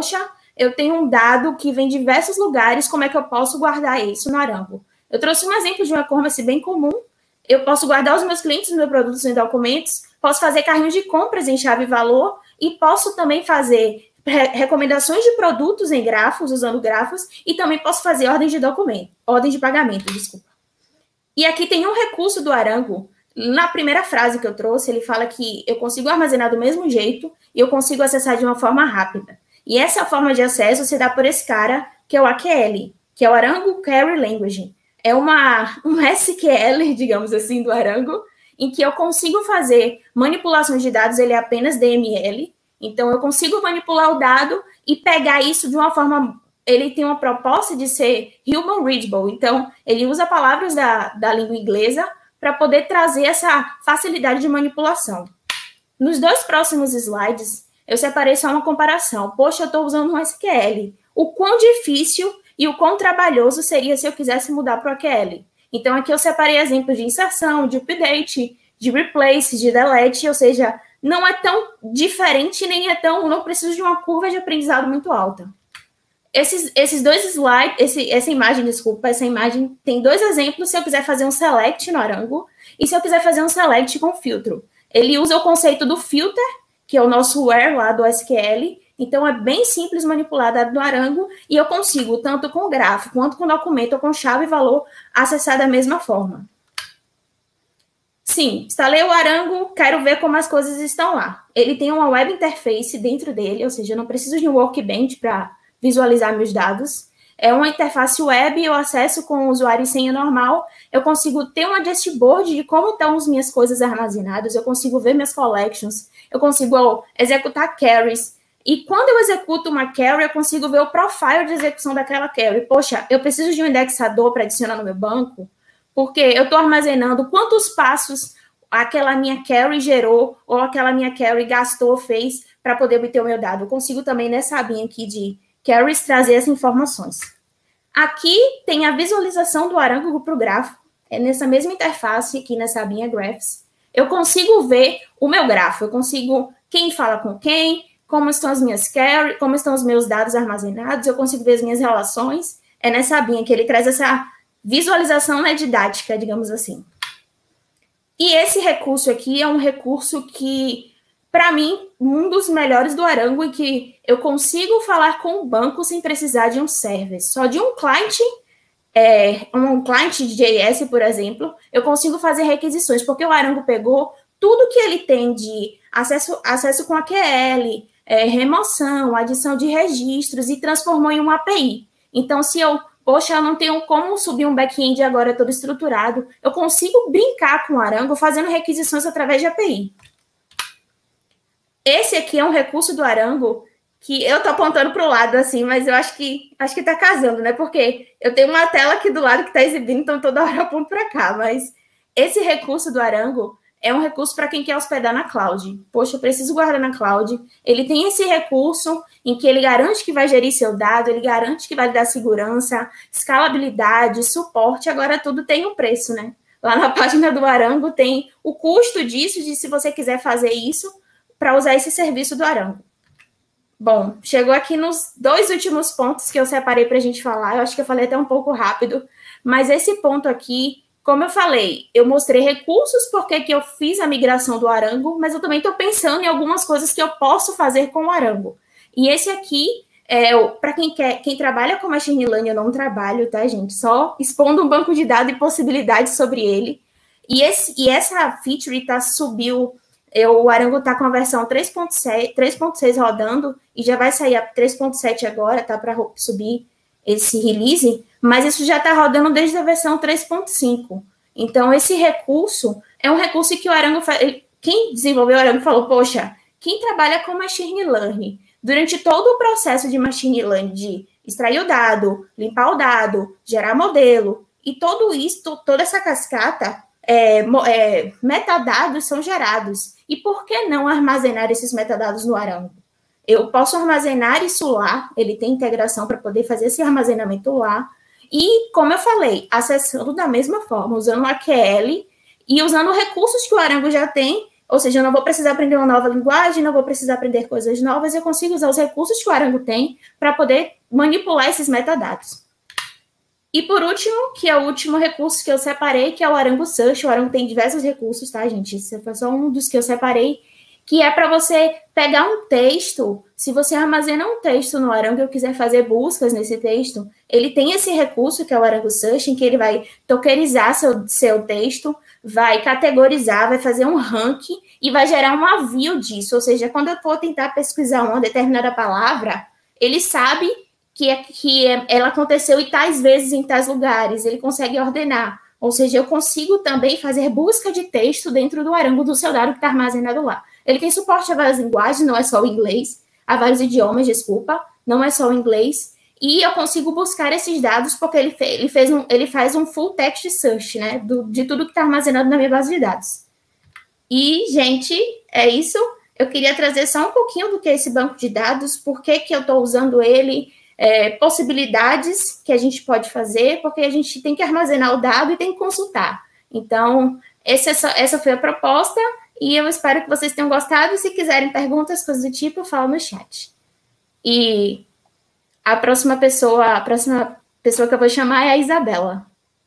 eu tenho um dado que vem de diversos lugares, como é que eu posso guardar isso no Arango? Eu trouxe um exemplo de um e-commerce bem comum. Eu posso guardar os meus clientes, os meus produtos em documentos, posso fazer carrinhos de compras em chave e valor e posso também fazer recomendações de produtos em grafos, usando grafos, e também posso fazer ordem de pagamento, desculpa. E aqui tem um recurso do Arango. Na primeira frase que eu trouxe, ele fala que eu consigo armazenar do mesmo jeito e eu consigo acessar de uma forma rápida. E essa forma de acesso se dá por esse cara, que é o AQL, que é o Arango Query Language. É um SQL, digamos assim, do Arango, em que eu consigo fazer manipulações de dados, ele é apenas DML, então eu consigo manipular o dado e pegar isso de uma forma... Ele tem uma proposta de ser human readable, então ele usa palavras da língua inglesa para poder trazer essa facilidade de manipulação. Nos 2 próximos slides, eu separei só uma comparação. Poxa, eu estou usando um SQL. O quão difícil e o quão trabalhoso seria se eu quisesse mudar para o AQL. Então, aqui eu separei exemplos de inserção, de update, de replace, de delete, ou seja, não é tão diferente, nem é tão... Não preciso de uma curva de aprendizado muito alta. Esses 2 slides, essa imagem tem 2 exemplos se eu quiser fazer um select no Arango e se eu quiser fazer um select com filtro. Ele usa o conceito do filter, que é o nosso where lá do SQL, então é bem simples manipular dado do Arango e eu consigo, tanto com gráfico, quanto com documento ou com chave e valor, acessar da mesma forma. Sim, instalei o Arango, quero ver como as coisas estão lá. Ele tem uma web interface dentro dele, ou seja, eu não preciso de um workbench para visualizar meus dados. É uma interface web, eu acesso com o usuário e senha normal, eu consigo ter uma dashboard de como estão as minhas coisas armazenadas, eu consigo ver minhas collections, eu consigo executar queries, e quando eu executo uma query, eu consigo ver o profile de execução daquela query. Poxa, eu preciso de um indexador para adicionar no meu banco, porque eu estou armazenando quantos passos aquela minha query gerou, ou aquela minha query gastou, fez, para poder obter o meu dado. Eu consigo também nessa abinha aqui de queries trazer essas informações. Aqui tem a visualização do Arango para o grafo. É nessa mesma interface aqui, nessa abinha Graphs. Eu consigo ver o meu grafo. Eu consigo quem fala com quem, como estão as minhas queries, como estão os meus dados armazenados. Eu consigo ver as minhas relações. É nessa abinha que ele traz essa visualização, né, didática, digamos assim. E esse recurso aqui é um recurso que... Para mim, um dos melhores do Arango e que eu consigo falar com o banco sem precisar de um server. Só de um client de JS, por exemplo, eu consigo fazer requisições, porque o Arango pegou tudo que ele tem de acesso com AQL, remoção, adição de registros e transformou em uma API. Então, se eu não tenho como subir um back-end agora todo estruturado, eu consigo brincar com o Arango fazendo requisições através de API. Esse aqui é um recurso do Arango que eu tô apontando para o lado assim, mas eu acho que tá casando, né? Porque eu tenho uma tela aqui do lado que está exibindo, então toda hora eu aponto para cá. Mas esse recurso do Arango é um recurso para quem quer hospedar na cloud. Poxa, eu preciso guardar na cloud. Ele tem esse recurso em que ele garante que vai gerir seu dado, ele garante que vai dar segurança, escalabilidade, suporte. Agora tudo tem um preço, né? Lá na página do Arango tem o custo disso, de se você quiser fazer isso, para usar esse serviço do Arango. Bom, chegou aqui nos 2 últimos pontos que eu separei para a gente falar. Eu acho que eu falei até um pouco rápido, mas esse ponto aqui, como eu falei, eu mostrei recursos porque que eu fiz a migração do Arango, mas eu também estou pensando em algumas coisas que eu posso fazer com o Arango. E esse aqui, para quem trabalha com Machine Learning, eu não trabalho, tá, gente? Só expondo um banco de dados e possibilidades sobre ele. E essa feature subiu... O Arango está com a versão 3.6 rodando e já vai sair a 3.7 agora, tá? Para subir esse release, mas isso já está rodando desde a versão 3.5. Então, esse recurso é um recurso que o Arango... Quem desenvolveu o Arango falou, poxa, quem trabalha com Machine Learning, durante todo o processo de Machine Learning, de extrair o dado, limpar o dado, gerar modelo, e tudo isso, toda essa cascata... metadados são gerados. E por que não armazenar esses metadados no Arango? Eu posso armazenar isso lá, ele tem integração para poder fazer esse armazenamento lá, e, como eu falei, acessando da mesma forma, usando o AQL e usando recursos que o Arango já tem, Ou seja, eu não vou precisar aprender uma nova linguagem, não vou precisar aprender coisas novas, eu consigo usar os recursos que o Arango tem para poder manipular esses metadados. E por último, que é o último recurso que eu separei, que é o Arango Search. O Arango tem diversos recursos, tá, gente? Esse foi só um dos que eu separei, que é para você pegar um texto. Se você armazena um texto no Arango e eu quiser fazer buscas nesse texto, ele tem esse recurso, que é o Arango Search, em que ele vai tokenizar seu texto, vai categorizar, vai fazer um ranking e vai gerar um avião disso. Ou seja, quando eu for tentar pesquisar uma determinada palavra, ele sabe que ela aconteceu em tais vezes, em tais lugares, ele consegue ordenar. Ou seja, eu consigo também fazer busca de texto dentro do Arango do seu dado que está armazenado lá. Ele tem suporte a várias linguagens, não é só o inglês, a vários idiomas, desculpa, não é só o inglês. E eu consigo buscar esses dados porque ele faz um full text search, né, de tudo que está armazenado na minha base de dados. E, gente, é isso. Eu queria trazer só um pouquinho do que é esse banco de dados, por que eu estou usando ele, possibilidades que a gente pode fazer, porque a gente tem que armazenar o dado e tem que consultar. Então, essa foi a proposta, e eu espero que vocês tenham gostado, e se quiserem perguntas, coisas do tipo, fala no chat. E a próxima pessoa que eu vou chamar é a Isabela.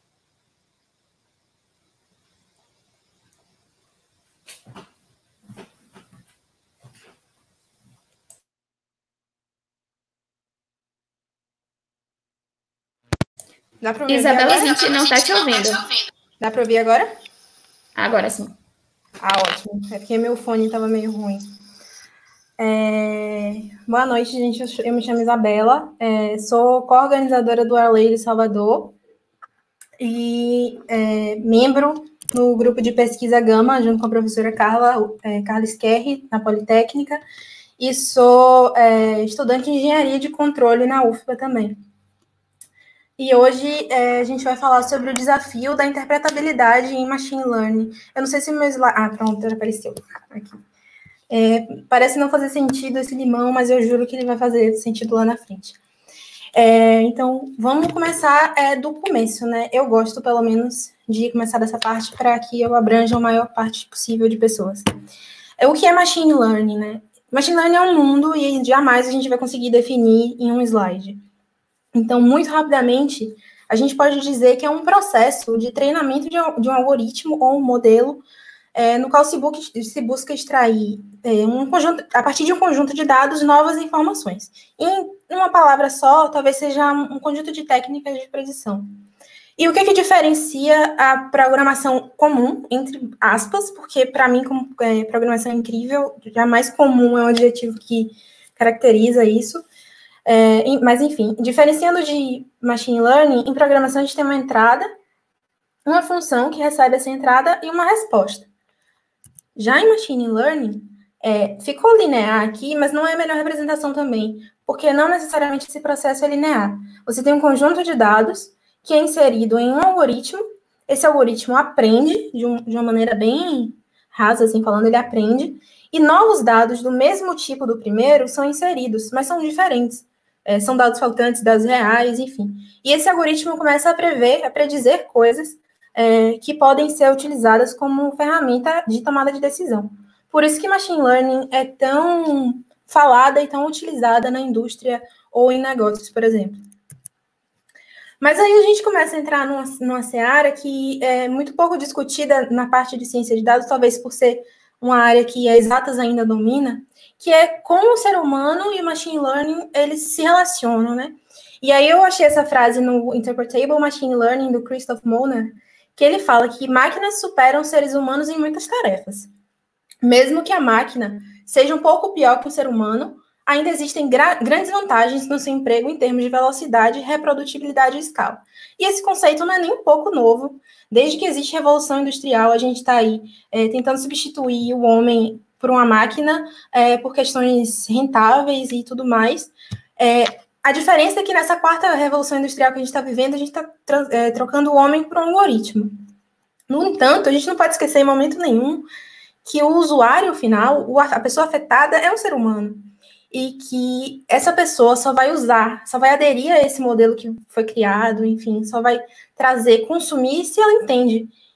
Dá pra ouvir Isabela, agora? a gente não está te ouvindo. Dá para ouvir agora? Agora sim. Ah, ótimo. É porque meu fone estava meio ruim. Boa noite, gente. Eu me chamo Isabela. Sou co-organizadora do Arley Salvador e membro no grupo de pesquisa Gama, junto com a professora Carla Scherri, na Politécnica, e sou estudante de engenharia de controle na UFBA também. E hoje a gente vai falar sobre o desafio da interpretabilidade em Machine Learning. Eu não sei se meu slide... Ah, pronto, já apareceu. Aqui. Parece não fazer sentido esse limão, mas eu juro que ele vai fazer sentido lá na frente. Então, vamos começar do começo, né? Eu gosto, pelo menos, de começar dessa parte para que eu abranja a maior parte possível de pessoas. O que é Machine Learning, né? Machine Learning é um mundo e jamais a gente vai conseguir definir em um slide. Então, muito rapidamente, a gente pode dizer que é um processo de treinamento de um algoritmo ou um modelo, no qual se busca extrair a partir de um conjunto de dados, novas informações. Em uma palavra só, talvez seja um conjunto de técnicas de predição. E o que diferencia a programação comum, entre aspas, porque para mim, como programação incrível, jamais comum é um adjetivo que caracteriza isso. Mas, enfim, diferenciando de machine learning, em programação a gente tem uma entrada, uma função que recebe essa entrada e uma resposta. Já em machine learning, ficou linear aqui, mas não é a melhor representação também, porque não necessariamente esse processo é linear. Você tem um conjunto de dados que é inserido em um algoritmo, esse algoritmo aprende de uma maneira bem rasa, assim falando, ele aprende, e novos dados do mesmo tipo do primeiro são inseridos, mas são diferentes. São dados faltantes, dados reais, enfim. E esse algoritmo começa a predizer coisas que podem ser utilizadas como ferramenta de tomada de decisão. Por isso que Machine Learning é tão falada e tão utilizada na indústria ou em negócios, por exemplo. Mas aí a gente começa a entrar numa seara que é muito pouco discutida na parte de ciência de dados, talvez por ser uma área que a Exatas ainda domina, que é como o ser humano e o machine learning, eles se relacionam, né? E aí eu achei essa frase no Interpretable Machine Learning, do Christoph Moner, que ele fala que máquinas superam seres humanos em muitas tarefas. Mesmo que a máquina seja um pouco pior que o ser humano, ainda existem grandes vantagens no seu emprego em termos de velocidade, reprodutibilidade e escala. E esse conceito não é nem um pouco novo. Desde que existe revolução industrial, a gente está aí tentando substituir o homem por uma máquina, por questões rentáveis e tudo mais. A diferença é que nessa quarta revolução industrial que a gente está vivendo, a gente está trocando o homem por um algoritmo. No entanto, a gente não pode esquecer em momento nenhum que o usuário final, a pessoa afetada, é um ser humano. E que essa pessoa só vai aderir a esse modelo que foi criado, enfim, só vai consumir se ela entende.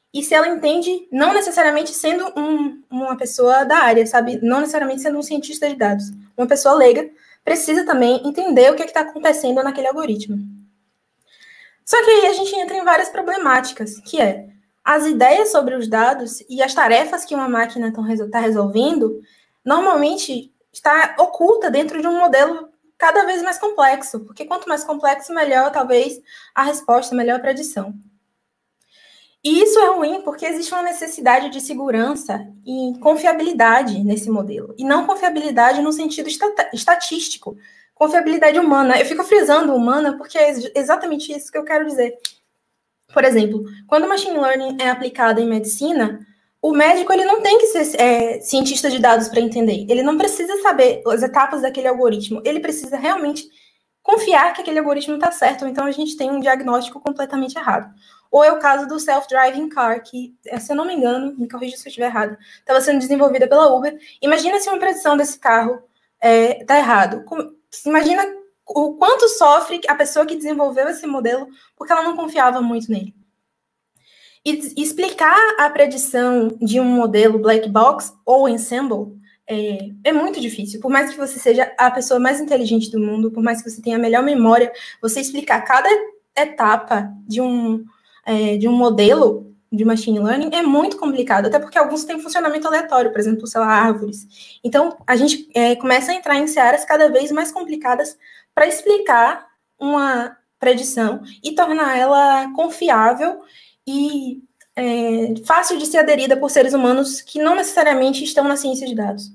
e se ela entende, não necessariamente sendo uma pessoa da área, sabe? Não necessariamente sendo um cientista de dados. Uma pessoa leiga precisa também entender o que está acontecendo naquele algoritmo. Só que aí a gente entra em várias problemáticas, que é as ideias sobre os dados e as tarefas que uma máquina está resolvendo, normalmente está oculta dentro de um modelo cada vez mais complexo, porque quanto mais complexo, melhor talvez a resposta, melhor a predição. E isso é ruim porque existe uma necessidade de segurança e confiabilidade nesse modelo, e não confiabilidade no sentido estatístico, confiabilidade humana. Eu fico frisando humana porque é exatamente isso que eu quero dizer. Por exemplo, quando o machine learning é aplicado em medicina, o médico ele não tem que ser cientista de dados para entender. Ele não precisa saber as etapas daquele algoritmo. Ele precisa realmente confiar que aquele algoritmo está certo. Então, a gente tem um diagnóstico completamente errado. Ou é o caso do self-driving car, que, se eu não me engano, me corrija se eu estiver errado, estava sendo desenvolvida pela Uber. Imagina se uma predição desse carro está errado. Imagina o quanto sofre a pessoa que desenvolveu esse modelo porque ela não confiava muito nele. E explicar a predição de um modelo black box ou ensemble é muito difícil. Por mais que você seja a pessoa mais inteligente do mundo, por mais que você tenha a melhor memória, você explicar cada etapa de um modelo de machine learning é muito complicado, até porque alguns têm funcionamento aleatório, por exemplo, sei lá, árvores. Então, a gente começa a entrar em searas cada vez mais complicadas para explicar uma predição e tornar ela confiável e fácil de ser aderida por seres humanos que não necessariamente estão na ciência de dados.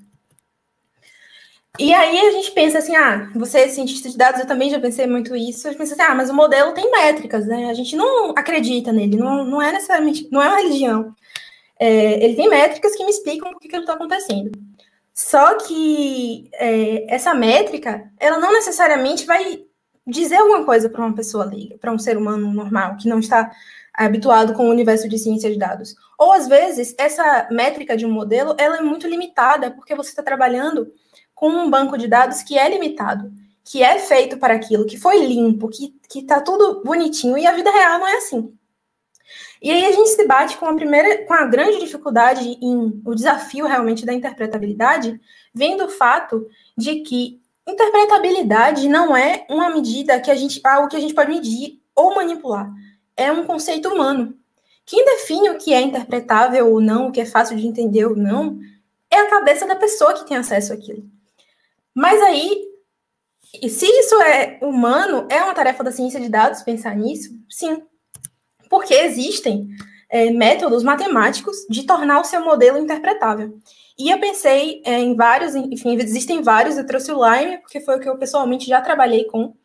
E aí a gente pensa assim, você é cientista de dados, eu também já pensei muito isso, a gente pensa assim, mas o modelo tem métricas, né? A gente não acredita nele, não é necessariamente, não é uma religião. Ele tem métricas que me explicam por que aquilo está acontecendo. Só que essa métrica, ela não necessariamente vai dizer alguma coisa para uma pessoa leiga, para um ser humano normal, que não está habituado com o universo de ciência de dados. Ou, às vezes, essa métrica de um modelo, ela é muito limitada, porque você está trabalhando com um banco de dados que é limitado, que é feito para aquilo, que foi limpo, que está tudo bonitinho, e a vida real não é assim. E aí a gente se bate com a grande dificuldade o desafio realmente da interpretabilidade, vendo o fato de que interpretabilidade não é uma medida algo que a gente pode medir ou manipular. É um conceito humano. Quem define o que é interpretável ou não, o que é fácil de entender ou não, é a cabeça da pessoa que tem acesso àquilo. Mas aí, se isso é humano, é uma tarefa da ciência de dados pensar nisso? Sim. Porque existem métodos matemáticos de tornar o seu modelo interpretável. E eu pensei em vários, enfim, existem vários, eu trouxe o Lime, porque foi o que eu pessoalmente já trabalhei com.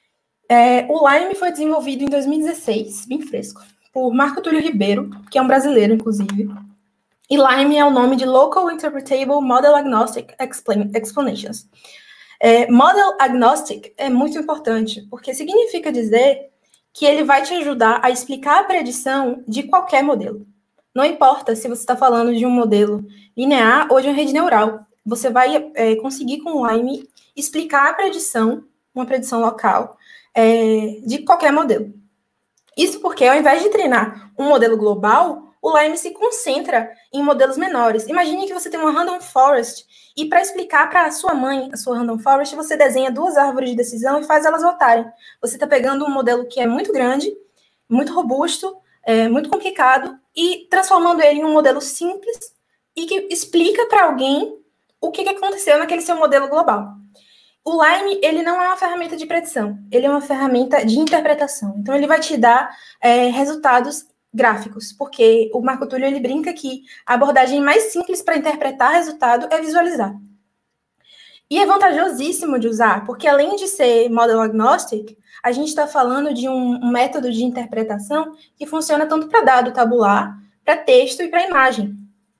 O Lime foi desenvolvido em 2016, bem fresco, por Marco Túlio Ribeiro, que é um brasileiro, inclusive. E Lime é o nome de Local Interpretable Model Agnostic Explanations. Model Agnostic é muito importante, porque significa dizer que ele vai te ajudar a explicar a predição de qualquer modelo. Não importa se você está falando de um modelo linear ou de uma rede neural. Você vai conseguir com o Lime explicar a predição, uma predição local, de qualquer modelo. Isso porque, ao invés de treinar um modelo global, o Lime se concentra em modelos menores. Imagine que você tem uma random forest e para explicar para a sua mãe a sua random forest, você desenha 2 árvores de decisão e faz elas votarem. Você está pegando um modelo que é muito grande, muito robusto, muito complicado e transformando ele em um modelo simples e que explica para alguém o que aconteceu naquele seu modelo global. O Lime, ele não é uma ferramenta de predição, ele é uma ferramenta de interpretação. Então, ele vai te dar resultados gráficos, porque o Marco Túlio ele brinca que a abordagem mais simples para interpretar resultado é visualizar. E é vantajosíssimo de usar, porque além de ser model agnostic, a gente está falando de um método de interpretação que funciona tanto para dado tabular, para texto e para imagem.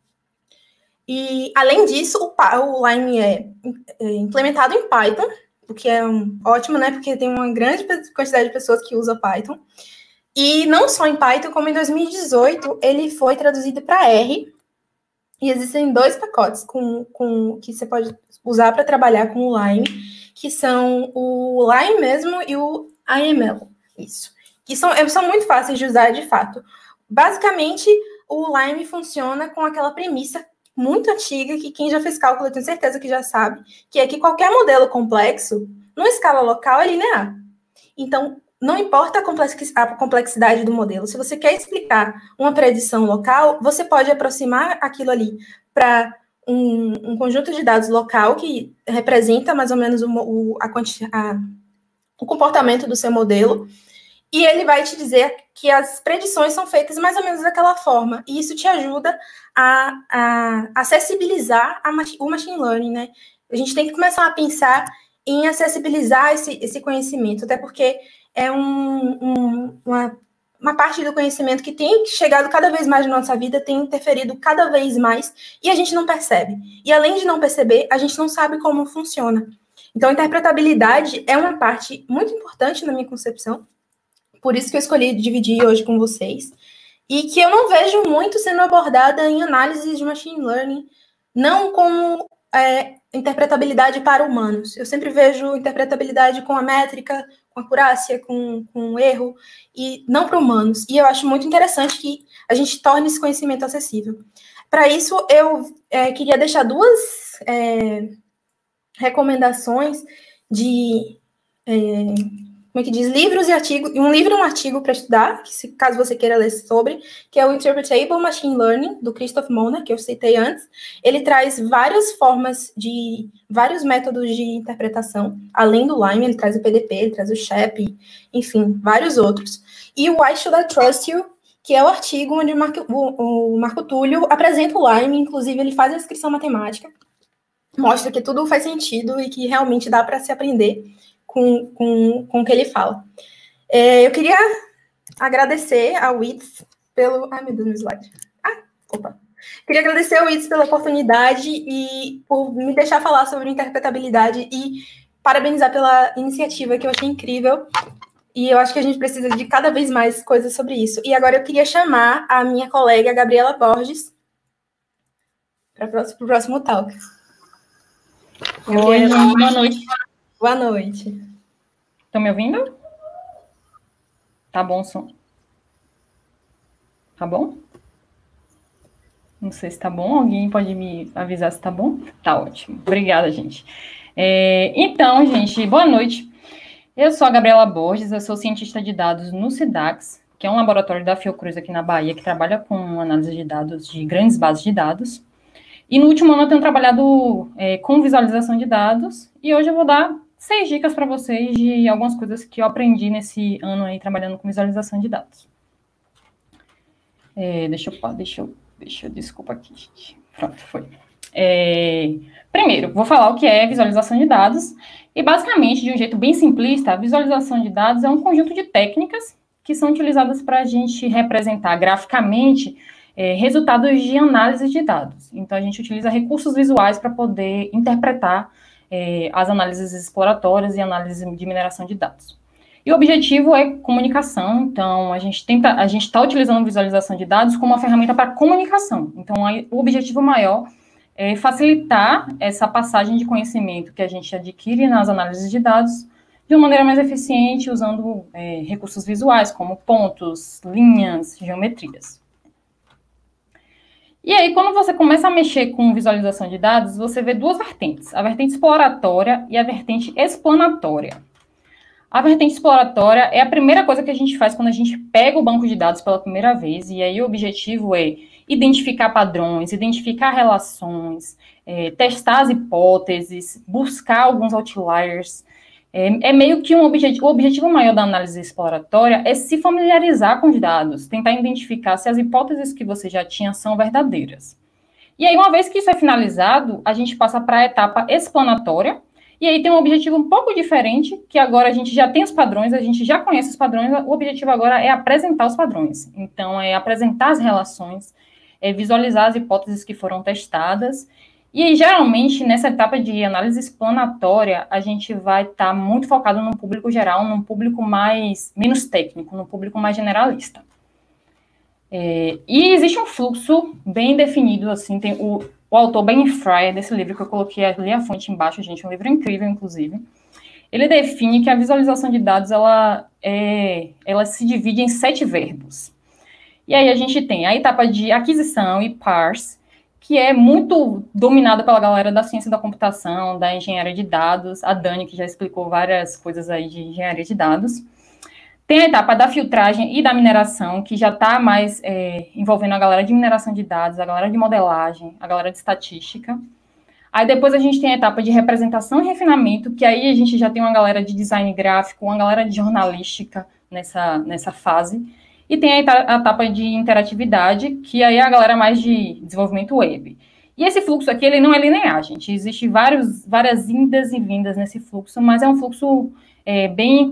E, além disso, o Lime é implementado em Python, o que é ótimo, né? Porque tem uma grande quantidade de pessoas que usam Python. E não só em Python, como em 2018, ele foi traduzido para R. E existem 2 pacotes que você pode usar para trabalhar com o Lime, que são o Lime mesmo e o IML. Isso. Que são muito fáceis de usar, de fato. Basicamente, o Lime funciona com aquela premissa muito antiga, que quem já fez cálculo eu tenho certeza que já sabe, que é que qualquer modelo complexo, numa escala local, é linear. Então, não importa a complexidade do modelo, se você quer explicar uma predição local, você pode aproximar aquilo ali para um conjunto de dados local que representa mais ou menos o comportamento do seu modelo, e ele vai te dizer que as predições são feitas mais ou menos daquela forma, e isso te ajuda a acessibilizar o machine learning, né? A gente tem que começar a pensar em acessibilizar esse conhecimento, até porque é uma parte do conhecimento que tem chegado cada vez mais na nossa vida, tem interferido cada vez mais, e a gente não percebe. E além de não perceber, a gente não sabe como funciona. Então, a interpretabilidade é uma parte muito importante na minha concepção, por isso que eu escolhi dividir hoje com vocês, e que eu não vejo muito sendo abordada em análises de machine learning, não como interpretabilidade para humanos. Eu sempre vejo interpretabilidade com a métrica, com acurácia, com erro, e não para humanos. E eu acho muito interessante que a gente torne esse conhecimento acessível. Para isso, eu queria deixar duas recomendações de... como é que diz? Livros e artigos, um livro e um artigo para estudar, caso você queira ler sobre, que é o Interpretable Machine Learning, do Christoph Mona, que eu citei antes. Ele traz várias vários métodos de interpretação, além do Lime, ele traz o PDP, ele traz o SHAP, enfim, vários outros. E o Why Should I Trust You, que é o artigo onde o Marco Túlio apresenta o Lime, inclusive ele faz a descrição matemática, mostra que tudo faz sentido e que realmente dá para se aprender com o que ele fala. Eu queria agradecer ao WITS pelo... Ai, meu Deus, meu slide. Queria agradecer ao WITS pela oportunidade e por me deixar falar sobre interpretabilidade e parabenizar pela iniciativa, que eu achei incrível. E eu acho que a gente precisa de cada vez mais coisas sobre isso. E agora eu queria chamar a minha colega Gabriela Borges para o próximo talk. Oi, boa noite. Boa noite. Estão me ouvindo? Tá bom o som? Tá bom? Não sei se tá bom. Alguém pode me avisar se tá bom? Tá ótimo. Obrigada, gente. Então, gente, boa noite. Eu sou a Gabriela Borges, eu sou cientista de dados no SIDAX, que é um laboratório da Fiocruz aqui na Bahia, que trabalha com análise de dados de grandes bases de dados. E no último ano eu tenho trabalhado com visualização de dados, e hoje eu vou dar 6 dicas para vocês de algumas coisas que eu aprendi nesse ano aí trabalhando com visualização de dados. Desculpa aqui, gente. Pronto, foi. Primeiro, vou falar o que é visualização de dados, e basicamente, de um jeito bem simplista, a visualização de dados é um conjunto de técnicas que são utilizadas para a gente representar graficamente resultados de análise de dados. Então, a gente utiliza recursos visuais para poder interpretar as análises exploratórias e análise de mineração de dados. E o objetivo é comunicação, então a gente está utilizando visualização de dados como uma ferramenta para comunicação. Então, o objetivo maior é facilitar essa passagem de conhecimento que a gente adquire nas análises de dados de uma maneira mais eficiente, usando recursos visuais, como pontos, linhas, geometrias. E aí, quando você começa a mexer com visualização de dados, você vê duas vertentes, a vertente exploratória e a vertente explanatória. A vertente exploratória é a primeira coisa que a gente faz quando a gente pega o banco de dados pela primeira vez, e aí o objetivo é identificar padrões, identificar relações, testar as hipóteses, buscar alguns outliers. Meio que o objetivo maior da análise exploratória é se familiarizar com os dados, tentar identificar se as hipóteses que você já tinha são verdadeiras. E aí, uma vez que isso é finalizado, a gente passa para a etapa explanatória, e aí tem um objetivo um pouco diferente, que agora a gente já tem os padrões, a gente já conhece os padrões, o objetivo agora é apresentar os padrões. Então, é apresentar as relações, visualizar as hipóteses que foram testadas. E aí, geralmente, nessa etapa de análise explanatória, a gente vai estar muito focado no público geral, num público menos técnico, num público mais generalista. E existe um fluxo bem definido, assim, tem o autor Ben Fryer, desse livro que eu coloquei ali a fonte embaixo, gente, um livro incrível, inclusive, ele define que a visualização de dados, ela se divide em 7 verbos. E aí a gente tem a etapa de aquisição e parse, que é muito dominada pela galera da ciência da computação, da engenharia de dados, a Dani, que já explicou várias coisas aí de engenharia de dados. Tem a etapa da filtragem e da mineração, que já está mais envolvendo a galera de mineração de dados, a galera de modelagem, a galera de estatística. Aí depois a gente tem a etapa de representação e refinamento, que aí a gente já tem uma galera de design gráfico, uma galera de jornalística nessa fase. E tem a etapa de interatividade, que aí é a galera mais de desenvolvimento web. E esse fluxo aqui, ele não é linear, gente. Existem várias indas e vindas nesse fluxo, mas é um fluxo bem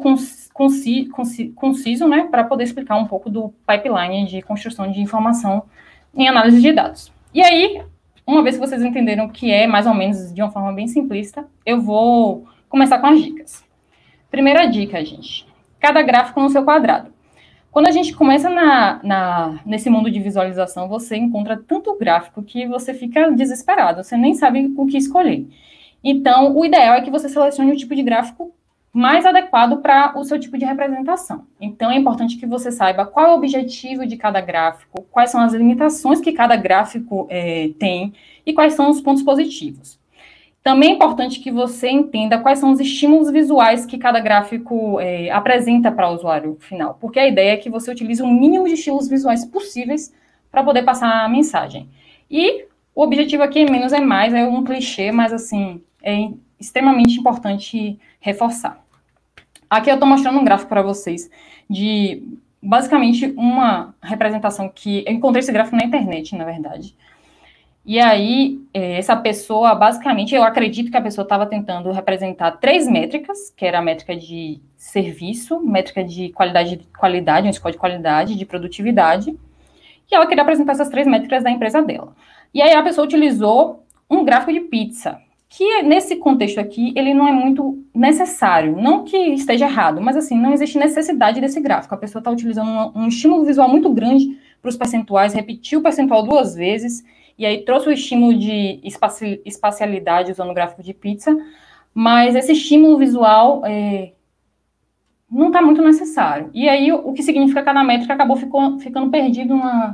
conciso, né, para poder explicar um pouco do pipeline de construção de informação em análise de dados. E aí, uma vez que vocês entenderam o que é, mais ou menos, de uma forma bem simplista, eu vou começar com as dicas. Primeira dica, gente. Cada gráfico no seu quadrado. Quando a gente começa nesse mundo de visualização, você encontra tanto gráfico que você fica desesperado, você nem sabe o que escolher. Então, o ideal é que você selecione o tipo de gráfico mais adequado para o seu tipo de representação. Então, é importante que você saiba qual é o objetivo de cada gráfico, quais são as limitações que cada gráfico tem e quais são os pontos positivos. Também é importante que você entenda quais são os estímulos visuais que cada gráfico apresenta para o usuário final, porque a ideia é que você utilize o mínimo de estímulos visuais possíveis para poder passar a mensagem. E o objetivo aqui é menos é mais, é um clichê, mas assim, é extremamente importante reforçar. Aqui eu estou mostrando um gráfico para vocês de, basicamente, uma representação que... Eu encontrei esse gráfico na internet, na verdade. E aí, essa pessoa, basicamente, eu acredito que a pessoa estava tentando representar 3 métricas, que era a métrica de serviço, métrica de qualidade, um score de qualidade, de produtividade, e ela queria apresentar essas 3 métricas da empresa dela. E aí a pessoa utilizou um gráfico de pizza, que nesse contexto aqui, ele não é muito necessário, não que esteja errado, mas assim, não existe necessidade desse gráfico. A pessoa está utilizando um estímulo visual muito grande para os percentuais, repetiu o percentual 2 vezes, e aí trouxe o estímulo de espacialidade usando o gráfico de pizza, mas esse estímulo visual não está muito necessário. E aí o que significa cada métrica acabou ficando perdido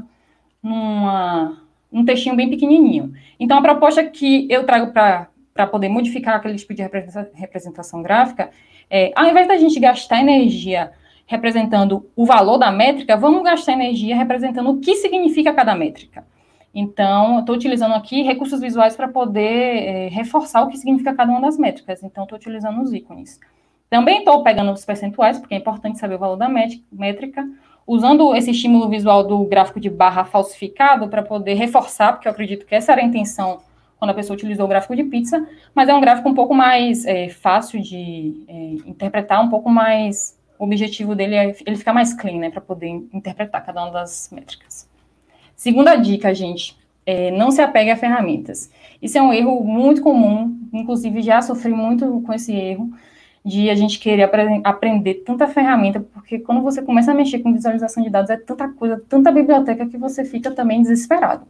num textinho bem pequenininho. Então, a proposta que eu trago para poder modificar aquele tipo de representação gráfica ao invés da gente gastar energia representando o valor da métrica, vamos gastar energia representando o que significa cada métrica. Então, eu estou utilizando aqui recursos visuais para poder reforçar o que significa cada uma das métricas. Então, estou utilizando os ícones. Também estou pegando os percentuais, porque é importante saber o valor da métrica, usando esse estímulo visual do gráfico de barra falsificado para poder reforçar, porque eu acredito que essa era a intenção quando a pessoa utilizou o gráfico de pizza, mas é um gráfico um pouco mais fácil de interpretar, um pouco mais... O objetivo dele é ele ficar mais clean, né, para poder interpretar cada uma das métricas. Segunda dica, gente, não se apegue a ferramentas. Isso é um erro muito comum, inclusive já sofri muito com esse erro, de a gente querer aprender tanta ferramenta, porque quando você começa a mexer com visualização de dados, é tanta coisa, tanta biblioteca, que você fica também desesperado.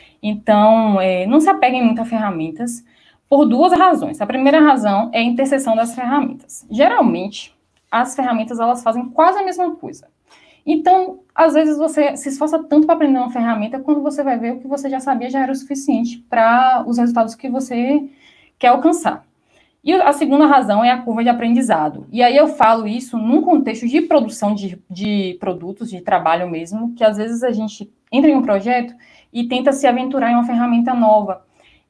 Então, não se apeguem muito a ferramentas, por 2 razões. A primeira razão é a interseção das ferramentas. Geralmente, as ferramentas, elas fazem quase a mesma coisa. Então, às vezes, você se esforça tanto para aprender uma ferramenta, quando você vai ver o que você já sabia já era o suficiente para os resultados que você quer alcançar. E a segunda razão é a curva de aprendizado. E aí eu falo isso num contexto de produção de produtos, de trabalho mesmo, que às vezes a gente entra em um projeto e tenta se aventurar em uma ferramenta nova.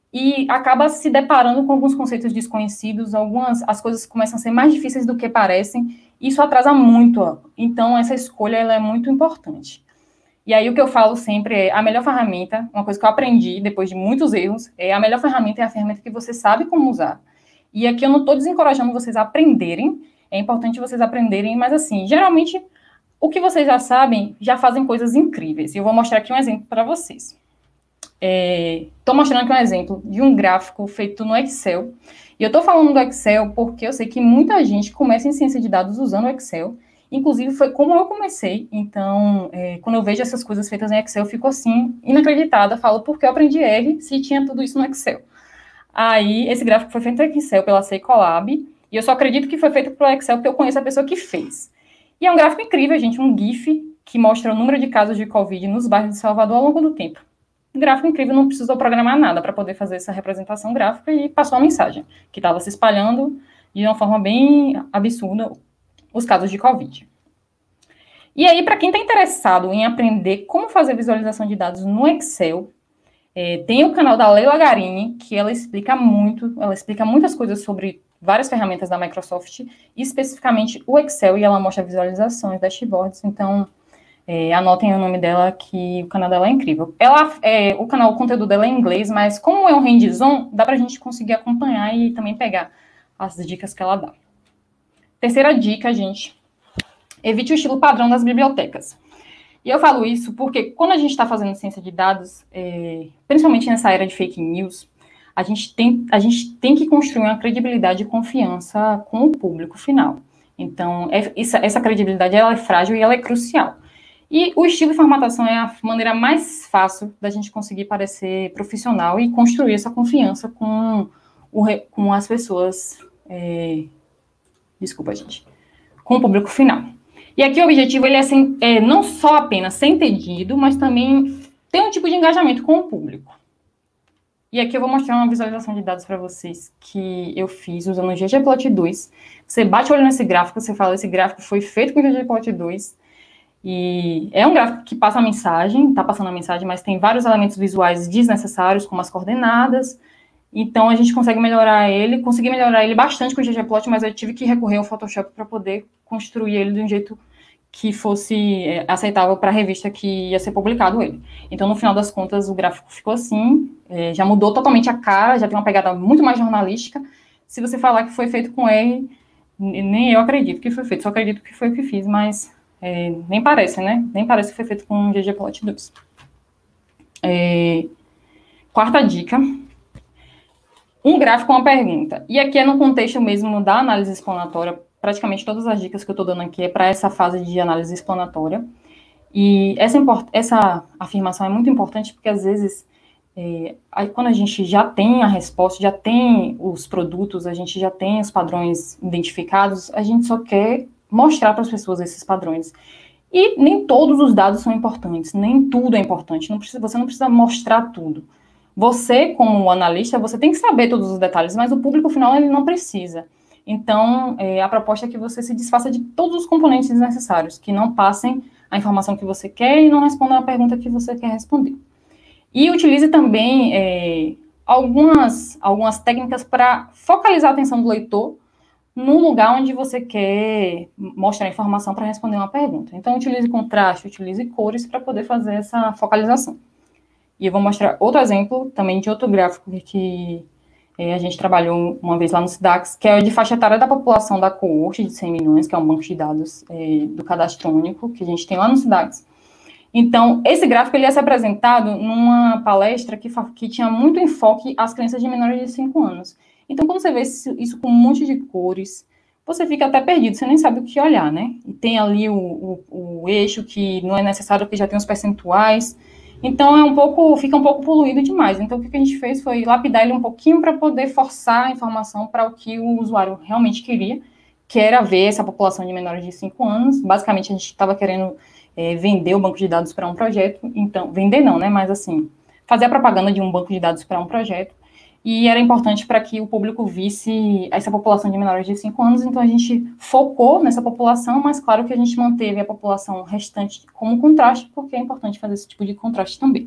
E acaba se deparando com alguns conceitos desconhecidos, as coisas começam a ser mais difíceis do que parecem, isso atrasa muito. Então, essa escolha ela é muito importante. E aí, o que eu falo sempre é, a melhor ferramenta, uma coisa que eu aprendi depois de muitos erros, a melhor ferramenta é a ferramenta que você sabe como usar. E aqui eu não estou desencorajando vocês a aprenderem, é importante vocês aprenderem, mas assim, geralmente, o que vocês já sabem, já fazem coisas incríveis. E eu vou mostrar aqui um exemplo para vocês. Estou mostrando aqui um exemplo de um gráfico feito no Excel. E eu estou falando do Excel porque eu sei que muita gente começa em ciência de dados usando o Excel. Inclusive, foi como eu comecei. Então, quando eu vejo essas coisas feitas em Excel, eu fico assim, inacreditada. Falo, por que eu aprendi R se tinha tudo isso no Excel? Aí, esse gráfico foi feito em Excel pela Secolab. E eu só acredito que foi feito pelo Excel porque eu conheço a pessoa que fez. E é um gráfico incrível, gente, um GIF que mostra o número de casos de Covid nos bairros de Salvador ao longo do tempo. Um gráfico incrível, não precisou programar nada para poder fazer essa representação gráfica e passou a mensagem, que estava se espalhando de uma forma bem absurda os casos de Covid. E aí, para quem está interessado em aprender como fazer visualização de dados no Excel, tem o canal da Leila Garini, que ela explica muitas coisas sobre várias ferramentas da Microsoft, especificamente o Excel, e ela mostra visualizações, dashboards, então anotem o nome dela, que o canal dela é incrível. O conteúdo dela é em inglês, mas como é um hands-on, dá para a gente conseguir acompanhar e também pegar as dicas que ela dá. Terceira dica, gente, evite o estilo padrão das bibliotecas. E eu falo isso porque quando a gente está fazendo ciência de dados, principalmente nessa era de fake news, a gente tem que construir uma credibilidade e confiança com o público final. Então, essa credibilidade ela é frágil e ela é crucial. E o estilo de formatação é a maneira mais fácil da gente conseguir parecer profissional e construir essa confiança com as pessoas, com o público final. E aqui o objetivo ele é não só apenas ser entendido, mas também ter um tipo de engajamento com o público. E aqui eu vou mostrar uma visualização de dados para vocês que eu fiz usando o ggplot2. Você bate o olho nesse gráfico, você fala, esse gráfico foi feito com o ggplot2. E é um gráfico que passa a mensagem, está passando a mensagem, mas tem vários elementos visuais desnecessários, como as coordenadas. Então, a gente consegui melhorar ele bastante com o ggplot, mas eu tive que recorrer ao Photoshop para poder construir ele de um jeito que fosse aceitável para a revista que ia ser publicado ele. Então, no final das contas, o gráfico ficou assim, já mudou totalmente a cara, já tem uma pegada muito mais jornalística. Se você falar que foi feito com ele, nem eu acredito que foi feito, só acredito que foi o que fiz, mas nem parece, né? Nem parece que foi feito com o ggplot2. Quarta dica. Um gráfico com uma pergunta. E aqui é no contexto mesmo da análise explanatória. Praticamente todas as dicas que eu estou dando aqui é para essa fase de análise explanatória. E essa afirmação é muito importante porque, às vezes, quando a gente já tem a resposta, já tem os produtos, a gente já tem os padrões identificados, a gente só quer mostrar para as pessoas esses padrões. E nem todos os dados são importantes, nem tudo é importante. Você não precisa mostrar tudo. Você, como analista, você tem que saber todos os detalhes, mas o público final ele não precisa. Então, a proposta é que você se desfaça de todos os componentes necessários, que não passem a informação que você quer e não respondam a pergunta que você quer responder. E utilize também algumas técnicas para focalizar a atenção do leitor no lugar onde você quer mostrar a informação para responder uma pergunta. Então, utilize contraste, utilize cores para poder fazer essa focalização. E eu vou mostrar outro exemplo também de outro gráfico que a gente trabalhou uma vez lá no SIDAX, que é o de faixa etária da população da coorte de 100 milhões, que é um banco de dados do cadastro único que a gente tem lá no SIDAX. Então, esse gráfico ele ia ser apresentado numa palestra que tinha muito enfoque às crianças de menores de 5 anos. Então, quando você vê isso com um monte de cores, você fica até perdido, você nem sabe o que olhar, né? E tem ali o eixo que não é necessário, porque já tem os percentuais. Então, fica um pouco poluído demais. Então, o que a gente fez foi lapidar ele um pouquinho para poder forçar a informação para o que o usuário realmente queria, que era ver essa população de menores de 5 anos. Basicamente, a gente estava querendo vender o banco de dados para um projeto. Então, vender não, né? Mas, assim, fazer a propaganda de um banco de dados para um projeto. E era importante para que o público visse essa população de menores de 5 anos, então a gente focou nessa população, mas claro que a gente manteve a população restante como contraste, porque é importante fazer esse tipo de contraste também.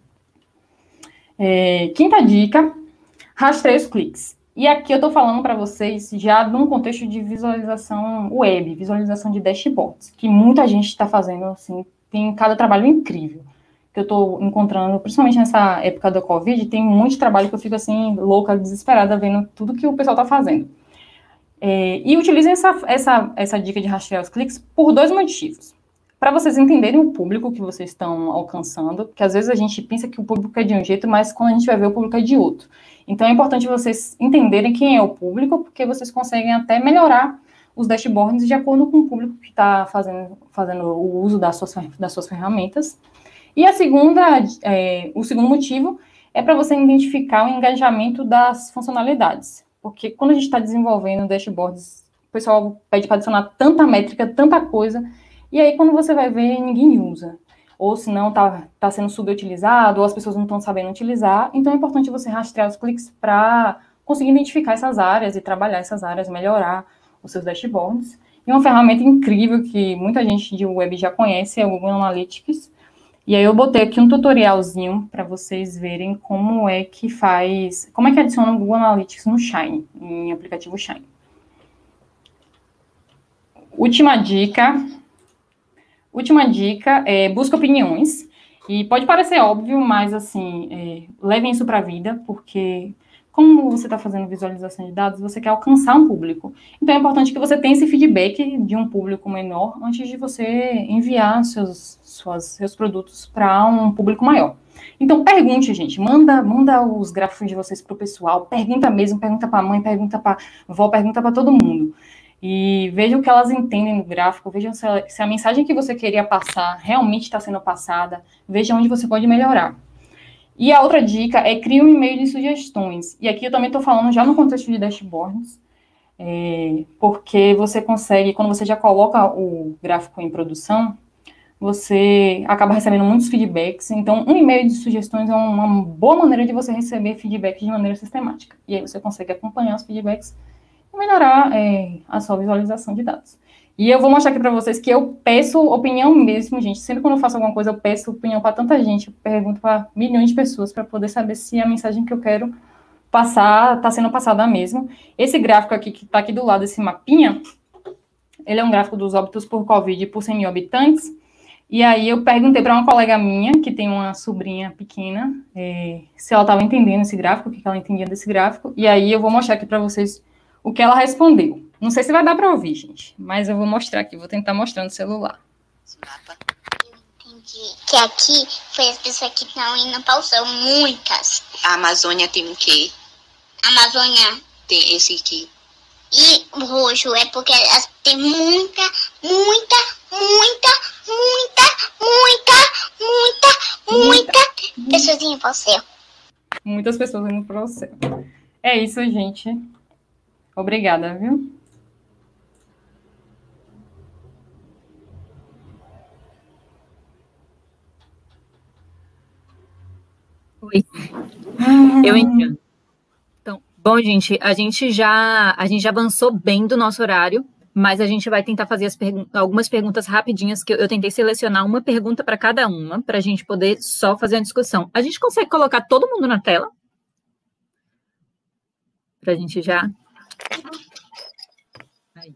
Quinta dica, rastreie os cliques. E aqui eu estou falando para vocês já num contexto de visualização web, visualização de dashboards, que muita gente está fazendo, assim, tem cada trabalho incrível que eu estou encontrando, principalmente nessa época da Covid, tem muito trabalho que eu fico, assim, louca, desesperada, vendo tudo que o pessoal está fazendo. E utilizem essa dica de rastrear os cliques por 2 motivos. Para vocês entenderem o público que vocês estão alcançando, porque às vezes a gente pensa que o público é de um jeito, mas quando a gente vai ver, o público é de outro. Então, é importante vocês entenderem quem é o público, porque vocês conseguem até melhorar os dashboards de acordo com o público que está fazendo o uso das suas ferramentas. E o segundo motivo é para você identificar o engajamento das funcionalidades. Porque quando a gente está desenvolvendo dashboards, o pessoal pede para adicionar tanta métrica, tanta coisa, E aí, quando você vai ver, ninguém usa. Ou se não, tá sendo subutilizado, ou as pessoas não estão sabendo utilizar. Então, é importante você rastrear os cliques para conseguir identificar essas áreas e trabalhar essas áreas, melhorar os seus dashboards. E uma ferramenta incrível que muita gente de web já conhece é o Google Analytics. E aí eu botei aqui um tutorialzinho para vocês verem como é que adiciona o Google Analytics no Shine, em aplicativo Shine. Última dica é busca opiniões. E pode parecer óbvio, mas assim, levem isso para a vida, porque como você está fazendo visualização de dados, você quer alcançar um público. Então, é importante que você tenha esse feedback de um público menor antes de você enviar seus produtos para um público maior. Então, pergunte, gente. Manda os gráficos de vocês para o pessoal. Pergunta mesmo, pergunta para a mãe, pergunta para a vó, pergunta para todo mundo. E veja o que elas entendem no gráfico, veja se a mensagem que você queria passar realmente está sendo passada, veja onde você pode melhorar. E a outra dica é criar um e-mail de sugestões. E aqui eu também estou falando já no contexto de dashboards, porque você consegue, quando você já coloca o gráfico em produção, você acaba recebendo muitos feedbacks. Então, um e-mail de sugestões é uma boa maneira de você receber feedback de maneira sistemática. E aí você consegue acompanhar os feedbacks e melhorar a sua visualização de dados. E eu vou mostrar aqui para vocês que eu peço opinião mesmo, gente. Sempre quando eu faço alguma coisa, eu peço opinião para tanta gente. Eu pergunto para milhões de pessoas para poder saber se a mensagem que eu quero passar está sendo passada mesmo. Esse gráfico aqui, que está aqui do lado, esse mapinha, ele é um gráfico dos óbitos por Covid por 100 mil habitantes. E aí eu perguntei para uma colega minha, que tem uma sobrinha pequena, se ela estava entendendo esse gráfico, o que ela entendia desse gráfico. E aí eu vou mostrar aqui para vocês o que ela respondeu. Não sei se vai dar para ouvir, gente, mas eu vou mostrar aqui, vou tentar mostrar no celular. Entendi. Que aqui foi as pessoas que estão indo para o céu, muitas. A Amazônia tem o quê? A Amazônia tem esse aqui. E o roxo é porque tem muita pessoas indo para o céu. Muitas pessoas indo para o céu. É isso, gente. Obrigada, viu? Oi. Eu entendo. Então, bom, gente, a gente já avançou bem do nosso horário, mas a gente vai tentar fazer algumas perguntas rapidinhas, que eu tentei selecionar uma pergunta para cada uma, para a gente poder só fazer uma discussão. A gente consegue colocar todo mundo na tela? Para a gente já... Aí.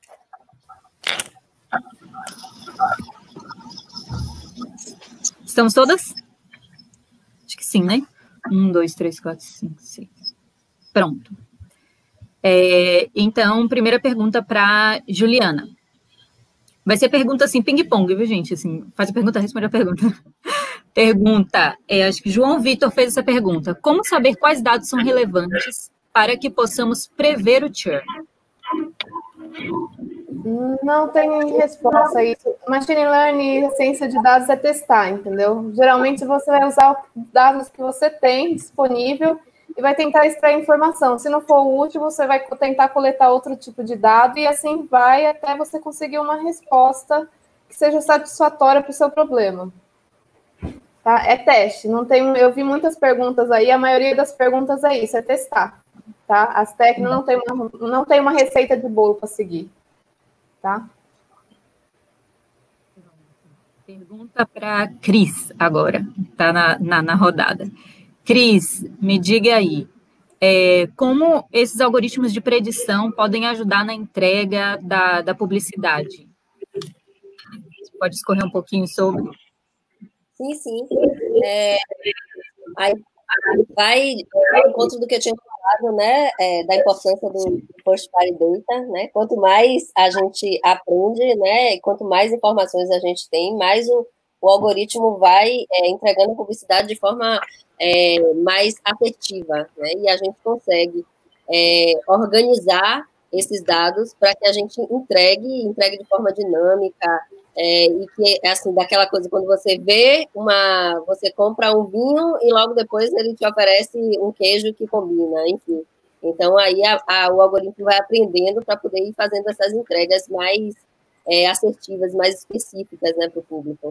Estamos todas? Acho que sim, né? 1, 2, 3, 4, 5, 6. Pronto. Então, primeira pergunta para Juliana. Vai ser pergunta assim, ping-pong, viu, gente? Assim, faz a pergunta, responde a pergunta. Pergunta, acho que João Vitor fez essa pergunta. Como saber quais dados são relevantes para que possamos prever o churn? Não tem resposta a isso. Machine Learning e ciência de dados é testar, entendeu? Geralmente você vai usar os dados que você tem disponível e vai tentar extrair informação. Se não for útil, você vai tentar coletar outro tipo de dado e assim vai até você conseguir uma resposta que seja satisfatória para o seu problema. Tá? É teste. Não tem, eu vi muitas perguntas aí, a maioria das perguntas é isso, é testar. Tá? As técnicas não tem uma receita de bolo para seguir. Tá? Pergunta para Cris agora, tá na rodada. Cris, me diga aí, como esses algoritmos de predição podem ajudar na entrega da publicidade? Você pode escorrer um pouquinho sobre? Sim. Aí vai ao encontro do que eu tinha falado, né, da importância do first party data, né, quanto mais a gente aprende, né, e quanto mais informações a gente tem, mais o algoritmo vai entregando publicidade de forma mais afetiva, né, e a gente consegue organizar esses dados para que a gente entregue de forma dinâmica, e que, assim, daquela coisa, quando você você compra um vinho e logo depois ele te oferece um queijo que combina, enfim. Então, aí o algoritmo vai aprendendo para poder ir fazendo essas entregas mais assertivas, mais específicas, né, para o público.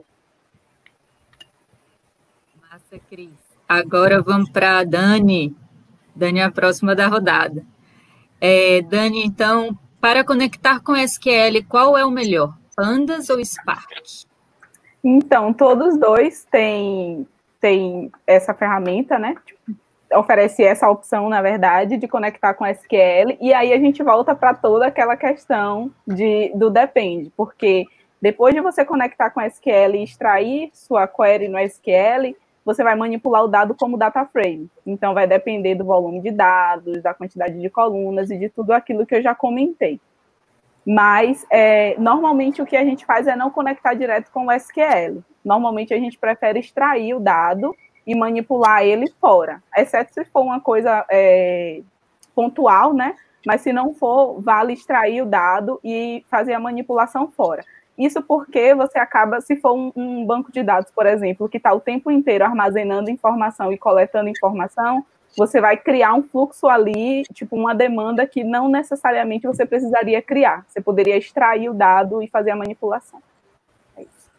Massa, Cris. Agora vamos para a Dani. Dani é a próxima da rodada. Dani, então, para conectar com SQL, qual é o melhor? Pandas ou Spark? Então, todos dois têm essa ferramenta, né? Oferece essa opção, na verdade, de conectar com SQL, e aí a gente volta para toda aquela questão do depende, porque depois de você conectar com SQL e extrair sua query no SQL, você vai manipular o dado como data frame. Então, vai depender do volume de dados, da quantidade de colunas e de tudo aquilo que eu já comentei. Mas, normalmente, o que a gente faz é não conectar direto com o SQL. Normalmente, a gente prefere extrair o dado e manipular ele fora, exceto se for uma coisa pontual, né? Mas se não for, vale extrair o dado e fazer a manipulação fora. Isso porque você acaba, se for um banco de dados, por exemplo, que está o tempo inteiro armazenando informação e coletando informação, você vai criar um fluxo ali, tipo uma demanda que não necessariamente você precisaria criar. Você poderia extrair o dado e fazer a manipulação. É isso.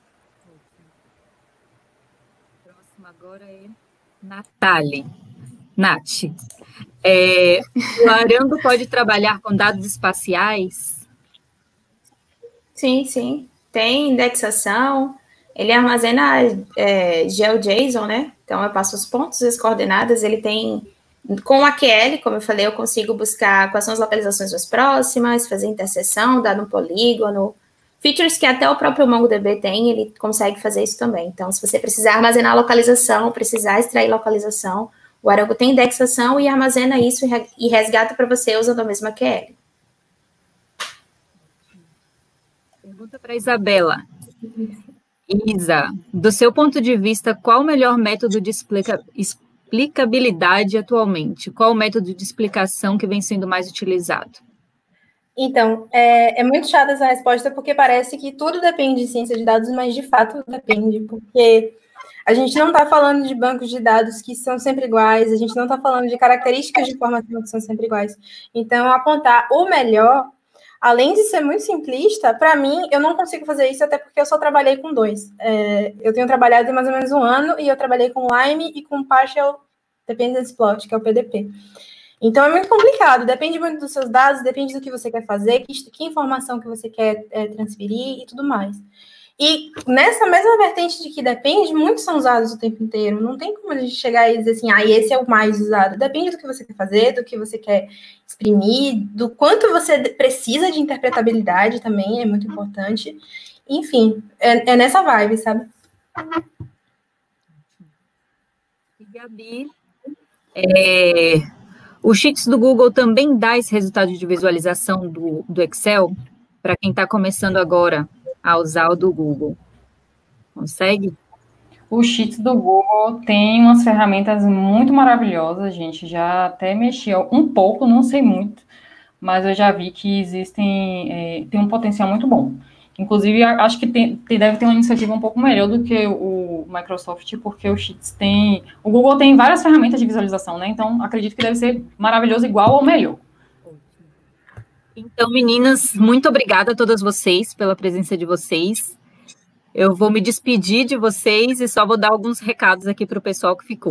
Próximo agora é Natália. Nath. O Arango pode trabalhar com dados espaciais? Sim, sim. Tem indexação. Ele armazena GeoJSON, né? Então, eu passo os pontos e as coordenadas. Ele tem, com o AQL, como eu falei, eu consigo buscar quais são as localizações mais próximas, fazer interseção, dar um polígono. Features que até o próprio MongoDB tem, ele consegue fazer isso também. Então, se você precisar armazenar localização, precisar extrair localização, o Arango tem indexação e armazena isso e resgata para você usando a mesma AQL. Pergunta para Isabela. Isa, do seu ponto de vista, qual o melhor método de explicabilidade atualmente? Qual o método de explicação que vem sendo mais utilizado? Então, é muito chata essa resposta, porque parece que tudo depende de ciência de dados, mas de fato depende, porque a gente não está falando de bancos de dados que são sempre iguais, a gente não está falando de características de informação que são sempre iguais. Então, apontar o melhor, além de ser muito simplista, para mim, eu não consigo fazer isso, até porque eu só trabalhei com dois. Eu tenho trabalhado em mais ou menos 1 ano, e eu trabalhei com Lime e com Partial Dependence Plot, que é o PDP. Então, é muito complicado, depende muito dos seus dados, depende do que você quer fazer, que informação que você quer transferir e tudo mais. E nessa mesma vertente de que depende, muitos são usados o tempo inteiro. Não tem como a gente chegar e dizer assim, esse é o mais usado. Depende do que você quer fazer, do que você quer exprimir, do quanto você precisa de interpretabilidade também, é muito importante. Enfim, é nessa vibe, sabe? E Gabi, o Sheets do Google também dá esse resultado de visualização do Excel para quem está começando agora a usar o do Google. Consegue? O Sheets do Google tem umas ferramentas muito maravilhosas, a gente já até mexeu um pouco, não sei muito, mas eu já vi que tem um potencial muito bom. Inclusive, acho que deve ter uma iniciativa um pouco melhor do que o Microsoft, porque o Sheets o Google tem várias ferramentas de visualização, né? Então, acredito que deve ser maravilhoso, igual ou melhor. Então, meninas, muito obrigada a todas vocês pela presença de vocês. Eu vou me despedir de vocês e só vou dar alguns recados aqui para o pessoal que ficou.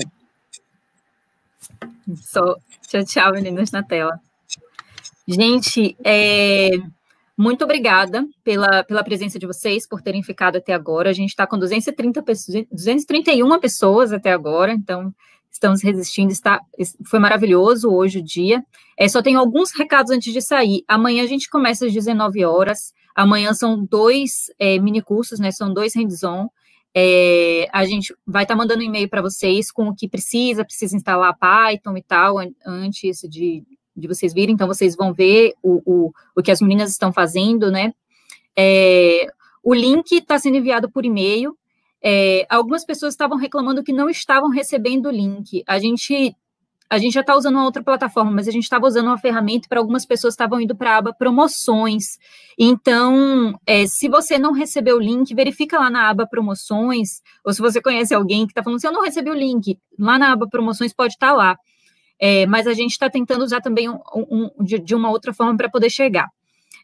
Tchau, tchau, meninas na tela. Gente, muito obrigada pela presença de vocês, por terem ficado até agora. A gente está com 231 pessoas até agora, então estamos resistindo, foi maravilhoso hoje o dia. Só tenho alguns recados antes de sair. Amanhã a gente começa às 19 horas. Amanhã são 2 minicursos, né? São 2 hands-on. A gente vai estar mandando um e-mail para vocês com o que precisa instalar Python e tal, antes de vocês virem. Então, vocês vão ver o que as meninas estão fazendo, né? O link está sendo enviado por e-mail. Algumas pessoas estavam reclamando que não estavam recebendo o link. A gente já está usando uma outra plataforma, mas a gente estava usando uma ferramenta para algumas pessoas estavam indo para a aba promoções. Então, se você não recebeu o link, verifica lá na aba promoções, ou se você conhece alguém que está falando assim, eu não recebi o link, lá na aba promoções pode estar lá. Mas a gente está tentando usar também de uma outra forma para poder chegar.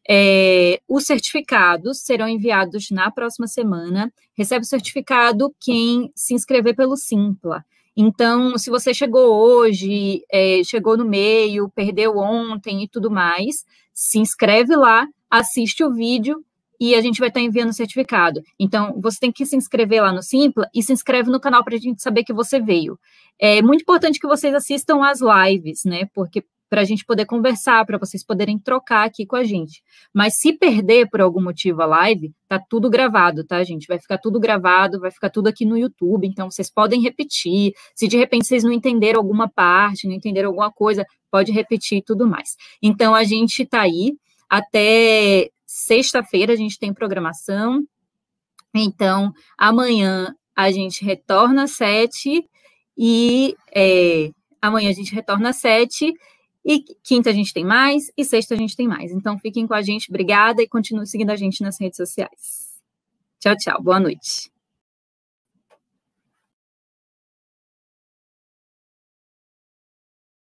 Os certificados serão enviados na próxima semana. Recebe o certificado quem se inscrever pelo Simpla. Então, se você chegou hoje, chegou no meio, perdeu ontem e tudo mais, se inscreve lá, assiste o vídeo e a gente vai estar enviando o certificado. Então, você tem que se inscrever lá no Simpla e se inscreve no canal para a gente saber que você veio. É muito importante que vocês assistam às lives, né? Porque para a gente poder conversar, para vocês poderem trocar aqui com a gente. Mas se perder por algum motivo a live, tá tudo gravado, tá, gente? Vai ficar tudo gravado, vai ficar tudo aqui no YouTube, então vocês podem repetir. Se de repente vocês não entenderam alguma parte, não entenderam alguma coisa, pode repetir e tudo mais. Então, a gente tá aí até sexta-feira, a gente tem programação. Então, amanhã a gente retorna às 7 e amanhã a gente retorna às 7 e quinta a gente tem mais, e sexta a gente tem mais. Então, fiquem com a gente, obrigada, e continuem seguindo a gente nas redes sociais. Tchau, tchau, boa noite.